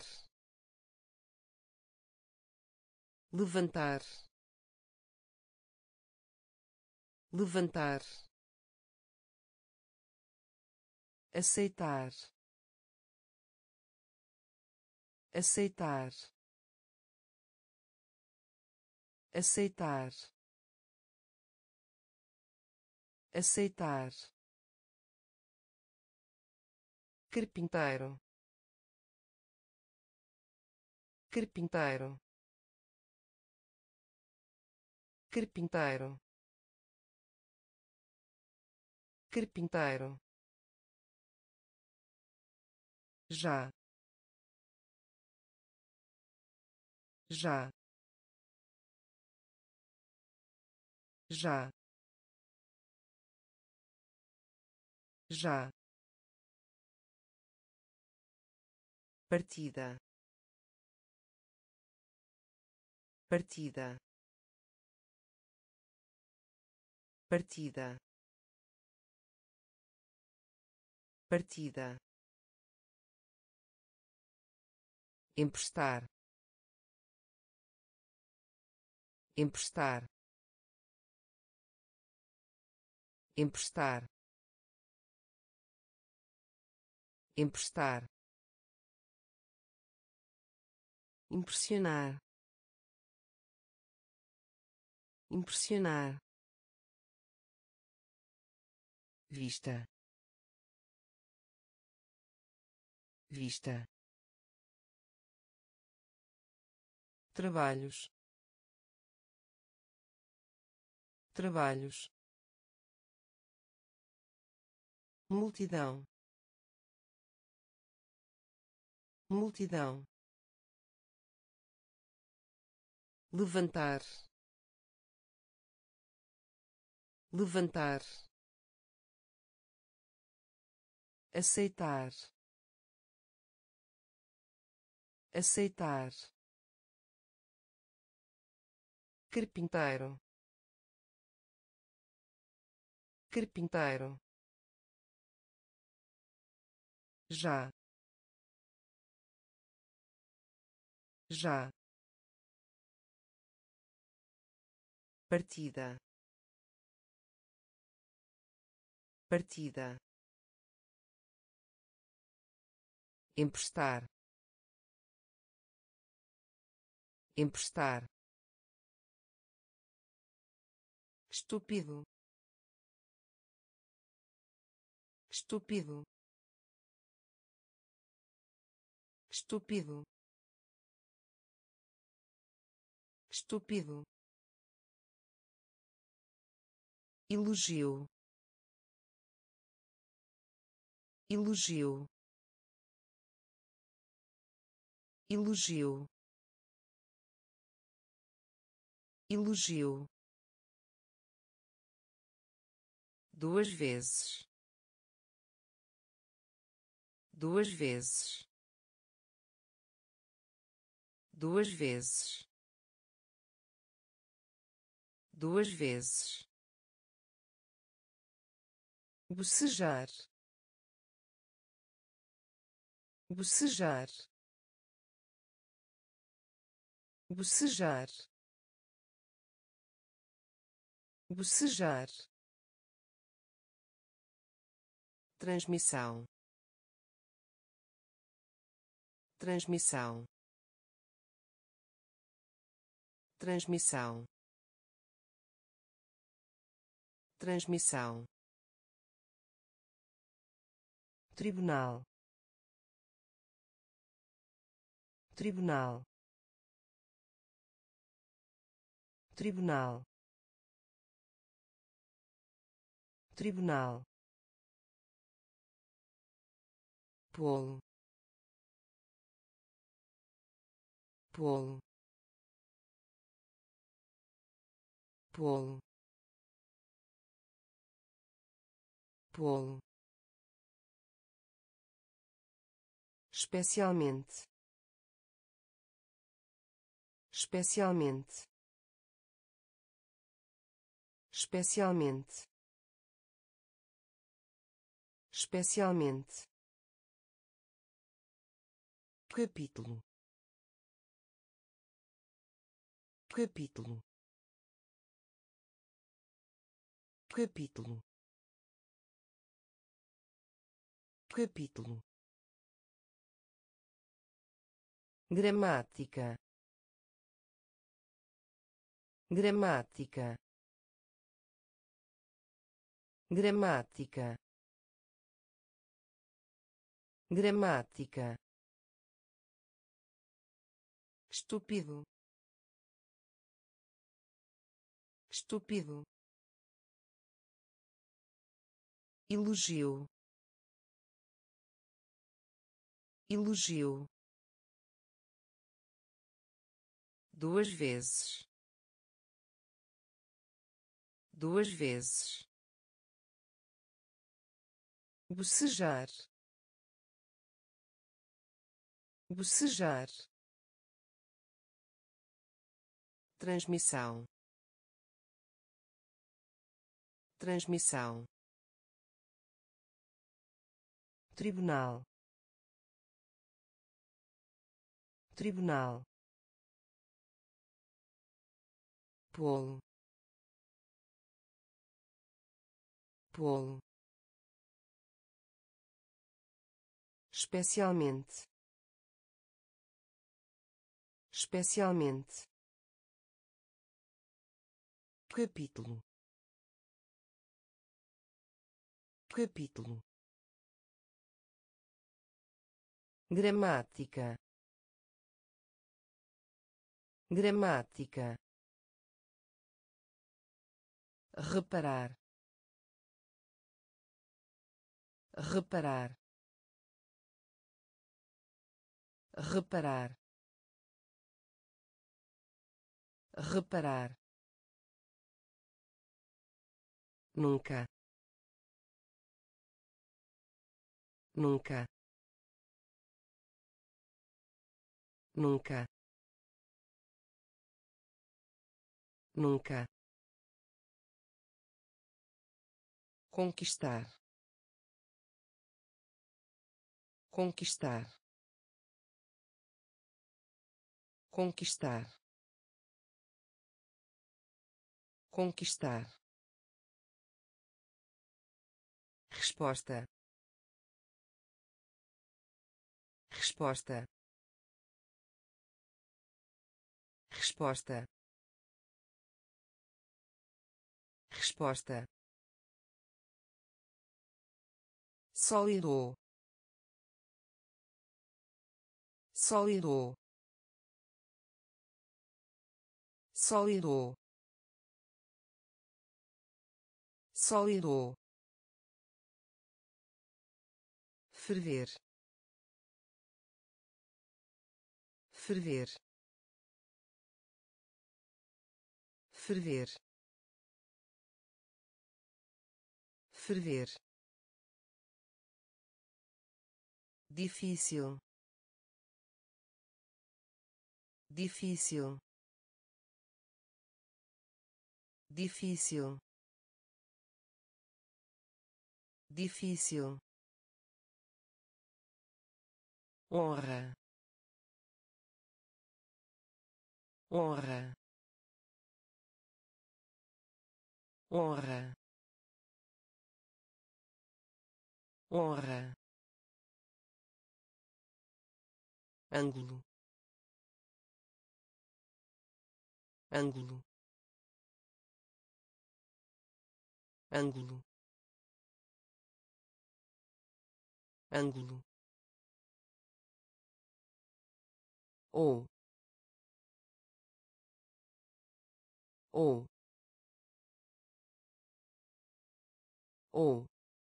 levantar, levantar, aceitar, aceitar, aceitar, aceitar, carpinteiro, carpinteiro, carpinteiro, carpinteiro, já, já, já, já, partida, partida, partida, partida, emprestar, emprestar, emprestar, emprestar, impressionar, impressionar, vista, vista, trabalhos, trabalhos, multidão, multidão, levantar, levantar, aceitar, aceitar, carpinteiro, carpinteiro, já, já, partida, partida, emprestar, emprestar, estúpido, estúpido, estúpido, estúpido, elogio, elogio, elogio, elogio, duas vezes, duas vezes, duas vezes, duas vezes, bocejar, bocejar, bocejar, bocejar, transmissão, transmissão, transmissão, transmissão, tribunal, tribunal, tribunal, tribunal, polo, polo, polo, polo, especialmente, especialmente, especialmente, especialmente, capítulo, capítulo, capítulo, capítulo, gramática, gramática, gramática, gramática, estúpido, estúpido, elogio, elogio, duas vezes, duas vezes, bocejar, bocejar, transmissão, transmissão, tribunal, tribunal, polo, polo, especialmente, especialmente, capítulo, capítulo, gramática, gramática, reparar, reparar, reparar, reparar, nunca, nunca, nunca, nunca, conquistar, conquistar, conquistar, conquistar, resposta, resposta, resposta, resposta, sólido, sólido, sólido, sólido, ferver, ferver, ferver, ferver, difícil, difícil, difícil, difícil, honra, honra, honra, honra, ângulo, ângulo, ângulo, ângulo, ou, ou, ou,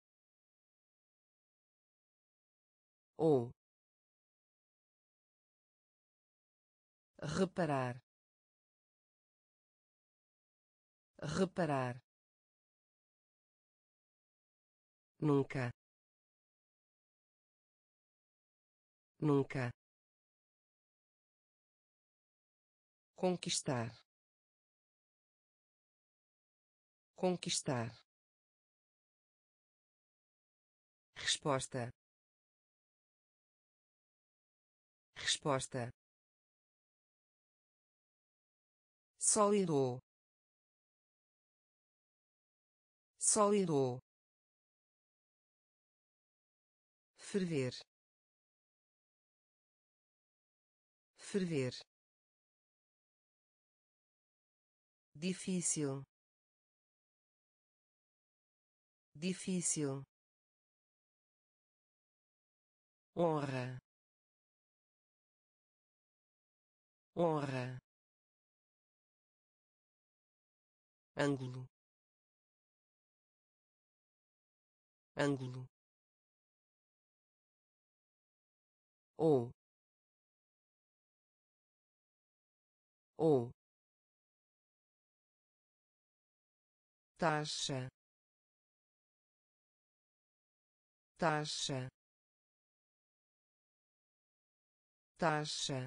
ou, reparar, reparar, nunca, nunca, conquistar, conquistar, resposta, resposta, sólido, sólido, ferver, ferver, difícil, difícil, honra, honra, ângulo, ângulo, ou, taxa, taxa, taxa,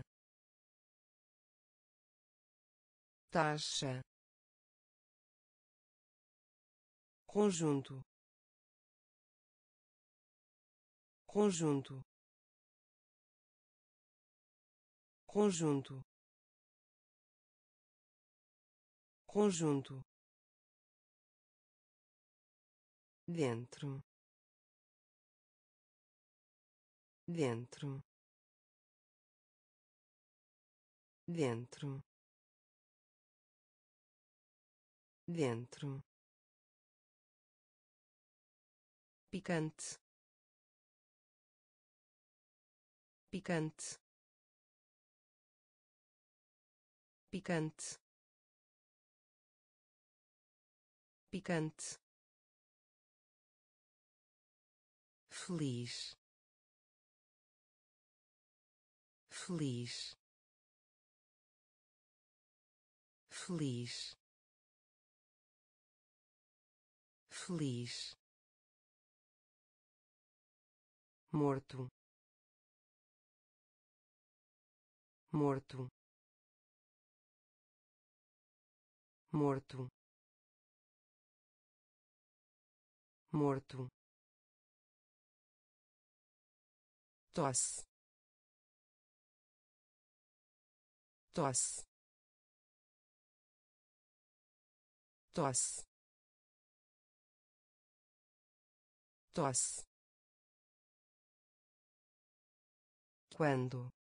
taxa, conjunto, conjunto, conjunto, conjunto, dentro, dentro, dentro, dentro, picante, picante, picante, picante, feliz, feliz, feliz, feliz, morto, morto, morto, morto, tosse, tosse, tosse, tosse, quando,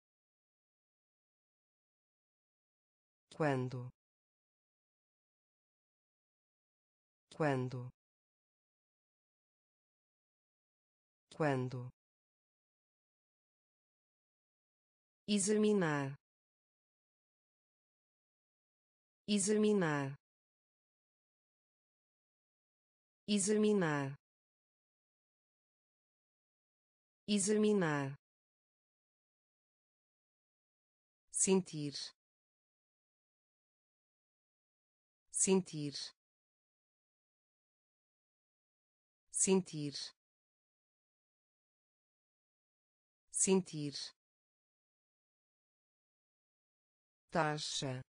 quando, quando, quando, examinar, examinar, examinar, examinar, sentir, sentir, sentir, sentir, taxa,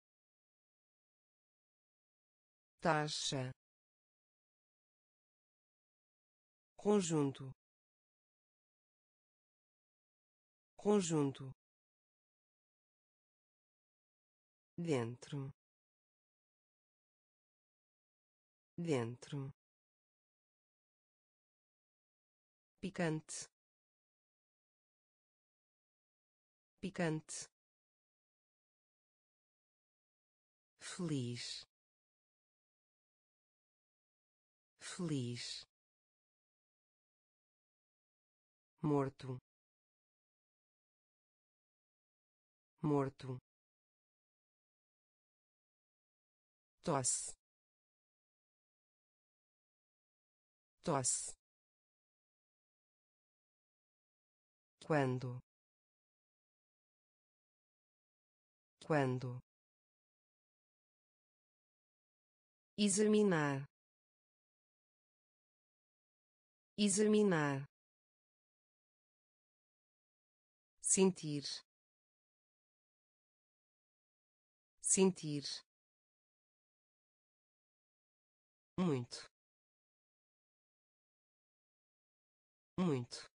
taxa, conjunto, conjunto, dentro, dentro, picante, picante, feliz, feliz, morto, morto, tosse, tosse, quando, quando, examinar, examinar, sentir, sentir, muito, muito,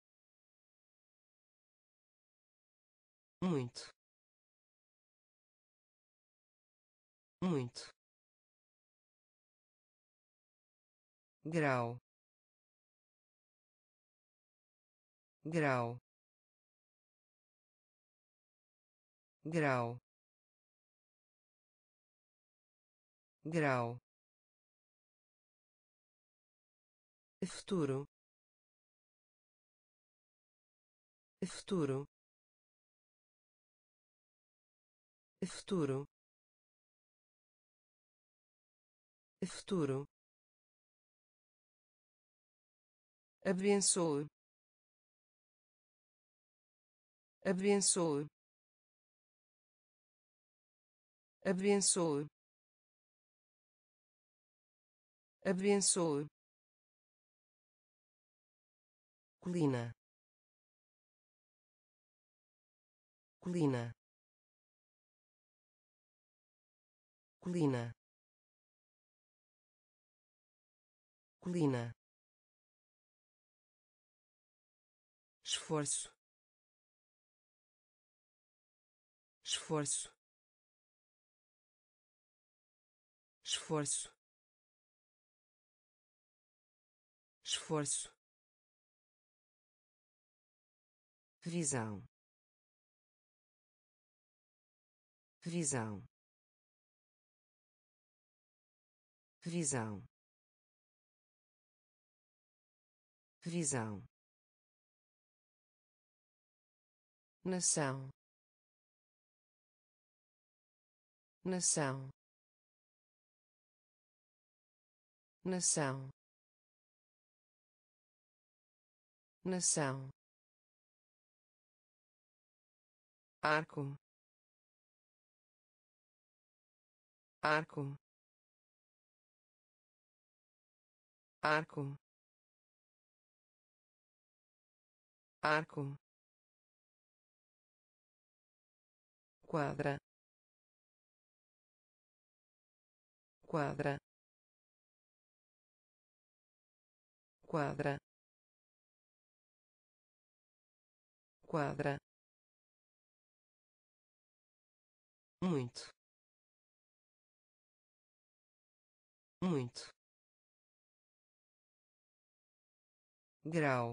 muito, muito, grau, grau, grau, grau, futuro, futuro, futuro, futuro, abençoe, abençoe, abençoe, abençoe, colina, colina, colina, colina, esforço, esforço, esforço, esforço, visão, visão, visão, visão, nação, nação, nação, nação, arco, arco, arco, arco, quadra, quadra, quadra, quadra, muito, muito, grau,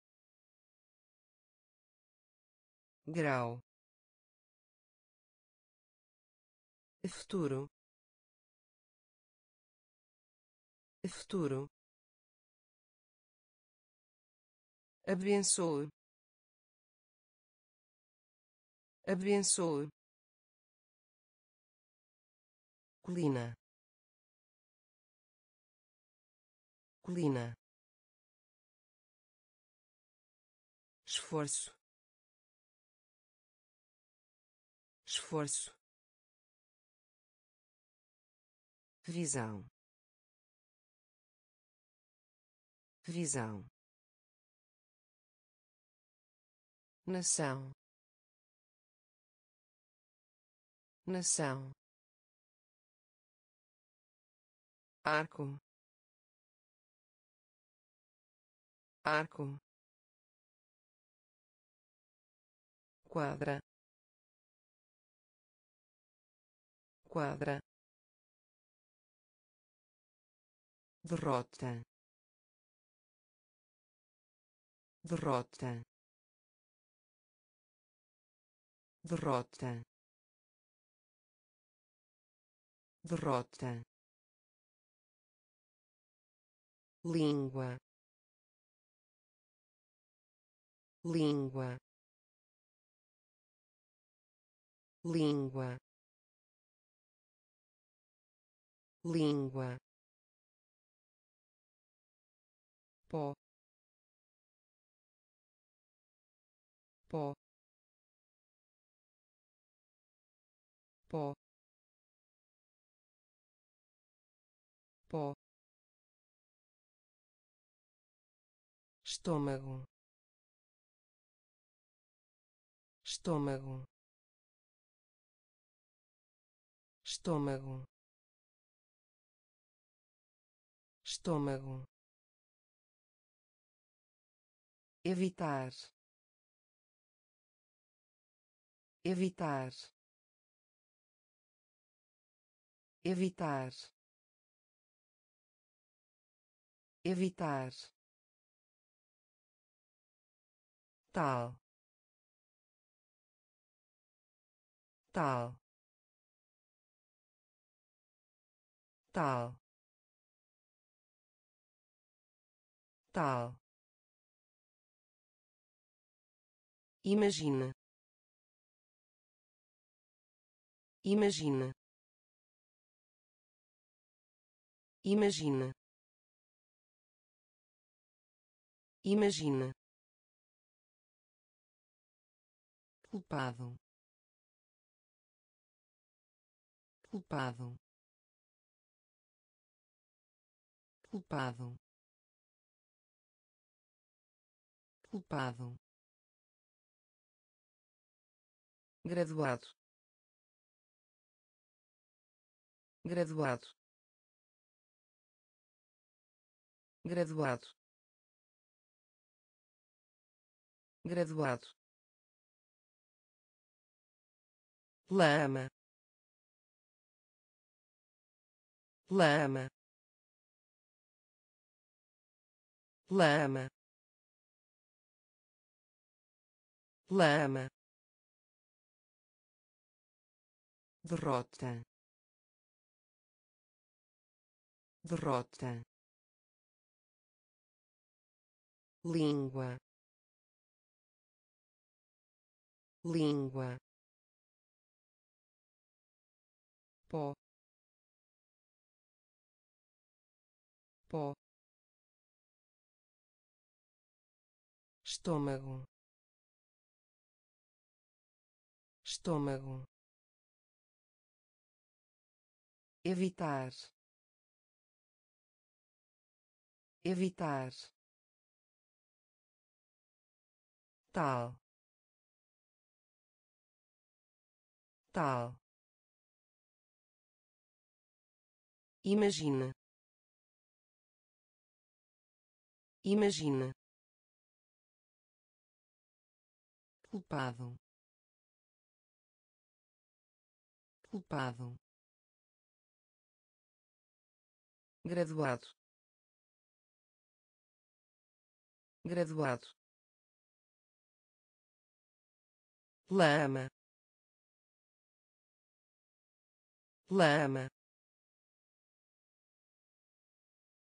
grau, futuro, futuro, abençoe, abençoe, colina, colina, esforço, esforço, visão, visão, nação, nação, arco, arco, quadra, quadra, derrota, derrota, derrota, derrota, língua, língua, língua, língua, pó, pó, pó, pó, estômago, estômago, estômago, estômago, evitar, evitar, evitar, evitar, tal, tal, tal, tal. Imagina, imagina, imagina, imagina, culpado, culpado, culpado, culpado, graduado, graduado, graduado, graduado, lama, lama, lama, lama, derrota, derrota, língua, língua, pó, pó, estômago, estômago, evitar, evitar, tal, tal. Imagina, imagina, culpado, culpado, graduado, graduado, lama, lama,